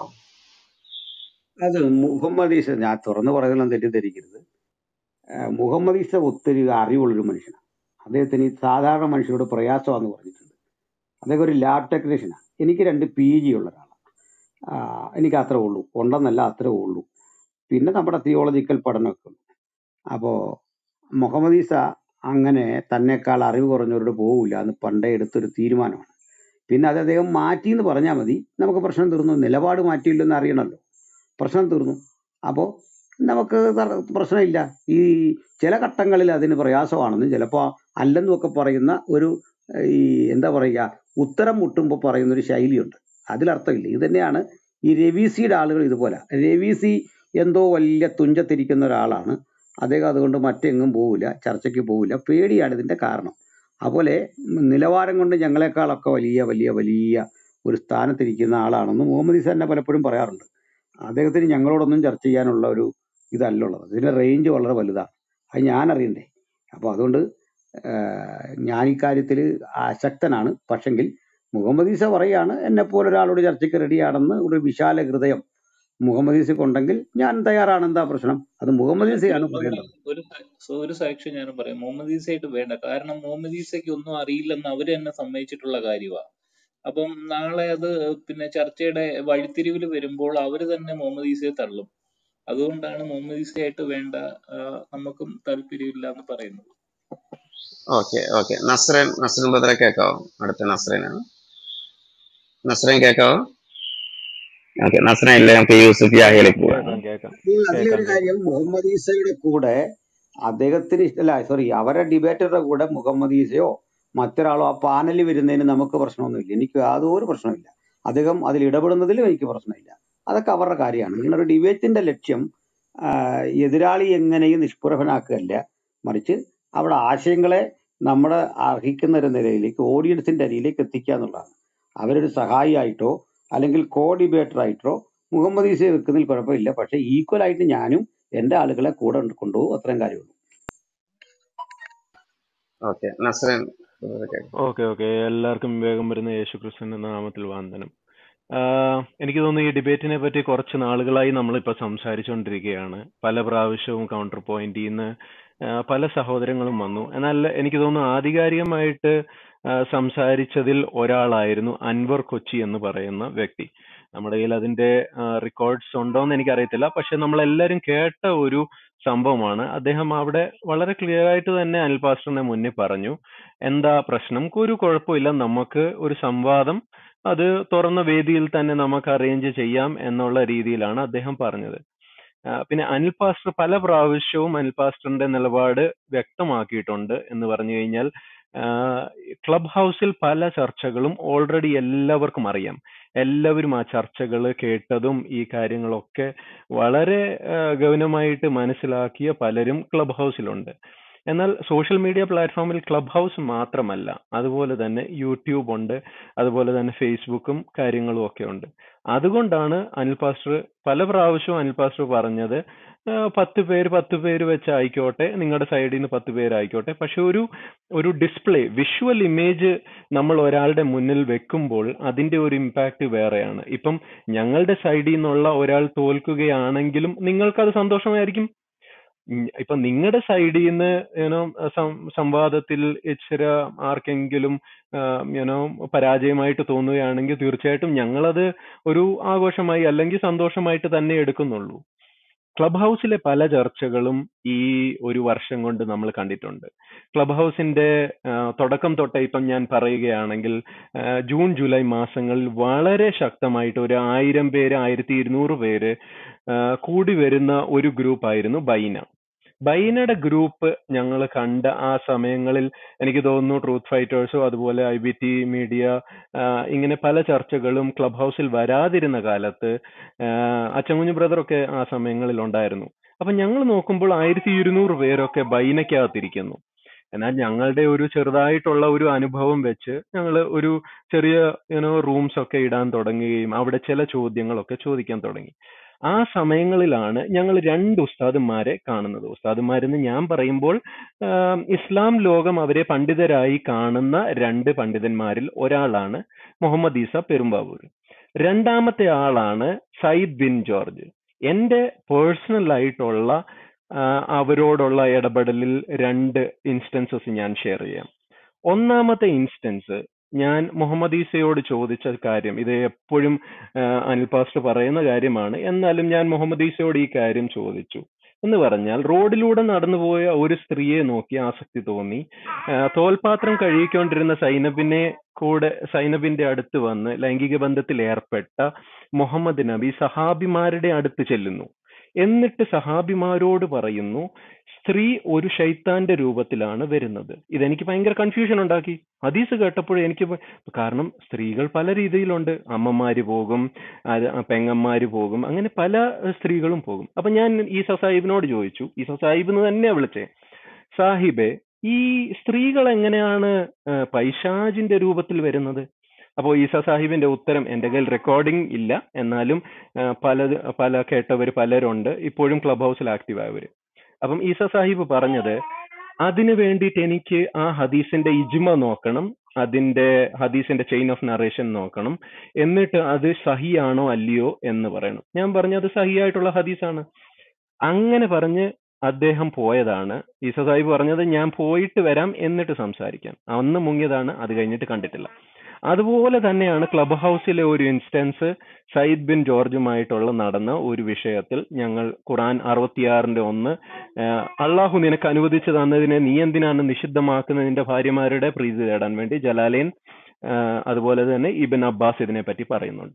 അത് മുഹമ്മദ് ഈസ, ഞാൻ തുറന്നു പറയുന്നതിലും തെറ്റിദ്ധരിക്കരുത്, മുഹമ്മദ് ഈസ ഒത്തിരി അറിവുള്ളൊരു മനുഷ്യനാണ്. അദ്ദേഹത്തിന് ഈ സാധാരണ മനുഷ്യരോട് പ്രയാസമാണെന്ന് പറഞ്ഞിട്ടുണ്ട്. അദ്ദേഹം ഒരു ലാബ് ടെക്നീഷ്യനാണ്. എനിക്ക് 2 PG ഉള്ള ഒരാളാണ്. എനിക്ക് അത്രേ ഉള്ളൂ, ഉണ്ടെന്നല്ല അത്രേ ഉള്ളൂ. പിന്നെ നമ്മുടെ തിയോളജിക്കൽ പഠനമൊക്കെ ഉണ്ട്. അപ്പോൾ മുഹമ്മദ് ഈസ അങ്ങനെ തന്നെക്കാൾ അറിവ് കുറഞ്ഞവരോട് പോകില്ല എന്ന് പണ്ടേ എടുത്തൊരു തീരുമാനമാണ്. പിന്നെ അത് അദ്ദേഹം മാറ്റി എന്ന് പറഞ്ഞാൽ മതി, നമുക്ക് പ്രശ്നം തീർന്നു. നിലപാട് മാറ്റിയില്ലെന്ന് അറിയണമല്ലോ, പ്രശ്നം തീർന്നു. അപ്പോൾ നമുക്ക് പ്രശ്നമില്ല. ഈ ചില ഘട്ടങ്ങളിൽ അതിന് പ്രയാസമാണെന്നും ചിലപ്പോൾ അല്ലെന്നും ഒക്കെ പറയുന്ന ഒരു ഈ എന്താ പറയുക, ഉത്തരം മുട്ടുമ്പോൾ പറയുന്നൊരു ശൈലിയുണ്ട്, അതിലർത്ഥമില്ല. ഇത് തന്നെയാണ് ഈ രവീസിയുടെ ആളുകൾ ഇതുപോലെ. രവീസി എന്തോ വലിയ തുഞ്ചത്തിരിക്കുന്ന ഒരാളാണ് അദ്ദേഹം, അതുകൊണ്ട് മറ്റെങ്ങും പോവില്ല, ചർച്ചയ്ക്ക് പോവില്ല, പേടിയാണ് ഇതിൻ്റെ കാരണം. അതുപോലെ നിലവാരം കൊണ്ട് ഞങ്ങളെക്കാളൊക്കെ വലിയ വലിയ വലിയ ഒരു സ്ഥാനത്തിരിക്കുന്ന ആളാണെന്ന് മുഹമ്മദ് ഈസ തന്നെ പലപ്പോഴും പറയാറുണ്ട്. അദ്ദേഹത്തിന് ഞങ്ങളോടൊന്നും ചർച്ച ചെയ്യാനുള്ള ഒരു ഇതല്ലുള്ളത്, ഇതിൻ്റെ റേഞ്ച് വളരെ വലുതാണ്, അത് ഞാൻ അറിയണ്ടേ. അപ്പോൾ അതുകൊണ്ട് ഞാൻ ഇക്കാര്യത്തിൽ അശക്തനാണ്. പക്ഷെങ്കിൽ മുഹമ്മദ് ഈസ പറയാണ് എന്നെപ്പോലെ ഒരാളോട് ചർച്ചയ്ക്ക് റെഡിയാണെന്ന്, ഒരു വിശാല ഹൃദയം മുഹമ്മദ് ഈസയ്ക്ക് ഉണ്ടെങ്കിൽ ഞാൻ തയ്യാറാണ്, എന്താ പ്രശ്നം? അത് മുഹമ്മദ് ഈസയാണ് പറയേണ്ടത്. ഒരു സാക്ഷ്യം ഞാനും പറയാം, മുഹമ്മദ് ഈസയായിട്ട് വേണ്ട. കാരണം മുഹമ്മദ് ഈസയ്ക്ക് ഒന്നും അറിയില്ലെന്ന് അവര് തന്നെ സമ്മതിച്ചിട്ടുള്ള കാര്യമാണ്. അപ്പം നാളെ അത് പിന്നെ ചർച്ചയുടെ വഴിത്തിരിവിൽ വരുമ്പോൾ അവര് തന്നെ മുഹമ്മദ് ഈസയെ തള്ളും. അതുകൊണ്ടാണ് മുഹമ്മദ് ഈസയായിട്ട് വേണ്ട, നമുക്കും താല്പര്യമില്ല എന്ന് പറയുന്നത്. ഓക്കെ നസ്രൻ ബ്രദറെ കേൾക്കാവോ? അടുത്ത നസ്രൻ കേൾക്കാവോ? ഓക്കെ നസ്രൻ ഇല്ല, നമുക്ക് യൂസുഫ് യാഹിയിലേക്ക് പോവാം. അതിലൊരു കാര്യം, മുഹമ്മദ് ഈസയുടെ കൂടെ അദ്ദേഹത്തിന് അവരെ ഡിബേറ്ററുടെ കൂടെ മുഹമ്മദ് ഈസയോ മറ്റൊരാളോ ആ പാനലിൽ വരുന്നതിന് നമുക്ക് പ്രശ്നമൊന്നുമില്ല. എനിക്ക് യാതൊരു പ്രശ്നമില്ല. അദ്ദേഹം അതിൽ ഇടപെടുന്നതിലും എനിക്ക് പ്രശ്നമില്ല. അതൊക്കെ അവരുടെ കാര്യമാണ്. നിങ്ങളൊരു ഡിബേറ്റിന്റെ ലക്ഷ്യം എതിരാളി എങ്ങനെയും നിഷ്പ്രഭനാക്കുകയല്ല, മറിച്ച് അവിടെ ആശയങ്ങളെ നമ്മുടെ അർഹിക്കുന്ന ഒരു നിലയിലേക്ക് ഓഡിയൻസിന്റെ അരിയിലേക്ക് എത്തിക്കുക എന്നുള്ളതാണ്. അവരൊരു സഹായിയായിട്ടോ അല്ലെങ്കിൽ കോ ഡിബേറ്റർ ആയിട്ടോ മുഹമ്മദ് ഈസയെ വെക്കുന്നതിൽ കുഴപ്പമില്ല. പക്ഷെ ഈക്വൽ ആയിട്ട് ഞാനും എന്റെ ആളുകളെ കൂടെ കൊണ്ടുപോകും, അത്രയും കാര്യമുള്ളൂ. ഓക്കെ നസ്രൻ. ഓക്കെ എല്ലാവർക്കും വേഗം വരുന്ന യേശുക്രിസ്തുവിന്റെ നാമത്തിൽ വന്ദനം. എനിക്ക് തോന്നുന്നു ഈ ഡിബേറ്റിനെ പറ്റി കുറച്ച് നാളുകളായി നമ്മളിപ്പോൾ സംസാരിച്ചുകൊണ്ടിരിക്കുകയാണ്. പല പ്രാവശ്യവും കൗണ്ടർ പോയിന്റിൽ നിന്ന് പല സഹോദരങ്ങളും വന്നു. എന്നാൽ എനിക്ക് തോന്നുന്നു ആധികാരികമായിട്ട് സംസാരിച്ചതിൽ ഒരാളായിരുന്നു അൻവർ കൊച്ചി എന്ന് പറയുന്ന വ്യക്തി. നമ്മുടെ കയ്യിൽ അതിന്റെ റെക്കോർഡ്സ് ഉണ്ടോയെന്ന് എനിക്കറിയത്തില്ല, പക്ഷെ നമ്മളെല്ലാവരും കേട്ട ഒരു സംഭവമാണ്. അദ്ദേഹം അവിടെ വളരെ ക്ലിയർ ആയിട്ട് തന്നെ അനിൽ പാസ്റ്ററിനെ മുന്നിൽ പറഞ്ഞു, എന്താ പ്രശ്നം, ഒരു കുഴപ്പമില്ല, നമുക്ക് ഒരു സംവാദം അത് തുറന്ന വേദിയിൽ തന്നെ നമുക്ക് അറേഞ്ച് ചെയ്യാം എന്നുള്ള രീതിയിലാണ് അദ്ദേഹം പറഞ്ഞത്. പിന്നെ അനിൽ പാസ്റ്റർ പല പ്രാവശ്യവും അനിൽ പാസ്റ്ററിന്റെ നിലപാട് വ്യക്തമാക്കിയിട്ടുണ്ട്. എന്ന് പറഞ്ഞു കഴിഞ്ഞാൽ ക്ലബ് ഹൗസിൽ പല ചർച്ചകളും ഓൾറെഡി എല്ലാവർക്കും അറിയാം. എല്ലാവരും ആ ചർച്ചകൾ കേട്ടതും ഈ കാര്യങ്ങളൊക്കെ വളരെ ഗൗനമായിട്ട് മനസ്സിലാക്കിയ പലരും ക്ലബ് ഹൗസിലുണ്ട്. എന്നാൽ സോഷ്യൽ മീഡിയ പ്ലാറ്റ്ഫോമിൽ ക്ലബ് ഹൗസ് മാത്രമല്ല, അതുപോലെ തന്നെ യൂട്യൂബ് ഉണ്ട്, അതുപോലെ തന്നെ ഫേസ്ബുക്കും കാര്യങ്ങളും ഒക്കെ ഉണ്ട്. അതുകൊണ്ടാണ് അനിൽ പാസ്റ്റർ പല പ്രാവശ്യവും അനിൽ പാസ്റ്റർ പറഞ്ഞത് 10 പേര് വെച്ച് ആയിക്കോട്ടെ, നിങ്ങളുടെ സൈഡിൽ നിന്ന് 10 പേരായിക്കോട്ടെ, പക്ഷെ ഒരു ഡിസ്പ്ലേ വിഷ്വൽ ഇമേജ് നമ്മൾ ഒരാളുടെ മുന്നിൽ വെക്കുമ്പോൾ അതിന്റെ ഒരു ഇമ്പാക്ട് വേറെയാണ്. ഇപ്പം ഞങ്ങളുടെ സൈഡിൽ നിന്നുള്ള ഒരാൾ തോൽക്കുകയാണെങ്കിലും നിങ്ങൾക്കത് സന്തോഷമായിരിക്കും. ഇപ്പൊ നിങ്ങളുടെ സൈഡിൽ നിന്ന് സംവാദത്തിൽ ഇച്ചിരി ആർക്കെങ്കിലും പരാജയമായിട്ട് തോന്നുകയാണെങ്കിൽ തീർച്ചയായിട്ടും ഞങ്ങളത് ഒരു ആഘോഷമായി അല്ലെങ്കിൽ സന്തോഷമായിട്ട് തന്നെ എടുക്കുന്നുള്ളൂ. ക്ലബ് ഹൗസിലെ പല ചർച്ചകളും ഈ ഒരു വർഷം കൊണ്ട് നമ്മൾ കണ്ടിട്ടുണ്ട്. ക്ലബ് ഹൗസിന്റെ തുടക്കം തൊട്ടേ ഇപ്പം ഞാൻ പറയുകയാണെങ്കിൽ ജൂൺ ജൂലൈ മാസങ്ങളിൽ വളരെ ശക്തമായിട്ട് ഒരു 1000 പേര് 1200 പേര് കൂടി വരുന്ന ഒരു ഗ്രൂപ്പായിരുന്നു ബൈനയുടെ ഗ്രൂപ്പ്. ഞങ്ങൾ കണ്ട ആ സമയങ്ങളിൽ എനിക്ക് തോന്നുന്നു ട്രൂത്ത് ഫൈറ്റേഴ്സോ അതുപോലെ IBT മീഡിയ ഇങ്ങനെ പല ചർച്ചകളും ക്ലബ് ഹൗസിൽ വരാതിരുന്ന കാലത്ത് അച്ചൻകുഞ്ഞു ബ്രദറൊക്കെ ആ സമയങ്ങളിൽ ഉണ്ടായിരുന്നു. അപ്പൊ ഞങ്ങൾ നോക്കുമ്പോൾ 1200 പേരൊക്കെ ബൈനയ്ക്കകത്തിരിക്കുന്നു. എന്നാൽ ഞങ്ങളുടെ ഒരു ചെറുതായിട്ടുള്ള ഒരു അനുഭവം വെച്ച് ഞങ്ങൾ ഒരു ചെറിയ റൂംസ് ഒക്കെ ഇടാൻ തുടങ്ങുകയും അവിടെ ചില ചോദ്യങ്ങളൊക്കെ ചോദിക്കാൻ തുടങ്ങി. ആ സമയങ്ങളിലാണ് ഞങ്ങൾ 2 ഉസ്താദുമാരെ കാണുന്നത്. ഉസ്താദുമാരെന്ന് ഞാൻ പറയുമ്പോൾ ഇസ്ലാം ലോകം അവരെ പണ്ഡിതരായി കാണുന്ന 2 പണ്ഡിതന്മാരിൽ ഒരാളാണ് മുഹമ്മദ് ഈസ പെരുമ്പാവൂർ. രണ്ടാമത്തെ ആളാണ് സയ്യിദ് ബിൻ ജോർജ്. എന്റെ പേഴ്സണൽ ആയിട്ടുള്ള അവരോടുള്ള ഇടപെടലിൽ 2 ഇൻസ്റ്റൻസസ് ഞാൻ ഷെയർ ചെയ്യാം. ഒന്നാമത്തെ ഇൻസ്റ്റൻസ്, ഞാൻ മുഹമ്മദ് ഈസയോട് ചോദിച്ച കാര്യം, ഇത് എപ്പോഴും അനിൽ പാസ്റ്റർ പറയുന്ന കാര്യമാണ്, എന്നാലും ഞാൻ മുഹമ്മദ് ഈസയോട് ഈ കാര്യം ചോദിച്ചു. എന്ന് പറഞ്ഞാൽ റോഡിലൂടെ നടന്നുപോയ ഒരു സ്ത്രീയെ നോക്കി ആസക്തി തോന്നി. തോൽപാത്രം കഴുകിക്കൊണ്ടിരുന്ന സൈനബിന്റെ അടുത്ത് വന്ന് ലൈംഗിക ബന്ധത്തിൽ ഏർപ്പെട്ട മുഹമ്മദ് നബി സഹാബിമാരുടെ അടുത്ത് ചെല്ലുന്നു. എന്നിട്ട് സഹാബിമാരോട് പറയുന്നു, സ്ത്രീ ഒരു ശൈത്താന്റെ രൂപത്തിലാണ് വരുന്നത്. ഇതെനിക്ക് ഭയങ്കര കൺഫ്യൂഷൻ ഉണ്ടാക്കി. ഹദീസ് കേട്ടപ്പോഴേ എനിക്ക്, കാരണം സ്ത്രീകൾ പല രീതിയിലുണ്ട്. അമ്മമാര് പോകും, പെങ്ങന്മാര് പോകും, അങ്ങനെ പല സ്ത്രീകളും പോകും. അപ്പൊ ഞാൻ ഈസ സാഹിബിനോട് ചോദിച്ചു, ഈസ സാഹിബ് എന്ന് തന്നെയാ വിളിച്ചേ, സാഹിബെ ഈ സ്ത്രീകൾ എങ്ങനെയാണ് പൈശാചിന്റെ രൂപത്തിൽ വരുന്നത്? അപ്പോൾ ഈസ സാഹിബിന്റെ ഉത്തരം, എൻ്റെ കയ്യിൽ റെക്കോർഡിംഗ് ഇല്ല, എന്നാലും പല കേട്ടവർ പലരുണ്ട്, ഇപ്പോഴും ക്ലബ് ഹൗസിൽ ആക്റ്റീവ് ആയവര്. അപ്പം ഈസ സാഹിബ് പറഞ്ഞത്, അതിനു വേണ്ടിയിട്ട് എനിക്ക് ആ ഹദീസിന്റെ ഇജ്മ നോക്കണം, അതിന്റെ ഹദീസിന്റെ ചെയിൻ ഓഫ് നറേഷൻ നോക്കണം, എന്നിട്ട് അത് സഹിയാണോ അല്ലയോ എന്ന് പറയണം. ഞാൻ പറഞ്ഞു അത് സഹിയായിട്ടുള്ള ഹദീസാണ്. അങ്ങനെ പറഞ്ഞ് അദ്ദേഹം പോയതാണ്. ഈസ സാഹിബ് പറഞ്ഞത് ഞാൻ പോയിട്ട് വരാം എന്നിട്ട് സംസാരിക്കാം. അന്ന് മുങ്ങിയതാണ്, അത് കഴിഞ്ഞിട്ട് കണ്ടിട്ടില്ല. അതുപോലെ തന്നെയാണ് ക്ലബ് ഹൗസിലെ ഒരു ഇൻസ്റ്റൻസ് സയ്യിദ് ബിൻ ജോർജുമായിട്ടുള്ള നടന്ന ഒരു വിഷയത്തിൽ. ഞങ്ങൾ ഖുർആൻ 66:1 അള്ളാഹു നിനക്ക് അനുവദിച്ചു തന്നതിനെ നീ എന്തിനാണ് നിഷിദ്ധമാക്കുന്നതിന്റെ ഭാര്യമാരുടെ പ്രീതി തേടാൻ വേണ്ടി ജലാലൈൻ അതുപോലെ തന്നെ ഇബ്ൻ അബ്ബാസ് ഇതിനെ പറ്റി പറയുന്നുണ്ട്.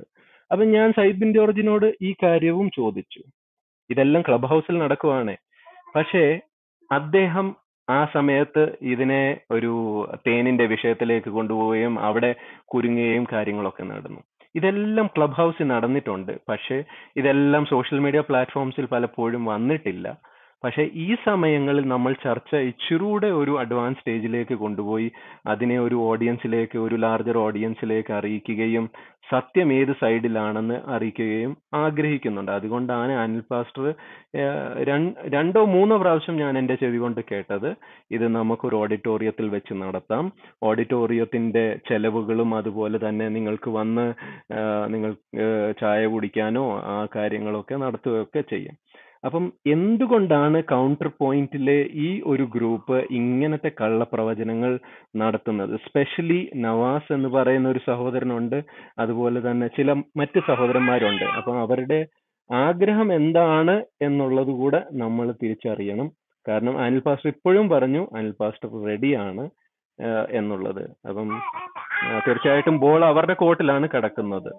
അപ്പൊ ഞാൻ സൈബിൻ ജോർജിനോട് ഈ കാര്യവും ചോദിച്ചു. ഇതെല്ലാം ക്ലബ് ഹൗസിൽ നടക്കുവാണ്. പക്ഷേ അദ്ദേഹം ആ സമയത്ത് ഇതിനെ ഒരു തേനിന്റെ വിഷയത്തിലേക്ക് കൊണ്ടുപോവുകയും അവിടെ കുരുങ്ങുകയും കാര്യങ്ങളൊക്കെ നടന്നു. ഇതെല്ലാം ക്ലബ് ഹൗസിൽ നടന്നിട്ടുണ്ട്. പക്ഷേ ഇതെല്ലാം സോഷ്യൽ മീഡിയ പ്ലാറ്റ്ഫോംസിൽ പലപ്പോഴും വന്നിട്ടില്ല. പക്ഷേ ഈ സമയങ്ങളിൽ നമ്മൾ ചർച്ച ഇച്ചിരൂടെ ഒരു അഡ്വാൻസ് സ്റ്റേജിലേക്ക് കൊണ്ടുപോയി അതിനെ ഒരു ഓഡിയൻസിലേക്ക്, ഒരു ലാർജർ ഓഡിയൻസിലേക്ക് അറിയിക്കുകയും സത്യം ഏത് സൈഡിലാണെന്ന് അറിയിക്കുകയും ആഗ്രഹിക്കുന്നുണ്ട്. അതുകൊണ്ടാണ് അനിൽ പാസ്റ്റർ രണ്ടോ മൂന്നോ പ്രാവശ്യം ഞാൻ എൻ്റെ ചെവി കൊണ്ട് കേട്ടത്, ഇത് നമുക്കൊരു ഓഡിറ്റോറിയത്തിൽ വെച്ച് നടത്താം, ഓഡിറ്റോറിയത്തിന്റെ ചെലവുകളും അതുപോലെ തന്നെ നിങ്ങൾക്ക് വന്ന് നിങ്ങൾ ചായ കുടിക്കാനോ ആ കാര്യങ്ങളൊക്കെ നടത്തുകയൊക്കെ ചെയ്യാം. അപ്പം എന്തുകൊണ്ടാണ് കൗണ്ടർ പോയിന്റിലെ ഈ ഒരു ഗ്രൂപ്പ് ഇങ്ങനത്തെ കള്ളപ്രവചനങ്ങൾ നടത്തുന്നത്? സ്പെഷ്യലി നവാസ് എന്ന് പറയുന്ന ഒരു സഹോദരനുണ്ട്, അതുപോലെ തന്നെ ചില മറ്റ് സഹോദരന്മാരുണ്ട്. അപ്പം അവരുടെ ആഗ്രഹം എന്താണ് എന്നുള്ളത് കൂടെ നമ്മൾ തിരിച്ചറിയണം. കാരണം അനിൽ പാസ്റ്റർ ഇപ്പോഴും പറഞ്ഞു അനിൽ പാസ്റ്റർ റെഡിയാണ് എന്നുള്ളത്. അപ്പം തീർച്ചയായിട്ടും ബോൾ അവരുടെ കോർട്ടിലാണ് കിടക്കുന്നത്.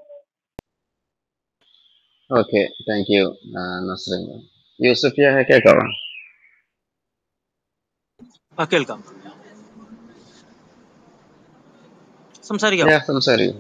Okay, thank you Nasreen. Yusuf കേൾക്കാമോ? കേൾക്കാം, സംസാരിക്കാം. സംസാരിക്കും.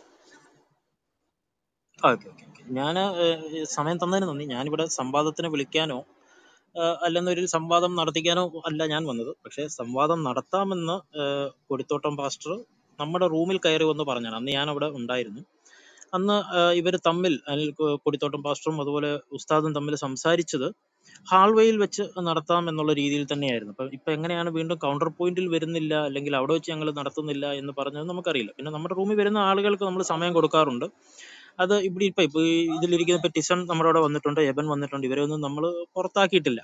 Okay okay okay. ഞാൻ സമയം തന്നതിന് നന്ദി. ഞാനിവിടെ സംവാദത്തിന് വിളിക്കാനോ അല്ലെന്നൊരു സംവാദം നടത്തിക്കാനോ അല്ല ഞാൻ വന്നത്. പക്ഷെ സംവാദം നടത്താമെന്ന് കൊടിത്തോട്ടം പാസ്റ്റർ നമ്മുടെ റൂമിൽ കയറി വന്ന് പറഞ്ഞാണ്. അന്ന് ഞാൻ അവിടെ ഉണ്ടായിരുന്നു. അന്ന് ഇവർ തമ്മിൽ, അനിൽ കൊടിത്തോട്ടം പാസ്റ്ററും അതുപോലെ ഉസ്താദും തമ്മിൽ സംസാരിച്ചത് ഹാൾവേയിൽ വെച്ച് നടത്താം എന്നുള്ള രീതിയിൽ തന്നെയായിരുന്നു. അപ്പം ഇപ്പം എങ്ങനെയാണ് വീണ്ടും കൗണ്ടർ പോയിന്റിൽ വരുന്നില്ല അല്ലെങ്കിൽ അവിടെ വെച്ച് ഞങ്ങൾ നടത്തുന്നില്ല എന്ന് പറഞ്ഞത് നമുക്കറിയില്ല. പിന്നെ നമ്മുടെ റൂമിൽ വരുന്ന ആളുകൾക്ക് നമ്മൾ സമയം കൊടുക്കാറുണ്ട്. അത് ഇവിടെ ഇപ്പൊ ഇതിലിരിക്കുന്ന ഇപ്പൊ ടിസൺ നമ്മുടെ അവിടെ വന്നിട്ടുണ്ട്, എബൻ വന്നിട്ടുണ്ട്. ഇവരെയൊന്നും നമ്മൾ പുറത്താക്കിയിട്ടില്ല.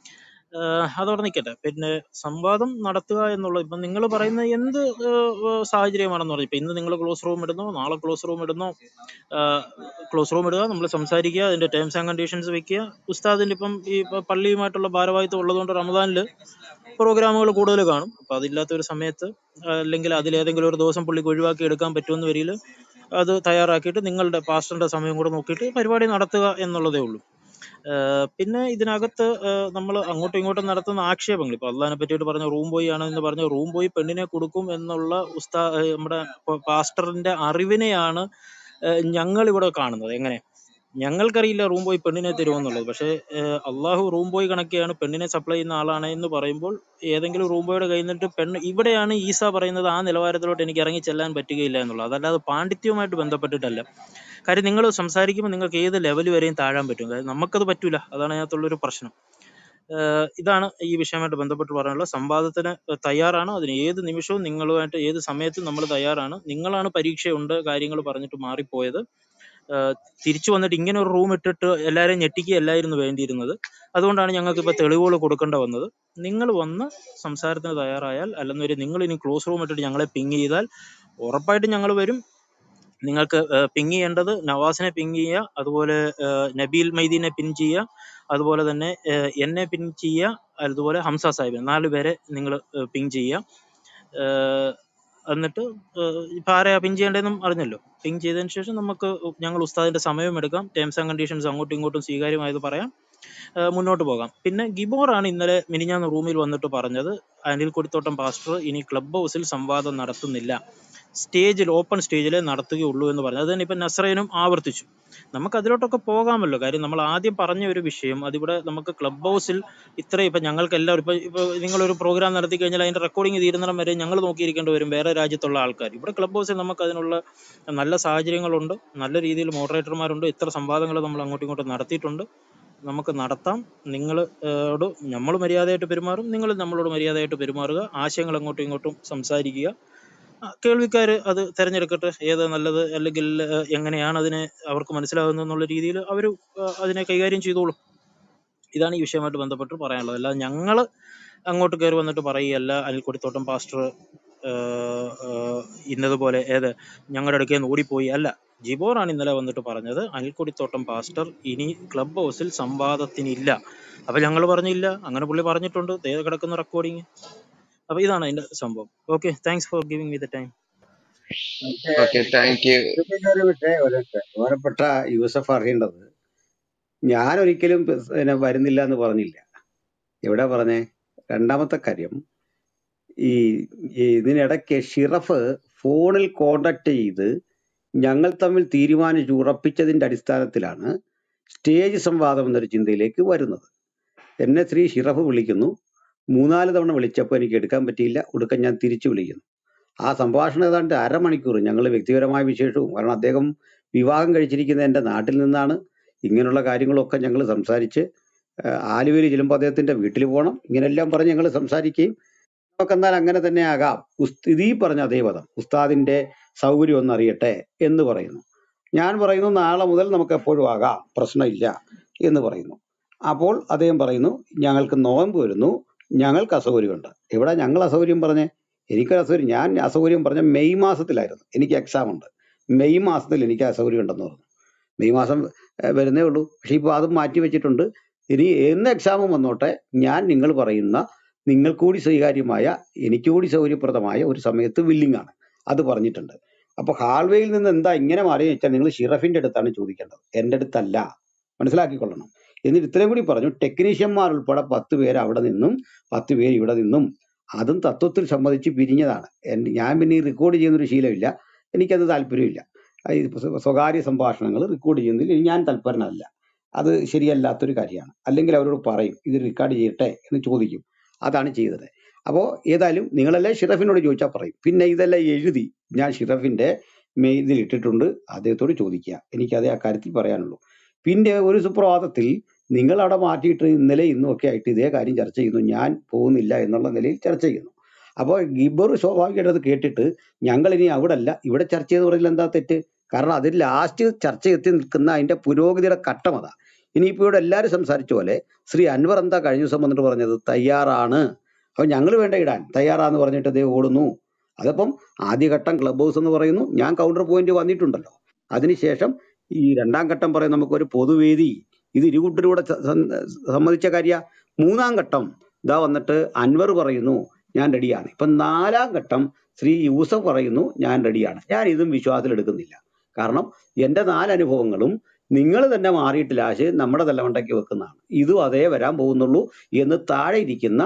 അതവിടെ നിൽക്കട്ടെ. പിന്നെ സംവാദം നടത്തുക എന്നുള്ളത് ഇപ്പം നിങ്ങൾ പറയുന്ന എന്ത് സാഹചര്യമാണെന്ന് പറഞ്ഞു. ഇപ്പം ഇന്ന് നിങ്ങൾ ക്ലോസ് റൂം ഇടുന്നോ, നാളെ ക്ലോസ് റൂം ഇടുന്നോ, ക്ലോസ് റൂം ഇടുക, നമ്മൾ സംസാരിക്കുക, അതിന്റെ ടേംസ് ആൻഡ് കണ്ടീഷൻസ് വെക്കുക. ഉസ്താദിന്റെ ഇപ്പം ഈ പള്ളിയുമായിട്ടുള്ള ഭാരവാഹിത്വം ഉള്ളതുകൊണ്ട് റമദാനിൽ പ്രോഗ്രാമുകൾ കൂടുതൽ കാണും. അപ്പം അതില്ലാത്ത ഒരു സമയത്ത് അല്ലെങ്കിൽ അതിലേതെങ്കിലും ഒരു ദിവസം പുള്ളിക്ക് ഒഴിവാക്കി എടുക്കാൻ പറ്റുമെന്ന് വരിയിൽ അത് തയ്യാറാക്കിയിട്ട് നിങ്ങളുടെ പാസ്റ്ററിന്റെ സമയം കൂടെ നോക്കിയിട്ട് പരിപാടി നടത്തുക എന്നുള്ളതേ ഉള്ളൂ. പിന്നെ ഇതിനകത്ത് നമ്മൾ അങ്ങോട്ടും ഇങ്ങോട്ടും നടത്തുന്ന ആക്ഷേപങ്ങൾ, ഇപ്പൊ അള്ളാഹിനെ പറ്റിയിട്ട് പറഞ്ഞ റൂം ബോയ് ആണ് എന്ന് പറഞ്ഞ റൂം ബോയ് പെണ്ണിനെ കൊടുക്കും എന്നുള്ള നമ്മുടെ പാസ്റ്ററിന്റെ അറിവിനെയാണ് ഞങ്ങൾ ഇവിടെ കാണുന്നത്. എങ്ങനെ? ഞങ്ങൾക്കറിയില്ല റൂം ബോയ് പെണ്ണിനെ തരുമെന്നുള്ളത്. പക്ഷേ അള്ളാഹു റൂം ബോയ് കണക്കെയാണ് പെണ്ണിനെ സപ്ലൈ ചെയ്യുന്ന ആളാണ് എന്ന് പറയുമ്പോൾ ഏതെങ്കിലും റൂം ബോയുടെ കയ്യിൽ നിന്നിട്ട് പെണ്ണ്, ഇവിടെയാണ് ഈസ പറയുന്നത് ആ നിലവാരത്തിലോട്ട് എനിക്ക് ഇറങ്ങി ചെല്ലാൻ പറ്റുകയില്ല എന്നുള്ളത്. അതല്ലാതെ പാണ്ഡിത്യവുമായിട്ട് ബന്ധപ്പെട്ടിട്ടല്ല. കാര്യം നിങ്ങൾ സംസാരിക്കുമ്പോൾ നിങ്ങൾക്ക് ഏത് ലെവൽ വരെയും താഴാൻ പറ്റും. കാര്യം നമുക്കത് പറ്റൂല. അതാണ് അതിനകത്തുള്ളൊരു പ്രശ്നം. ഇതാണ് ഈ വിഷയമായിട്ട് ബന്ധപ്പെട്ട് പറയാനുള്ള. സംവാദത്തിന് തയ്യാറാണ്. അതിന് ഏത് നിമിഷവും നിങ്ങളുമായിട്ട് ഏത് സമയത്തും നമ്മൾ തയ്യാറാണ്. നിങ്ങളാണ് പരീക്ഷയുണ്ട് കാര്യങ്ങൾ പറഞ്ഞിട്ട് മാറിപ്പോയത്. തിരിച്ചു വന്നിട്ട് ഇങ്ങനെ ഒരു റൂം ഇട്ടിട്ട് എല്ലാവരെയും ഞെട്ടിക്കുകയല്ലായിരുന്നു വേണ്ടിയിരുന്നത്. അതുകൊണ്ടാണ് ഞങ്ങൾക്ക് ഇപ്പോൾ തെളിവുകൾ കൊടുക്കേണ്ട വന്നത്. നിങ്ങൾ വന്ന് സംസാരത്തിന് തയ്യാറായാൽ, അല്ലെന്നൊരു നിങ്ങൾ ഇനി ക്ലോസ് റൂം ഇട്ടിട്ട് ഞങ്ങളെ പിങ് ചെയ്താൽ ഉറപ്പായിട്ടും ഞങ്ങൾ വരും. നിങ്ങൾക്ക് പിങ് ചെയ്യേണ്ടത് നവാസിനെ പിങ് ചെയ്യുക, അതുപോലെ നബീൽ മൈദീനെ പിൻ ചെയ്യുക, അതുപോലെ തന്നെ എന്നെ പിൻ ചെയ്യുക, അതുപോലെ ഹംസ സാഹിബിനെ 4 പേരെ നിങ്ങൾ പിങ് ചെയ്യുക. എന്നിട്ട് ഇപ്പം ആരെയാ പിൻ ചെയ്യേണ്ടതെന്നും അറിഞ്ഞല്ലോ. പിൻ ചെയ്തതിന് ശേഷം നമുക്ക് ഞങ്ങൾ ഉസ്താദിന്റെ സമയം എടുക്കാം, ടേംസ് ആൻഡ് കണ്ടീഷൻസ് അങ്ങോട്ടും ഇങ്ങോട്ടും സ്വീകാര്യമായത് പറയാം, മുന്നോട്ട് പോകാം. പിന്നെ ഗിബോറാണ് ഇന്നലെ മിനിഞ്ഞാന്ന് റൂമിൽ വന്നിട്ട് പറഞ്ഞത് അനിൽ കൊടിത്തോട്ടം പാസ്റ്റർ ഇനി ക്ലബ് ഹൗസിൽ സംവാദം നടത്തുന്നില്ല, സ്റ്റേജിൽ ഓപ്പൺ സ്റ്റേജിലെ നടത്തുകയുള്ളൂ എന്ന് പറഞ്ഞു. അത് തന്നെ ഇപ്പം നസ്രയനും ആവർത്തിച്ചു. നമുക്ക് അതിലോട്ടൊക്കെ പോകാമല്ലോ. കാര്യം നമ്മൾ ആദ്യം പറഞ്ഞ ഒരു വിഷയം അതിവിടെ നമുക്ക് ക്ലബ് ഹൗസിൽ ഇത്രയും ഇപ്പം ഞങ്ങൾക്ക് എല്ലാവരും ഇപ്പോൾ നിങ്ങളൊരു പ്രോഗ്രാം നടത്തി കഴിഞ്ഞാൽ അതിൻ്റെ റെക്കോർഡിങ് തീരുന്നിടം വരെ ഞങ്ങൾ നോക്കിയിരിക്കേണ്ടി വരും, വേറെ രാജ്യത്തുള്ള ആൾക്കാർ. ഇവിടെ ക്ലബ് ഹൗസിൽ നമുക്ക് അതിനുള്ള നല്ല സാഹചര്യങ്ങളുണ്ട്, നല്ല രീതിയിൽ മോഡറേറ്റർമാരുണ്ട്, ഇത്ര സംവാദങ്ങൾ നമ്മൾ അങ്ങോട്ടും ഇങ്ങോട്ടും നടത്തിയിട്ടുണ്ട്, നമുക്ക് നടത്താം. നിങ്ങളോട് നമ്മൾ മര്യാദയായിട്ട് പെരുമാറും, നിങ്ങൾ നമ്മളോട് മര്യാദയായിട്ട് പെരുമാറുക, ആശയങ്ങൾ അങ്ങോട്ടും ഇങ്ങോട്ടും സംസാരിക്കുക, കേൾവിക്കാർ അത് തിരഞ്ഞെടുക്കട്ടെ ഏത് നല്ലത് അല്ലെങ്കിൽ എങ്ങനെയാണ് അതിനെ അവർക്ക് മനസ്സിലാകുന്നത് എന്നുള്ള രീതിയിൽ അവർ അതിനെ കൈകാര്യം ചെയ്തോളും. ഇതാണ് ഈ വിഷയമായിട്ട് ബന്ധപ്പെട്ട് പറയാനുള്ളത്. അല്ലാതെ ഞങ്ങൾ അങ്ങോട്ട് കയറി വന്നിട്ട് പറയുകയല്ല അനിൽ കൊടിത്തോട്ടം പാസ്റ്റർ ഇന്നതുപോലെ ഞങ്ങളുടെ അടുക്കൽ നിന്ന് ഓടിപ്പോയി അല്ല. ജിബോറാണ് ഇന്നലെ വന്നിട്ട് പറഞ്ഞത് അനിൽ കൊടിത്തോട്ടം പാസ്റ്റർ ഇനി ക്ലബ് ഹൗസിൽ സംവാദത്തിനില്ല. അപ്പം ഞങ്ങൾ പറഞ്ഞില്ല, അങ്ങനെ പുള്ളി പറഞ്ഞിട്ടുണ്ട്, കിടക്കുന്ന റെക്കോർഡിങ്. അപ്പോൾ ഇതാണ് അതിൻ്റെ സംഭവം. Okay, thanks for giving me the time. പക്ഷേ ഓക്കെ, താങ്ക് യു. ഇതിന്റെ ഒരു ബഹുമാനപ്പെട്ട യൂസഫ് അറിയേണ്ടത്, ഞാൻ ഒരിക്കലും പിന്നെ വരുന്നില്ല എന്ന് പറഞ്ഞില്ല. എവിടെ പറഞ്ഞേ? രണ്ടാമത്തെ കാര്യം, ഈ ഇതിനിടയ്ക്ക് ഷിറഫ് ഫോണിൽ കോണ്ടാക്ട് ചെയ്ത് ഞങ്ങൾ തമ്മിൽ തീരുമാനിച്ച് ഉറപ്പിച്ചതിന്റെ അടിസ്ഥാനത്തിലാണ് സ്റ്റേജ് സംവാദം എന്നൊരു ചിന്തയിലേക്ക് വരുന്നത്. എന്നെ ശ്രീ ഷിറഫ് വിളിക്കുന്നു. 3-4 തവണ വിളിച്ചപ്പോൾ എനിക്ക് എടുക്കാൻ പറ്റിയില്ല. ഒടുക്കം ഞാൻ തിരിച്ചു വിളിക്കുന്നു. ആ സംഭാഷണം ഏതാണ്ട് അരമണിക്കൂർ ഞങ്ങൾ വ്യക്തിപരമായ വിശേഷവും, കാരണം അദ്ദേഹം വിവാഹം കഴിച്ചിരിക്കുന്ന എൻ്റെ നാട്ടിൽ നിന്നാണ്, ഇങ്ങനെയുള്ള കാര്യങ്ങളൊക്കെ ഞങ്ങൾ സംസാരിച്ച് ആലുവയിൽ ചെല്ലുമ്പോൾ അദ്ദേഹത്തിന്റെ വീട്ടിൽ പോകണം, ഇങ്ങനെല്ലാം പറഞ്ഞ് ഞങ്ങൾ സംസാരിക്കുകയും നമുക്കെന്നാൽ അങ്ങനെ തന്നെ ആകാം. ഇതീ പറഞ്ഞ അതേ പദം, ഉസ്താദിന്റെ സൗകര്യം ഒന്ന് അറിയട്ടെ എന്ന് പറയുന്നു. ഞാൻ പറയുന്നു നാളെ മുതൽ നമുക്ക് എപ്പോഴും ആകാം, പ്രശ്നമില്ല എന്ന് പറയുന്നു. അപ്പോൾ അദ്ദേഹം പറയുന്നു ഞങ്ങൾക്ക് നോമ്പ് വരുന്നു, ഞങ്ങൾക്ക് അസൗകര്യമുണ്ട്. എവിടെ ഞങ്ങൾ അസൗകര്യം പറഞ്ഞേ? എനിക്കൊരു അസൗകര്യം, ഞാൻ അസൗകര്യം പറഞ്ഞ മെയ് മാസത്തിലായിരുന്നു, എനിക്ക് എക്സാം ഉണ്ട്. മെയ് മാസത്തിൽ എനിക്ക് അസൗകര്യം ഉണ്ടെന്ന് പറഞ്ഞു. മെയ് മാസം വരുന്നേ ഉള്ളൂ, പക്ഷെ ഇപ്പോൾ അതും മാറ്റി വെച്ചിട്ടുണ്ട്. ഇനി എന്ന് എക്സാമും വന്നോട്ടെ, ഞാൻ നിങ്ങൾ പറയുന്ന നിങ്ങൾക്ക് കൂടി സ്വീകാര്യമായ, എനിക്ക് കൂടി സൗകര്യപ്രദമായ ഒരു സമയത്ത് വില്ലിംഗ് ആണ്, അത് പറഞ്ഞിട്ടുണ്ട്. അപ്പൊ ഹാൾവേയിൽ നിന്ന് എന്താ ഇങ്ങനെ മാറിയെന്ന് വെച്ചാൽ നിങ്ങൾ ഷിറഫിന്റെ അടുത്താണ് ചോദിക്കേണ്ടത്, എൻ്റെ അടുത്തല്ല, മനസ്സിലാക്കിക്കൊള്ളണം. എന്നിട്ട് ഇത്രയും കൂടി പറഞ്ഞു, ടെക്നീഷ്യന്മാർ ഉൾപ്പെടെ 10 പേര് അവിടെ നിന്നും 10 പേര് ഇവിടെ നിന്നും, അതും തത്വത്തിൽ സമ്മതിച്ച് പിരിഞ്ഞതാണ്. ഞാൻ പിന്നെ ഈ റെക്കോർഡ് ചെയ്യുന്നൊരു ശീലമില്ല, എനിക്കത് താല്പര്യമില്ല. ഈ സ്വകാര്യ സംഭാഷണങ്ങൾ റെക്കോർഡ് ചെയ്യുന്നതിൽ ഞാൻ തൽപരനല്ല, അത് ശരിയല്ലാത്തൊരു കാര്യമാണ്. അല്ലെങ്കിൽ അവരോട് പറയും ഇത് റെക്കോർഡ് ചെയ്യട്ടെ എന്ന് ചോദിക്കും, അതാണ് ചെയ്തത്. അപ്പോൾ ഏതായാലും നിങ്ങളെല്ലാം ഷിറഫിനോട് ചോദിച്ചാൽ പറയും. പിന്നെ ഇതെല്ലാം എഴുതി ഞാൻ ഷിറഫിന്റെ ഇതിൽ ഇട്ടിട്ടുണ്ട്, അദ്ദേഹത്തോട് ചോദിക്കുക, എനിക്കതേ ആ കാര്യത്തിൽ പറയാനുള്ളൂ. പിന്നെ ഒരു സുപ്രഭാതത്തിൽ നിങ്ങൾ അവിടെ മാറ്റിയിട്ട് ഇന്നലെ ഇന്നും ഒക്കെ ആയിട്ട് ഇതേ കാര്യം ചർച്ച ചെയ്യുന്നു, ഞാൻ പോകുന്നില്ല എന്നുള്ള നിലയിൽ ചർച്ച ചെയ്യുന്നു. അപ്പോൾ ഗിബർ സ്വാഭാവികമായിട്ട് അത് കേട്ടിട്ട് ഞങ്ങൾ ഇനി അവിടെ അല്ല ഇവിടെ ചർച്ച ചെയ്ത് പറഞ്ഞാൽ എന്താ തെറ്റ്? കാരണം അതിൽ ലാസ്റ്റ് ചർച്ച എത്തി നിൽക്കുന്ന അതിന്റെ പുരോഗതിയുടെ ഘട്ടം അതാ. ഇനിയിപ്പോൾ ഇവിടെ എല്ലാവരും സംസാരിച്ച പോലെ ശ്രീ അൻവർ എന്താ കഴിഞ്ഞ ദിവസം വന്നിട്ട് പറഞ്ഞത്? തയ്യാറാണ്. അപ്പൊ ഞങ്ങൾ വേണ്ട ഇടാൻ തയ്യാറാന്ന് പറഞ്ഞിട്ട് അതേ ഓടുന്നു. അതപ്പം ആദ്യഘട്ടം ക്ലബ് ഹൗസ് എന്ന് പറയുന്നു, ഞാൻ കൗണ്ടർ പോയിന്റ് വന്നിട്ടുണ്ടല്ലോ. അതിനുശേഷം ഈ രണ്ടാം ഘട്ടം പറയും നമുക്കൊരു പൊതുവേദി, ഇത് ഇരുകൂട്ടരൂടെ സമ്മതിച്ച കാര്യ. മൂന്നാം ഘട്ടം ഇതാ വന്നിട്ട് അൻവർ പറയുന്നു ഞാൻ റെഡിയാണ്. ഇപ്പം 4-ാം ഘട്ടം ശ്രീ യൂസഫ് പറയുന്നു ഞാൻ റെഡിയാണ്. ഞാൻ ഇതും വിശ്വാസത്തിലെടുക്കുന്നില്ല. കാരണം എൻ്റെ 4 അനുഭവങ്ങളും നിങ്ങൾ തന്നെ മാറിയിട്ട് ലാശ് നമ്മുടെ തലമണ്ടയ്ക്ക് വെക്കുന്നതാണ്. ഇതും അതേ വരാൻ പോകുന്നുള്ളൂ എന്ന് താഴെ ഇരിക്കുന്ന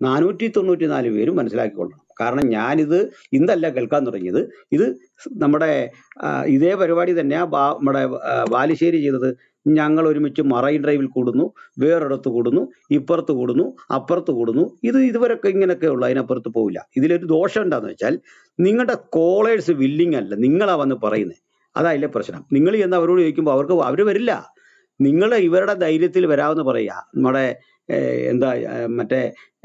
494 പേരും മനസ്സിലാക്കിക്കൊള്ളണം. കാരണം ഞാനിത് ഇന്നല്ല കേൾക്കാൻ തുടങ്ങിയത്, ഇത് നമ്മുടെ ഇതേ പരിപാടി തന്നെയാ നമ്മുടെ ബാലുശ്ശേരി ചെയ്തത്. ഞങ്ങൾ ഒരുമിച്ച് മറൈൻ ഡ്രൈവിൽ കൂടുന്നു, വേറൊരിടത്ത് കൂടുന്നു, ഇപ്പുറത്ത് കൂടുന്നു, അപ്പുറത്ത് കൂടുന്നു. ഇതുവരൊക്കെ ഇങ്ങനെയൊക്കെ ഉള്ളു, അതിനപ്പുറത്ത് പോവില്ല. ഇതിലൊരു ദോഷം എന്താന്ന് വെച്ചാൽ നിങ്ങളുടെ കോളേഴ്സ് വില്ലിങ് അല്ല, നിങ്ങളാ വന്ന് പറയുന്നത്. അതല്ലേ പ്രശ്നം. നിങ്ങൾ ചെന്ന് അവരോട് ചോദിക്കുമ്പോൾ അവർ വരില്ല. നിങ്ങൾ ഇവരുടെ ധൈര്യത്തിൽ വരാമെന്ന് പറയുക. നമ്മുടെ എന്താ മറ്റേ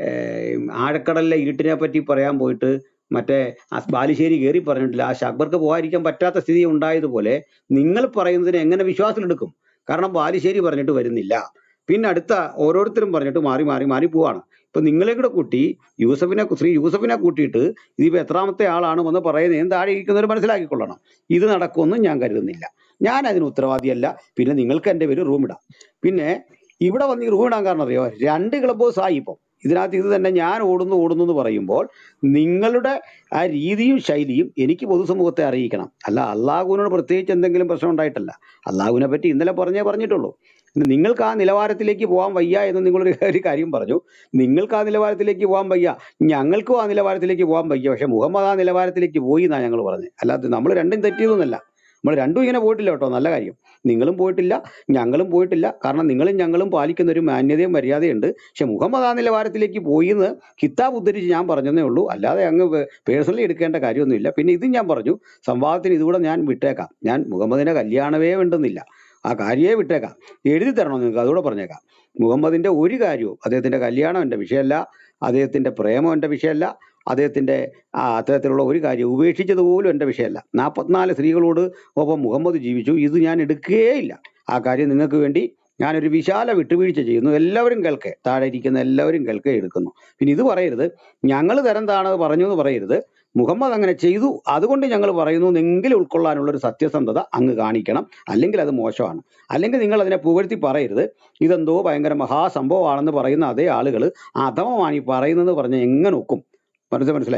ആഴക്കടലിലെ ഇരുട്ടിനെ പറ്റി പറയാൻ പോയിട്ട് മറ്റേ ബാലുശ്ശേരി കയറി പറഞ്ഞിട്ടില്ല. ആ അക്ബർക്ക് പോകാതിരിക്കാൻ പറ്റാത്ത സ്ഥിതി ഉണ്ടായതുപോലെ നിങ്ങൾ പറയുന്നതിന് എങ്ങനെ വിശ്വാസത്തിലെടുക്കും? കാരണം ബാലുശ്ശേരി പറഞ്ഞിട്ട് വരുന്നില്ല, പിന്നെ അടുത്ത ഓരോരുത്തരും പറഞ്ഞിട്ട് മാറി മാറി മാറി പോവാണ്. ഇപ്പൊ നിങ്ങളെ കൂടെ കൂട്ടി ശ്രീ യൂസഫിനെ കൂട്ടിയിട്ട് ഇതിപ്പോ എത്രാമത്തെ ആളാണ് വന്ന് പറയുന്നത് താഴെ ഇരിക്കുന്നവർ മനസ്സിലാക്കിക്കൊള്ളണം. ഇത് നടക്കുമെന്നും ഞാൻ കരുതുന്നില്ല. ഞാൻ അതിന് ഉത്തരവാദിയല്ല. പിന്നെ നിങ്ങൾക്ക് എൻ്റെ പേര് റൂം ഇടാം. പിന്നെ ഇവിടെ വന്ന് ഈ റൂം ഇടാൻ കാരണം അറിയോ? 2 ക്ലബ് ഹൗസ് ആയി ഇപ്പം. ഇതിനകത്ത് ഇത് തന്നെ ഞാൻ ഓടുന്നു എന്ന് പറയുമ്പോൾ നിങ്ങളുടെ ആ രീതിയും ശൈലിയും എനിക്ക് പൊതുസമൂഹത്തെ അറിയിക്കണം. അല്ല അള്ളാഹുവിനോട് പ്രത്യേകിച്ച് എന്തെങ്കിലും പ്രശ്നം ഉണ്ടായിട്ടല്ല. അള്ളാഹുവിനെ പറ്റി ഇന്നലെ പറഞ്ഞിട്ടുള്ളൂ. നിങ്ങൾക്ക് ആ നിലവാരത്തിലേക്ക് പോകാൻ വയ്യ എന്ന് നിങ്ങളൊരു കാര്യം പറഞ്ഞു. നിങ്ങൾക്ക് ആ നിലവാരത്തിലേക്ക് പോകാൻ വയ്യ, ഞങ്ങൾക്കും ആ നിലവാരത്തിലേക്ക് പോകാൻ വയ്യ. പക്ഷെ മുഹമ്മദ് ആ നിലവാരത്തിലേക്ക് പോയി എന്നാണ് ഞങ്ങൾ പറഞ്ഞത്. അല്ലാതെ നമ്മൾ രണ്ടും തെറ്റിയതൊന്നുമല്ല. നമ്മൾ രണ്ടും ഇങ്ങനെ പോയിട്ടില്ല കേട്ടോ, നല്ല കാര്യം. നിങ്ങളും പോയിട്ടില്ല, ഞങ്ങളും പോയിട്ടില്ല. കാരണം നിങ്ങളും ഞങ്ങളും പാലിക്കുന്ന ഒരു മാന്യതയും മര്യാദയുണ്ട്. പക്ഷെ മുഹമ്മദ് ആ നിലവാരത്തിലേക്ക് പോയി എന്ന് കിതാബ് ഉദ്ധരിച്ച് ഞാൻ പറഞ്ഞതേ ഉള്ളൂ, അല്ലാതെ അങ്ങ് പേഴ്സണലി എടുക്കേണ്ട കാര്യമൊന്നുമില്ല. പിന്നെ ഇതും ഞാൻ പറഞ്ഞു, സംവാദത്തിന് ഇതുകൂടെ ഞാൻ വിട്ടേക്കാം. ഞാൻ മുഹമ്മദിന്റെ കല്യാണമേ വേണ്ടുന്നില്ല, ആ കാര്യമേ വിട്ടേക്കാം. എഴുതി തരണോ നിങ്ങൾക്ക്? അതുകൂടെ പറഞ്ഞേക്കാം. മുഹമ്മദിന്റെ ഒരു കാര്യവും, അദ്ദേഹത്തിന്റെ കല്യാണം എൻ്റെ വിഷയമല്ല, അദ്ദേഹത്തിന്റെ പ്രേമം എൻ്റെ വിഷയമല്ല, അദ്ദേഹത്തിന്റെ അത്തരത്തിലുള്ള ഒരു കാര്യം ഉപേക്ഷിച്ചത് പോലും എൻ്റെ വിഷയമല്ല. 44 സ്ത്രീകളോട് ഒപ്പം മുഹമ്മദ് ജീവിച്ചു, ഇത് ഞാൻ എടുക്കുകയില്ല. ആ കാര്യം നിങ്ങൾക്ക് വേണ്ടി ഞാനൊരു വിശാല വിട്ടുവീഴ്ച ചെയ്യുന്നു. എല്ലാവരും കേൾക്കെ, താഴെ ഇരിക്കുന്ന എല്ലാവരും കേൾക്കെ എടുക്കുന്നു. പിന്നെ ഇത് പറയരുത്, ഞങ്ങൾ തരം താണത് പറഞ്ഞു എന്ന് പറയരുത്. മുഹമ്മദ് അങ്ങനെ ചെയ്തു അതുകൊണ്ട് ഞങ്ങൾ പറയുന്നു എന്നെങ്കിലും ഉൾക്കൊള്ളാനുള്ളൊരു സത്യസന്ധത അങ്ങ് കാണിക്കണം. അല്ലെങ്കിൽ അത് മോശമാണ്. അല്ലെങ്കിൽ നിങ്ങൾ അതിനെ പുകഴ്ത്തി പറയരുത്. ഇതെന്തോ ഭയങ്കര മഹാസംഭവമാണെന്ന് പറയുന്ന അതേ ആളുകൾ അധമമാണ് ഈ പറയുന്നത് പറഞ്ഞാൽ എങ്ങനെ ഒക്കും? മനസ്സിലായില്ലേ?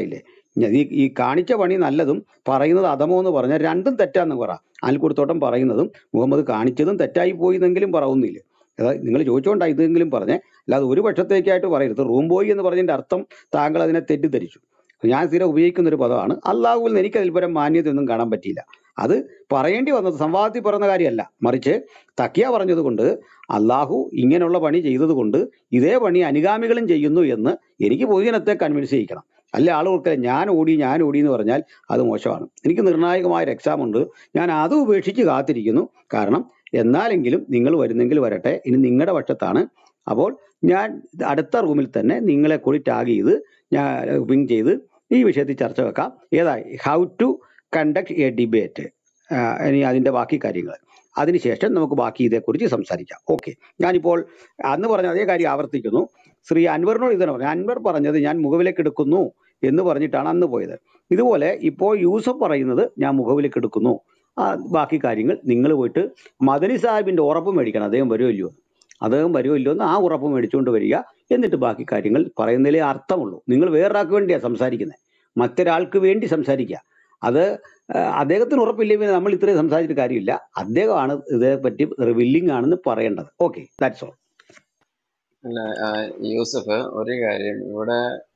ഈ കാണിച്ച പണി നല്ലതും പറയുന്നത് അധമോ എന്ന് പറഞ്ഞാൽ രണ്ടും തെറ്റാന്ന് പറ. അനിൽ കൊടുത്തോട്ടം പറയുന്നതും മുഹമ്മദ് കാണിച്ചതും തെറ്റായി പോയി എന്നെങ്കിലും പറയുന്നില്ല. അതായത് നിങ്ങൾ ചോദിച്ചോണ്ടാ ഇതെങ്കിലും പറഞ്ഞേ, അല്ലാതെ ഒരു പക്ഷത്തേക്കായിട്ട് പറയരുത്. റൂം ബോയ് എന്ന് പറഞ്ഞതിന്റെ അർത്ഥം താങ്കൾ അതിനെ തെറ്റിദ്ധരിച്ചു. ഞാൻ സ്ഥിരം ഉപയോഗിക്കുന്ന ഒരു പദമാണ്. അള്ളാഹുവിൽ നിന്ന് എനിക്ക് അതിൽ പരം മാന്യതയൊന്നും കാണാൻ പറ്റിയില്ല. അത് പറയേണ്ടി വന്നത് സംവാദത്തിൽ പറയുന്ന കാര്യമല്ല, മറിച്ച് തക്കിയ പറഞ്ഞത് കൊണ്ട് അള്ളാഹു ഇങ്ങനെയുള്ള പണി ചെയ്തത് കൊണ്ട് ഇതേ പണി അനുഗാമികളും ചെയ്യുന്നു എന്ന് എനിക്ക് പൊതുജനത്തെ കൺവിൻസ് ചെയ്യിക്കണം. അല്ല ആളുകൾക്ക് ഞാൻ ഓടി എന്ന് പറഞ്ഞാൽ അത് മോശമാണ്. എനിക്ക് നിർണായകമായൊരു എക്സാം ഉണ്ട്, ഞാൻ അത് ഉപേക്ഷിച്ച് കാത്തിരിക്കുന്നു. കാരണം എന്നാലെങ്കിലും നിങ്ങൾ വരുന്നെങ്കിൽ വരട്ടെ, ഇനി നിങ്ങളുടെ പക്ഷത്താണ്. അപ്പോൾ ഞാൻ അടുത്ത റൂമിൽ തന്നെ നിങ്ങളെ കൂടി ടാഗ് ചെയ്ത് ഞാൻ പിങ് ചെയ്ത് ഈ വിഷയത്തിൽ ചർച്ച വെക്കാം. ഏതായി how to conduct a debate, ഇനി അതിൻ്റെ ബാക്കി കാര്യങ്ങൾ അതിനുശേഷം നമുക്ക് ബാക്കി ഇതേക്കുറിച്ച് സംസാരിക്കാം. ഓക്കെ, ഞാനിപ്പോൾ അന്ന് പറഞ്ഞ അതേ കാര്യം ആവർത്തിക്കുന്നു. ശ്രീ അൻവറിനോട് ഇതാണ് പറഞ്ഞു. അൻവർ പറഞ്ഞത് ഞാൻ മുഖവിലേക്ക് എടുക്കുന്നു എന്ന് പറഞ്ഞിട്ടാണ് അന്ന് പോയത്. ഇതുപോലെ ഇപ്പോൾ യൂസഫ് പറയുന്നത് ഞാൻ മുഖവിലേക്ക് എടുക്കുന്നു. ബാക്കി കാര്യങ്ങൾ നിങ്ങൾ പോയിട്ട് മദനി സാഹിബിന്റെ ഉറപ്പ് മേടിക്കണം, അദ്ദേഹം വരുമല്ലോ എന്ന് ആ ഉറപ്പ് മേടിച്ചുകൊണ്ട് വരിക. എന്നിട്ട് ബാക്കി കാര്യങ്ങൾ പറയുന്നതിലേ അർത്ഥമുള്ളൂ. നിങ്ങൾ വേറൊരാൾക്ക് വേണ്ടിയാണ് സംസാരിക്കുന്നത്, മറ്റൊരാൾക്ക് വേണ്ടി സംസാരിക്കുക. അത് അദ്ദേഹത്തിന് ഉറപ്പില്ലെങ്കിൽ നമ്മൾ ഇത്രയും സംസാരിച്ചിട്ട് കാര്യമില്ല. അദ്ദേഹമാണ് ഇതേപ്പറ്റി വില്ലിങ് ആണെന്ന് പറയേണ്ടത്. Okay, that's all. അല്ല യൂസഫ്, ഒരു കാര്യം ഇവിടെ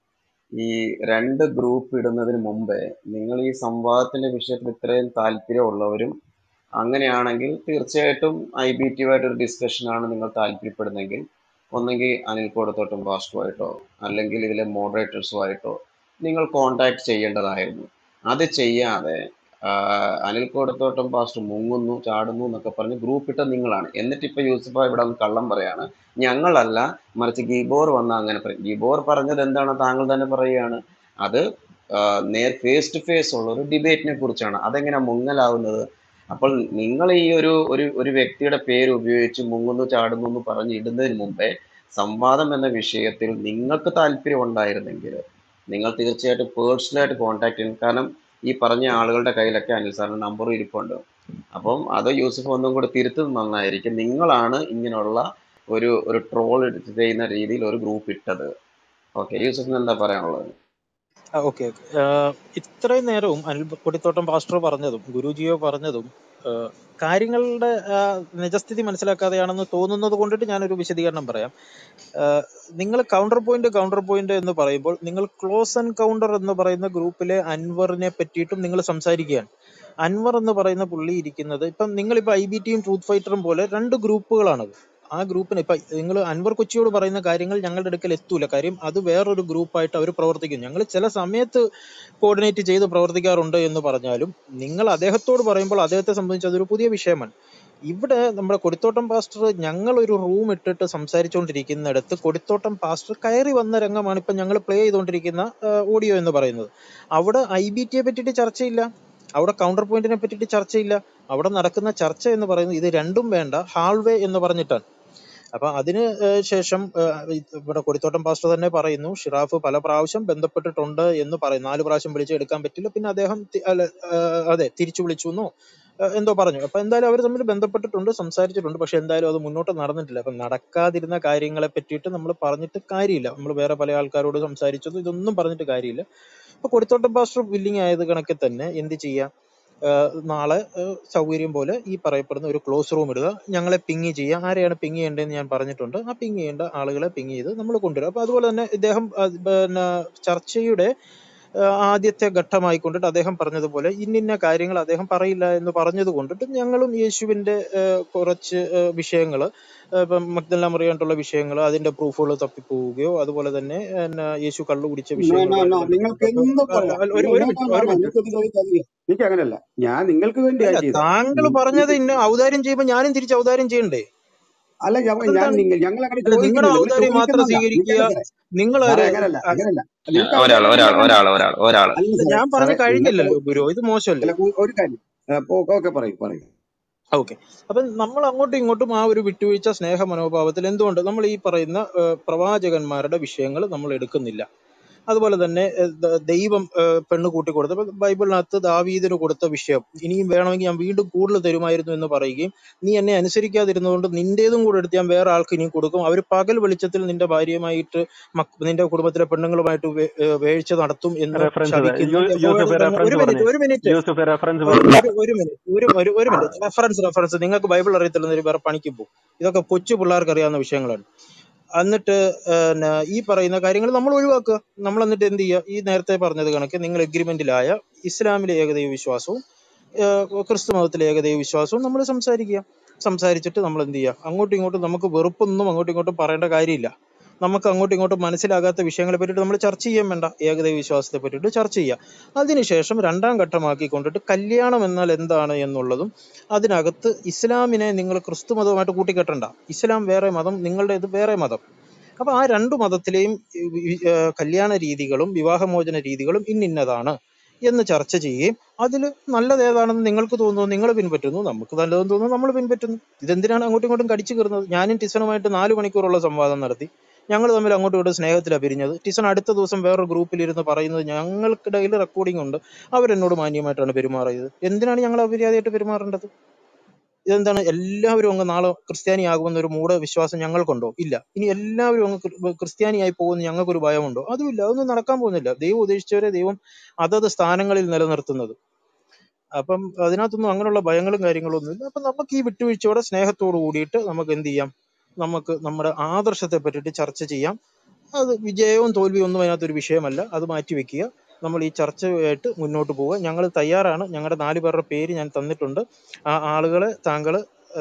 ഈ രണ്ട് ഗ്രൂപ്പ് ഇടുന്നതിന് മുമ്പേ നിങ്ങൾ ഈ സംവാദത്തിന്റെ വിഷയത്തിൽ ഇത്രയും താല്പര്യമുള്ളവരും അങ്ങനെയാണെങ്കിൽ തീർച്ചയായിട്ടും IBT ആയിട്ടൊരു ഡിസ്കഷനാണ് നിങ്ങൾ താല്പര്യപ്പെടുന്നെങ്കിൽ ഒന്നെങ്കിൽ അനിൽ കോടത്തോട്ടം പാസ്റ്ററുമായിട്ടോ അല്ലെങ്കിൽ ഇതിലെ മോഡറേറ്റേഴ്സുമായിട്ടോ നിങ്ങൾ കോണ്ടാക്ട് ചെയ്യേണ്ടതായിരുന്നു. അത് ചെയ്യാതെ അനിൽ കോടത്തോട്ടം പാസ്റ്റർ മുങ്ങുന്നു ചാടുന്നു എന്നൊക്കെ പറഞ്ഞ് ഗ്രൂപ്പ് ഇട്ട നിങ്ങളാണ്. എന്നിട്ടിപ്പോൾ യൂസഫ ഇവിടെ ഒന്ന് കള്ളം പറയാണ്, ഞങ്ങളല്ല മറിച്ച് ഗിബോർ വന്ന അങ്ങനെ പറയും. ഗിബോർ പറഞ്ഞത് എന്താണോ താങ്കൾ തന്നെ പറയുകയാണ്, അത് ഫേസ് ടു ഫേസ് ഉള്ള ഒരു ഡിബേറ്റിനെ കുറിച്ചാണ്. അതെങ്ങനെ മുങ്ങലാവുന്നത്? അപ്പോൾ നിങ്ങൾ ഈ ഒരു വ്യക്തിയുടെ പേര് ഉപയോഗിച്ച് മുങ്ങുന്നു ചാടുന്നു എന്ന് പറഞ്ഞ് ഇടുന്നതിന് മുമ്പേ സംവാദം എന്ന വിഷയത്തിൽ നിങ്ങൾക്ക് താല്പര്യം ഉണ്ടായിരുന്നെങ്കിൽ നിങ്ങൾ തീർച്ചയായിട്ടും പേഴ്സണലായിട്ട് കോൺടാക്ട് ചെയ്യണം. കാരണം ഈ പറഞ്ഞ ആളുകളുടെ കയ്യിലൊക്കെ അനിൽ സാറിന്റെ നമ്പർ ഇരിപ്പുണ്ട്. അപ്പം അത് യൂസഫ് ഒന്നും കൂടെ തിരുത്തുന്നത് നന്നായിരിക്കും. നിങ്ങളാണ് ഇങ്ങനെയുള്ള ഒരു ട്രോൾ ചെയ്യുന്ന രീതിയിൽ ഒരു ഗ്രൂപ്പ് ഇട്ടത്. ഓക്കെ, യൂസഫിന് എന്താ പറയാനുള്ളത്? ഓക്കെ, ഇത്രയും നേരവും അനിൽ കൊടിത്തോട്ടം പാസ്റ്റർ പറഞ്ഞതും ഗുരുജിയോ പറഞ്ഞതും കാര്യങ്ങളുടെ നിജസ്ഥിതി മനസ്സിലാക്കാതെയാണെന്ന് തോന്നുന്നത് കൊണ്ടിട്ട് ഞാനൊരു വിശദീകരണം പറയാം. നിങ്ങൾ കൗണ്ടർ പോയിന്റ് എന്ന് പറയുമ്പോൾ നിങ്ങൾ ക്ലോസ് ആൻഡ് കൗണ്ടർ എന്ന് പറയുന്ന ഗ്രൂപ്പിലെ അൻവറിനെ പറ്റിയിട്ടും നിങ്ങൾ സംസാരിക്കുകയാണ്. അൻവർ എന്ന് പറയുന്ന പുള്ളി ഇരിക്കുന്നത് ഇപ്പം നിങ്ങളിപ്പോൾ IBTയും ട്രൂത്ത് ഫൈറ്ററും പോലെ രണ്ട് ഗ്രൂപ്പുകളാണത്. ആ ഗ്രൂപ്പിന് ഇപ്പൊ നിങ്ങൾ അൻവർ കൊച്ചിയോട് പറയുന്ന കാര്യങ്ങൾ ഞങ്ങളുടെ അടുക്കൽ എത്തൂല. കാര്യം അത് വേറൊരു ഗ്രൂപ്പായിട്ട് അവർ പ്രവർത്തിക്കും. ഞങ്ങൾ ചില സമയത്ത് കോർഡിനേറ്റ് ചെയ്ത് പ്രവർത്തിക്കാറുണ്ട് എന്ന് പറഞ്ഞാലും നിങ്ങൾ അദ്ദേഹത്തോട് പറയുമ്പോൾ അദ്ദേഹത്തെ സംബന്ധിച്ച് അതൊരു പുതിയ വിഷയമാണ്. ഇവിടെ നമ്മുടെ കൊടിത്തോട്ടം പാസ്റ്റർ ഞങ്ങൾ ഒരു റൂം ഇട്ടിട്ട് സംസാരിച്ചുകൊണ്ടിരിക്കുന്നിടത്ത് കൊടിത്തോട്ടം പാസ്റ്റർ കയറി വന്ന രംഗമാണ് ഇപ്പൊ ഞങ്ങൾ പ്ലേ ചെയ്തുകൊണ്ടിരിക്കുന്ന ഓഡിയോ എന്ന് പറയുന്നത്. അവിടെ IBTയെ പറ്റിയിട്ട് ചർച്ചയില്ല, അവിടെ കൗണ്ടർ പോയിന്റിനെ പറ്റിയിട്ട് ചർച്ചയില്ല. അവിടെ നടക്കുന്ന ചർച്ച എന്ന് പറയുന്നത് ഇത് രണ്ടും വേണ്ട ഹാൾവേ എന്ന് പറഞ്ഞിട്ടാണ്. അപ്പൊ അതിന് ശേഷം ഇവിടെ കൊടിത്തോട്ടം പാസ്റ്റർ തന്നെ പറയുന്നു ഷിറാഫ് പല പ്രാവശ്യം ബന്ധപ്പെട്ടിട്ടുണ്ട് എന്ന് പറയും. 4 പ്രാവശ്യം വിളിച്ച് എടുക്കാൻ പറ്റില്ല, പിന്നെ അദ്ദേഹം തിരിച്ചു വിളിച്ചു എന്നോ എന്തോ പറഞ്ഞു. അപ്പൊ എന്തായാലും അവർ തമ്മിൽ ബന്ധപ്പെട്ടിട്ടുണ്ട്, സംസാരിച്ചിട്ടുണ്ട്. പക്ഷെ എന്തായാലും അത് മുന്നോട്ട് നടന്നിട്ടില്ല. അപ്പൊ നടക്കാതിരുന്ന കാര്യങ്ങളെ പറ്റിയിട്ട് നമ്മൾ പറഞ്ഞിട്ട് കാര്യമില്ല. നമ്മൾ വേറെ പല ആൾക്കാരോട് സംസാരിച്ചത് ഇതൊന്നും പറഞ്ഞിട്ട് കാര്യമില്ല. അപ്പൊ കൊടിത്തോട്ടം പാസ്റ്റർ വില്ലിങ് ആയത് കണക്കെ തന്നെ എന്ത് ചെയ്യാം, നാളെ സൗകര്യം പോലെ ഈ പറയപ്പെടുന്ന ഒരു ക്ലോസ് റൂം ഇടുക, ഞങ്ങളെ പിങ് ചെയ്യുക. ആരെയാണ് പിങ് ചെയ്യേണ്ടതെന്ന് ഞാൻ പറഞ്ഞിട്ടുണ്ട്. ആ പിങ് ചെയ്യേണ്ട ആളുകളെ പിങ് ചെയ്ത് നമ്മൾ കൊണ്ടുവരിക. അപ്പൊ അതുപോലെ തന്നെ ഇദ്ദേഹം പിന്നെ ചർച്ചയുടെ ആദ്യത്തെ ഘട്ടമായിക്കൊണ്ടിട്ട് അദ്ദേഹം പറഞ്ഞതുപോലെ ഇന്നിന്ന കാര്യങ്ങൾ അദ്ദേഹം പറയില്ല എന്ന് പറഞ്ഞത് കൊണ്ടിട്ട് ഞങ്ങളും യേശുവിന്റെ കുറച്ച് വിഷയങ്ങൾ, ഇപ്പം മഗ്ദലന മറിയായിട്ടുള്ള വിഷയങ്ങൾ, അതിന്റെ പ്രൂഫുകൾ തപ്പിപ്പോവുകയോ അതുപോലെ തന്നെ യേശു കള്ളു കുടിച്ച നിങ്ങൾക്ക് എന്ത് പറയാം, എനിക്ക് അങ്ങനെയല്ല. ഞാൻ നിങ്ങൾക്ക് വേണ്ടിയാണ് ചെയ്തത്. താങ്കൾ പറഞ്ഞത് ഇന്ന ഔദാര്യം ചെയ്യുമ്പോൾ ഞാനും തിരിച്ച് ഔദാര്യം ചെയ്യണ്ടേ? അല്ല, ഞങ്ങൾ അങ്ങനെ നിങ്ങളുടെ ഔദാര്യം മാത്രം സ്വീകരിക്കുക. നിങ്ങൾ ഞാൻ പറഞ്ഞു കഴിഞ്ഞില്ലല്ലോ ഗുരു, ഇത് മോശമല്ലേ? ഒരു കാര്യം പറയും. ഓക്കെ, അപ്പൊ നമ്മൾ അങ്ങോട്ടും ഇങ്ങോട്ടും ആ ഒരു വിട്ടുവീഴ്ച സ്നേഹ മനോഭാവത്തിൽ എന്തുകൊണ്ട് നമ്മൾ ഈ പറയുന്ന പ്രവാചകന്മാരുടെ വിഷയങ്ങൾ നമ്മൾ എടുക്കുന്നില്ല? അതുപോലെ തന്നെ ദൈവം പെണ്ണ് കൂട്ടിക്കൊടുത്ത ബൈബിളിനകത്ത് ദാവീദിന് കൊടുത്ത വിഷയം ഇനിയും വേണമെങ്കിൽ ഞാൻ വീണ്ടും കൂടുതൽ തരുമായിരുന്നു എന്ന് പറയുകയും നീ എന്നെ അനുസരിക്കാതിരുന്നതുകൊണ്ട് നിന്റേതും കൂടെ എടുത്ത് ഞാൻ വേറെ ആൾക്ക് ഇനിയും കൊടുക്കും. അവർ പകൽ വെളിച്ചത്തിൽ നിന്റെ ഭാര്യയുമായിട്ട് നിന്റെ കുടുംബത്തിലെ പെണ്ണുങ്ങളുമായിട്ട് വേഴ്ച നടത്തും എന്ന് റെഫറൻസ് ശപിക്കുന്ന യൂസഫ് ഒരു റെഫറൻസ് മിനിറ്റ് പറഞ്ഞു. ഒരു മിനിറ്റ് യൂസഫ് റെഫറൻസ് ഒരു പറഞ്ഞു. ഒരു ഒരു മിനിറ്റ് ഒരു മിനിറ്റ് റെഫറൻസ് നിങ്ങൾക്ക് ബൈബിൾ അറിയത്തില്ലെന്നൊരു വേറെ പണിക്ക് പോകും. ഇതൊക്കെ കൊച്ചു പിള്ളേർക്ക് അറിയാവുന്ന വിഷയങ്ങളാണ്. എന്നിട്ട് ഈ പറയുന്ന കാര്യങ്ങൾ നമ്മൾ ഒഴിവാക്കുക. നമ്മൾ എന്നിട്ട് എന്ത് ചെയ്യുക? ഈ നേരത്തെ പറഞ്ഞത് കണക്ക് നിങ്ങൾ എഗ്രിമെന്റിലായ ഇസ്ലാമിലെ ഏകദൈവ വിശ്വാസവും ക്രിസ്തു മതത്തിലെ ഏകദൈവ വിശ്വാസവും നമ്മൾ സംസാരിച്ചിട്ട് നമ്മൾ എന്ത് ചെയ്യുക? അങ്ങോട്ടും ഇങ്ങോട്ടും നമുക്ക് വെറുപ്പൊന്നും അങ്ങോട്ടും ഇങ്ങോട്ടും പറയേണ്ട കാര്യമില്ല. നമുക്ക് അങ്ങോട്ടും ഇങ്ങോട്ടും മനസ്സിലാകാത്ത വിഷയങ്ങളെ പറ്റിയിട്ട് നമ്മൾ ചർച്ച ചെയ്യാൻ വേണ്ട, ഏകദൈവ വിശ്വാസത്തെ പറ്റിയിട്ട് ചർച്ച ചെയ്യുക. അതിനുശേഷം രണ്ടാം ഘട്ടമാക്കിക്കൊണ്ടിട്ട് കല്യാണം എന്നാൽ എന്താണ് എന്നുള്ളതും അതിനകത്ത് ഇസ്ലാമിനെ നിങ്ങൾ ക്രിസ്തു മതവുമായിട്ട് കൂട്ടിക്കെട്ടണ്ട. ഇസ്ലാം വേറെ മതം, നിങ്ങളുടെ ഇത് വേറെ മതം. അപ്പൊ ആ രണ്ടു മതത്തിലെയും കല്യാണ രീതികളും വിവാഹമോചന രീതികളും ഇന്നതാണ് എന്ന് ചർച്ച ചെയ്യുകയും അതിൽ നല്ലത് ഏതാണെന്ന് നിങ്ങൾക്ക് തോന്നുന്നു നിങ്ങൾ പിൻപറ്റുന്നു, നമുക്ക് നല്ലതെന്ന് തോന്നുന്നു നമ്മൾ പിൻപറ്റുന്നു. ഇതെന്തിനാണ് അങ്ങോട്ടും ഇങ്ങോട്ടും കടിച്ചു കയറുന്നത്? ഞാനും ടിസണുമായിട്ട് 4 മണിക്കൂറുള്ള സംവാദം നടത്തി. ഞങ്ങൾ തമ്മിൽ അങ്ങോട്ടും ഇങ്ങോട്ടും സ്നേഹത്തിലാണ് പിരിഞ്ഞത്. ടിസൺ അടുത്ത ദിവസം വേറൊരു ഗ്രൂപ്പിലിരുന്ന് പറയുന്നത് ഞങ്ങൾക്കിടയിൽ റെക്കോർഡിംഗ് ഉണ്ട്, അവരെന്നോട് മാന്യമായിട്ടാണ് പെരുമാറിയത്. എന്തിനാണ് ഞങ്ങൾ അപര്യാദയായിട്ട് പെരുമാറേണ്ടത്? ഇതെന്താണ് എല്ലാവരും അങ്ങ് നാളെ ക്രിസ്ത്യാനിയാകുമെന്ന ഒരു മൂഢ വിശ്വാസം ഞങ്ങൾക്കുണ്ടോ? ഇല്ല. ഇനി എല്ലാവരും അങ്ങ് ക്രിസ്ത്യാനിയായി പോകുന്ന ഞങ്ങൾക്കൊരു ഭയമുണ്ടോ? അതുമില്ല. അതൊന്നും നടക്കാൻ പോകുന്നില്ല. ദൈവം ഉദ്ദേശിച്ചവരെ ദൈവം അതത് സ്ഥാനങ്ങളിൽ നിലനിർത്തുന്നത്. അപ്പം അതിനകത്തൊന്നും അങ്ങനെയുള്ള ഭയങ്ങളും കാര്യങ്ങളും ഒന്നുമില്ല. അപ്പൊ നമുക്ക് ഈ വിട്ടുവീഴ്ചയോടെ സ്നേഹത്തോടു കൂടിയിട്ട് നമുക്ക് എന്ത് ചെയ്യാം? നമുക്ക് നമ്മുടെ ആദർശത്തെ പറ്റിയിട്ട് ചർച്ച ചെയ്യാം. അത് വിജയവും തോൽവിയും ഒന്നും അതിനകത്തൊരു വിഷയമല്ല. അത് മാറ്റിവെക്കുക. നമ്മൾ ഈ ചർച്ചയായിട്ട് മുന്നോട്ട് പോവുക. ഞങ്ങൾ തയ്യാറാണ്. ഞങ്ങളുടെ 4 പേരുടെ പേര് ഞാൻ തന്നിട്ടുണ്ട്. ആ ആളുകളെ താങ്കൾ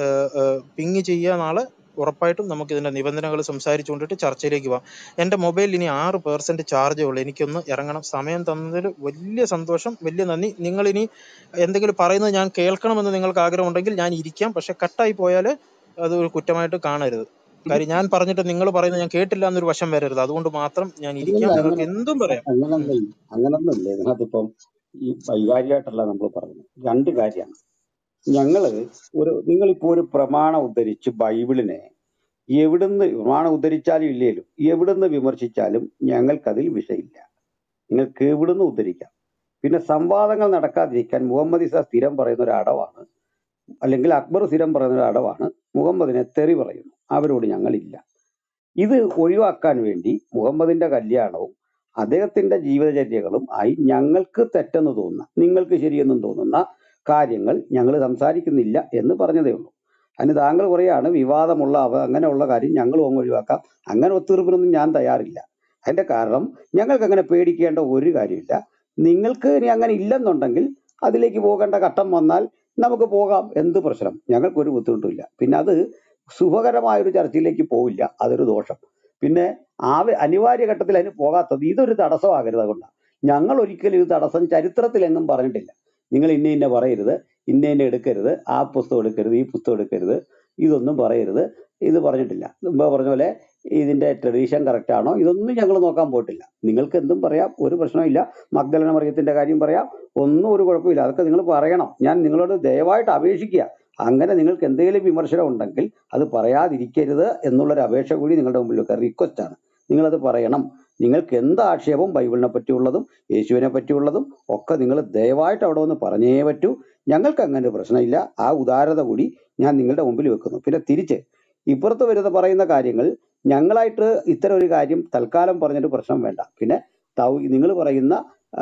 പിങ് ചെയ്യുക നാളെ. ഉറപ്പായിട്ടും നമുക്ക് ഇതിന്റെ നിബന്ധനകൾ സംസാരിച്ചുകൊണ്ടിട്ട് ചർച്ചയിലേക്ക് പോവാം. എൻ്റെ മൊബൈലിൽ ഇനി 6% ചാർജേ ഉള്ളൂ. എനിക്കൊന്ന് ഇറങ്ങണം. സമയം തന്നതിൽ വലിയ സന്തോഷം, വലിയ നന്ദി. നിങ്ങൾ ഇനി എന്തെങ്കിലും പറയുന്നത് ഞാൻ കേൾക്കണമെന്ന് നിങ്ങൾക്ക് ആഗ്രഹമുണ്ടെങ്കിൽ ഞാൻ ഇരിക്കാം. പക്ഷെ കട്ടായി പോയാൽ അത് ഒരു കുറ്റമായിട്ട് കാണരുത്. കാര്യം ഞാൻ പറഞ്ഞിട്ട് നിങ്ങൾ പറയുന്നത് ഞാൻ കേട്ടില്ല എന്നൊരു വശം വരരുത്. അതുകൊണ്ട് മാത്രം ഞാൻ ഇരിക്കാം. നിങ്ങൾക്ക് എന്തും പറയാം. അങ്ങനൊന്നുമില്ല. ഇതിനകത്തിപ്പം ഈ വൈകാരികമായിട്ടല്ല നമ്മൾ പറയുന്നത്. 2 കാര്യമാണ്. ഞങ്ങള് നിങ്ങളിപ്പോ ഒരു പ്രമാണം ഉദ്ധരിച്ച് ബൈബിളിനെ എവിടുന്ന് പ്രമാണം ഉദ്ധരിച്ചാലും ഇല്ലേലും എവിടുന്ന് വിമർശിച്ചാലും ഞങ്ങൾക്കതിൽ വിഷയമില്ല. നിങ്ങൾക്ക് എവിടുന്ന് ഉദ്ധരിക്കാം. പിന്നെ സംവാദങ്ങൾ നടക്കാതിരിക്കാൻ മുഹമ്മദ് ഇസ സ്ഥിരം പറയുന്ന ഒരു അടവാണ്, അല്ലെങ്കിൽ അക്ബർ സ്ഥിരം പറയുന്ന ഒരു അടവാണ് മുഹമ്മദിനെ തെറി പറയുന്നു. അവരോട് ഞങ്ങളില്ല. ഇത് ഒഴിവാക്കാൻ വേണ്ടി മുഹമ്മദിന്റെ കല്യാണവും അദ്ദേഹത്തിന്റെ ജീവിതചര്യകളും ആയി ഞങ്ങൾക്ക് തെറ്റെന്ന് തോന്നുന്ന, നിങ്ങൾക്ക് ശരിയെന്നും തോന്നുന്ന കാര്യങ്ങൾ ഞങ്ങൾ സംസാരിക്കുന്നില്ല എന്ന് പറഞ്ഞതേ ഉള്ളൂ. അതിന് താങ്കൾ പറയാണ് വിവാദമുള്ള അങ്ങനെയുള്ള കാര്യം ഞങ്ങളും അങ്ങ് ഒഴിവാക്കാം. അങ്ങനെ ഒത്തുതീർപ്പിനൊന്നും ഞാൻ തയ്യാറില്ല. അതിന്റെ കാരണം ഞങ്ങൾക്ക് അങ്ങനെ പേടിക്കേണ്ട ഒരു കാര്യമില്ല. നിങ്ങൾക്ക് ഇനി അങ്ങനെ ഇല്ലെന്നുണ്ടെങ്കിൽ അതിലേക്ക് പോകേണ്ട ഘട്ടം വന്നാൽ നമുക്ക് പോകാം. എന്ത് പ്രശ്നം? ഞങ്ങൾക്കൊരു ബുദ്ധിമുട്ടില്ല. പിന്നെ അത് സുഖകരമായൊരു ചർച്ചയിലേക്ക് പോവില്ല. അതൊരു ദോഷം. പിന്നെ അനിവാര്യ ഘട്ടത്തിൽ അതിന് പോകാത്തത് ഇതൊരു തടസ്സമാകരുത്. അതുകൊണ്ടാണ് ഞങ്ങൾ ഒരിക്കലും ഇത് തടസ്സം ചരിത്രത്തിലെങ്ങും പറഞ്ഞിട്ടില്ല. നിങ്ങൾ ഇന്ന പറയരുത്, ഇന്ന എടുക്കരുത്, ആ പുസ്തകം എടുക്കരുത്, ഈ പുസ്തകം എടുക്കരുത്, ഇതൊന്നും പറയരുത്, ഇത് പറഞ്ഞിട്ടില്ല. മുമ്പ് പറഞ്ഞ പോലെ ഇതിന്റെ ട്രഡീഷൻ കറക്റ്റ് ആണോ, ഇതൊന്നും ഞങ്ങൾ നോക്കാൻ പോയിട്ടില്ല. നിങ്ങൾക്ക് എന്തും പറയാം, ഒരു പ്രശ്നമില്ല. മഗ്ദലന മറിയത്തിന്റെ കാര്യം പറയാം, ഒന്നും ഒരു കുഴപ്പമില്ല. അതൊക്കെ നിങ്ങൾ പറയണം. ഞാൻ നിങ്ങളോട് ദയവായിട്ട് അപേക്ഷിക്കുക. അങ്ങനെ നിങ്ങൾക്ക് എന്തെങ്കിലും വിമർശനം ഉണ്ടെങ്കിൽ അത് പറയാതിരിക്കരുത് എന്നുള്ളൊരു അപേക്ഷ കൂടി നിങ്ങളുടെ മുമ്പിൽ വെക്കുക. റിക്വസ്റ്റ് ആണ്. നിങ്ങളത് പറയണം. നിങ്ങൾക്ക് എന്ത് ആക്ഷേപവും ബൈബിളിനെ പറ്റിയുള്ളതും യേശുവിനെ പറ്റിയുള്ളതും ഒക്കെ നിങ്ങൾ ദയവായിട്ട് അവിടെ ഒന്ന് പറഞ്ഞേ പറ്റൂ. ഞങ്ങൾക്ക് അങ്ങനെ ഒരു പ്രശ്നമില്ല. ആ ഉദാരത കൂടി ഞാൻ നിങ്ങളുടെ മുമ്പിൽ വെക്കുന്നു. പിന്നെ തിരിച്ച് ഇപ്പുറത്ത് വരുന്ന പറയുന്ന കാര്യങ്ങൾ ഞങ്ങളായിട്ട് ഇത്തരം ഒരു കാര്യം തൽക്കാലം പറഞ്ഞിട്ട് പ്രശ്നം വേണ്ട. പിന്നെ നിങ്ങൾ പറയുന്ന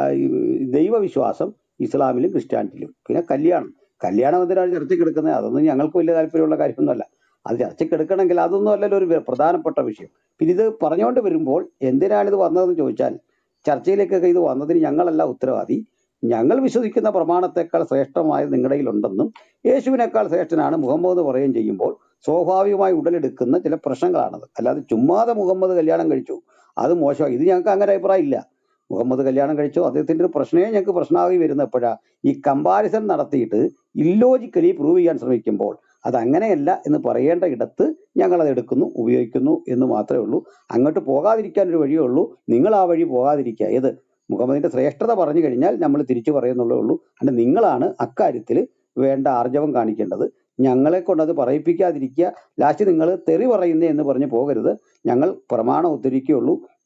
ദൈവവിശ്വാസം ഇസ്ലാമിലും ക്രിസ്ത്യാനിറ്റിയിലും, പിന്നെ കല്യാണം എന്തിനാണ് ചർച്ചയ്ക്ക് എടുക്കുന്നത്? അതൊന്നും ഞങ്ങൾക്ക് വലിയ താല്പര്യമുള്ള കാര്യമൊന്നുമല്ല. അത് ചർച്ചയ്ക്ക് എടുക്കണമെങ്കിൽ അതൊന്നും അല്ലല്ലോ ഒരു പ്രധാനപ്പെട്ട വിഷയം. പിന്നെ ഇത് പറഞ്ഞുകൊണ്ട് വരുമ്പോൾ എന്തിനാണിത് വന്നതെന്ന് ചോദിച്ചാൽ, ചർച്ചയിലേക്കൊക്കെ ഇത് വന്നതിന് ഞങ്ങളല്ല ഉത്തരവാദി. ഞങ്ങൾ വിശ്വസിക്കുന്ന പ്രമാണത്തെക്കാൾ ശ്രേഷ്ഠമായ നിങ്ങളുടെ കയ്യിലുണ്ടെന്നും യേശുവിനേക്കാൾ ശ്രേഷ്ഠനാണ് മുഹമ്മദ് പറയുകയും ചെയ്യുമ്പോൾ സ്വാഭാവികമായി ഉടലെടുക്കുന്ന ചില പ്രശ്നങ്ങളാണത്. അല്ലാതെ ചുമ്മാതെ മുഹമ്മദ് കല്യാണം കഴിച്ചു അത് മോശമായി, ഇത് ഞങ്ങൾക്ക് അങ്ങനെ അഭിപ്രായം ഇല്ല. മുഹമ്മദ് കല്യാണം കഴിച്ചോ അദ്ദേഹത്തിന്റെ ഒരു പ്രശ്നമേ ഞങ്ങൾക്ക് പ്രശ്നമാകി വരുന്ന എപ്പോഴാ ഈ കമ്പാരിസൺ നടത്തിയിട്ട് ഇല്ലോജിക്കലി പ്രൂവ് ചെയ്യാൻ ശ്രമിക്കുമ്പോൾ അതങ്ങനെയല്ല എന്ന് പറയേണ്ട ഇടത്ത് ഞങ്ങളത് എടുക്കുന്നു, ഉപയോഗിക്കുന്നു എന്ന് മാത്രമേ ഉള്ളൂ. അങ്ങോട്ട് പോകാതിരിക്കാൻ ഒരു വഴിയേ ഉള്ളൂ. നിങ്ങൾ ആ വഴി പോകാതിരിക്കുക. ഏത് മുഹമ്മദിന്റെ ശ്രേഷ്ഠത പറഞ്ഞു കഴിഞ്ഞാൽ നമ്മൾ തിരിച്ചു പറയുന്നുള്ളേ ഉള്ളൂ. അതുകൊണ്ട് നിങ്ങളാണ് അക്കാര്യത്തിൽ വേണ്ട ആർജവം കാണിക്കേണ്ടത്. ഞങ്ങളെ കൊണ്ടത് പറയിപ്പിക്കാതിരിക്കുക. ലാസ്റ്റ് നിങ്ങൾ തെറി പറയുന്നേ എന്ന് പറഞ്ഞ് പോകരുത്. ഞങ്ങൾ പ്രമാണം ഉദ്ധരിക്കുകയുള്ളൂ.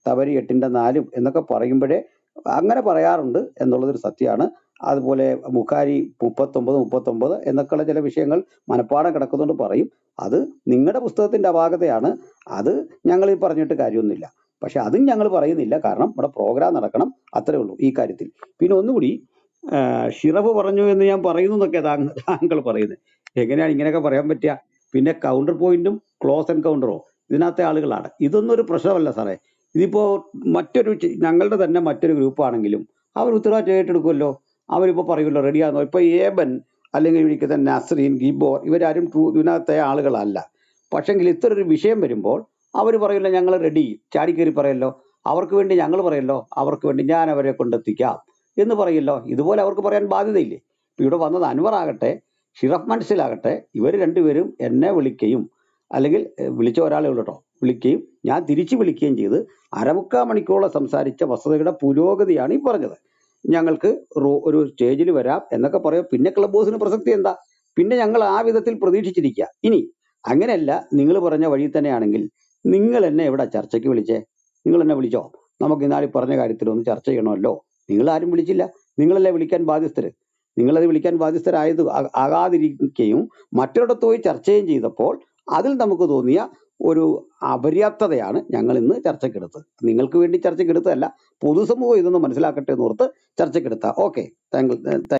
തവരി 8:4 എന്നൊക്കെ പറയുമ്പോഴേ അങ്ങനെ പറയാറുണ്ട് എന്നുള്ളതൊരു സത്യമാണ്. അതുപോലെ മുഖാരി 39 എന്നൊക്കെയുള്ള ചില വിഷയങ്ങൾ മനപ്പാടം കിടക്കുന്നുണ്ട് പറയും. അത് നിങ്ങളുടെ പുസ്തകത്തിന്റെ അപാകതയാണ്. അത് ഞങ്ങൾ ഈ പറഞ്ഞിട്ട് കാര്യമൊന്നുമില്ല. പക്ഷെ അതും ഞങ്ങൾ പറയുന്നില്ല, കാരണം ഇവിടെ പ്രോഗ്രാം നടക്കണം, അത്രേ ഉള്ളൂ ഈ കാര്യത്തിൽ. പിന്നെ ഒന്നുകൂടി ഷിറഫ് പറഞ്ഞു എന്ന് ഞാൻ പറയുന്നു എന്നൊക്കെ താങ്കൾ പറയുന്നത്. എങ്ങനെയാണ് ഇങ്ങനെയൊക്കെ പറയാൻ പറ്റുക? പിന്നെ കൗണ്ടർ പോയിന്റും ക്ലോസ് എൻകൗണ്ടറോ ഇതിനകത്തെ ആളുകളാണ്. ഇതൊന്നും ഒരു പ്രശ്നമല്ല സാറേ. ഇതിപ്പോ ഞങ്ങളുടെ തന്നെ മറ്റൊരു ഗ്രൂപ്പാണെങ്കിലും അവർ ഉത്തരവാദിത്വം ഏറ്റെടുക്കുമല്ലോ. അവരിപ്പോ പറയുമല്ലോ റെഡിയാണോ. ഇപ്പൊ ഏബൻ അല്ലെങ്കിൽ ഇരിക്കുന്ന നസ്രീൻ, ഗിബോർ ഇവരാരും ഇതിനകത്തെ ആളുകളല്ല. പക്ഷെങ്കിൽ ഇത്ര ഒരു വിഷയം വരുമ്പോൾ അവർ പറയില്ല ഞങ്ങൾ റെഡി, ചാടിക്കേറി പറയല്ലോ. അവർക്ക് വേണ്ടി ഞങ്ങൾ പറയല്ലോ, അവർക്ക് വേണ്ടി ഞാൻ അവരെ കൊണ്ടെത്തിക്കാം എന്ന് പറയല്ലോ. ഇതുപോലെ അവർക്ക് പറയാൻ ബാധ്യതയില്ലേ? ഇപ്പൊ ഇവിടെ വന്നത് അൻവർ ആകട്ടെ ഷിറഫ് മനസ്സിലാകട്ടെ, ഇവർ രണ്ടുപേരും എന്നെ വിളിക്കുകയും അല്ലെങ്കിൽ വിളിച്ച ഒരാളെ ഉള്ളൂ കേട്ടോ, വിളിക്കുകയും ഞാൻ തിരിച്ചു വിളിക്കുകയും ചെയ്ത് 1/4 മണിക്കൂറോളം സംസാരിച്ച വസ്തുതയുടെ പുരോഗതിയാണ് ഈ പറഞ്ഞത്. ഞങ്ങൾക്ക് ഒരു സ്റ്റേജിൽ വരാം എന്നൊക്കെ പറയും. പിന്നെ ക്ലബ് ഹൗസിന് പ്രസക്തി എന്താ? പിന്നെ ഞങ്ങൾ ആ വിധത്തിൽ പ്രതീക്ഷിച്ചിരിക്കുക. ഇനി അങ്ങനെയല്ല, നിങ്ങൾ പറഞ്ഞ വഴി തന്നെയാണെങ്കിൽ നിങ്ങൾ എന്നെ എവിടെ ചർച്ചയ്ക്ക് വിളിച്ചേ? നിങ്ങൾ എന്നെ വിളിച്ചോ? നമുക്ക് ഇന്നാളി പറഞ്ഞ കാര്യത്തിലൊന്ന് ചർച്ച ചെയ്യണമല്ലോ. നിങ്ങൾ ആരും വിളിച്ചില്ല. നിങ്ങളല്ലേ വിളിക്കാൻ ബാധ്യസ്ഥര്. നിങ്ങളത് വിളിക്കാൻ ആകാതിരിക്കുകയും മറ്റൊരിടത്ത് പോയി ചർച്ചയും ചെയ്തപ്പോൾ അതിൽ നമുക്ക് തോന്നിയ ഒരു അപര്യാപ്തതയാണ് ഞങ്ങൾ ഇന്ന് ചർച്ചയ്ക്കെടുത്തത്. നിങ്ങൾക്ക് വേണ്ടി ചർച്ചയ്ക്കെടുത്തതല്ല, പൊതുസമൂഹം ഇതൊന്ന് മനസ്സിലാക്കട്ടെ എന്ന് ഓർത്ത് ചർച്ചയ്ക്കെടുത്ത. ഓക്കെ, താങ്കൾ.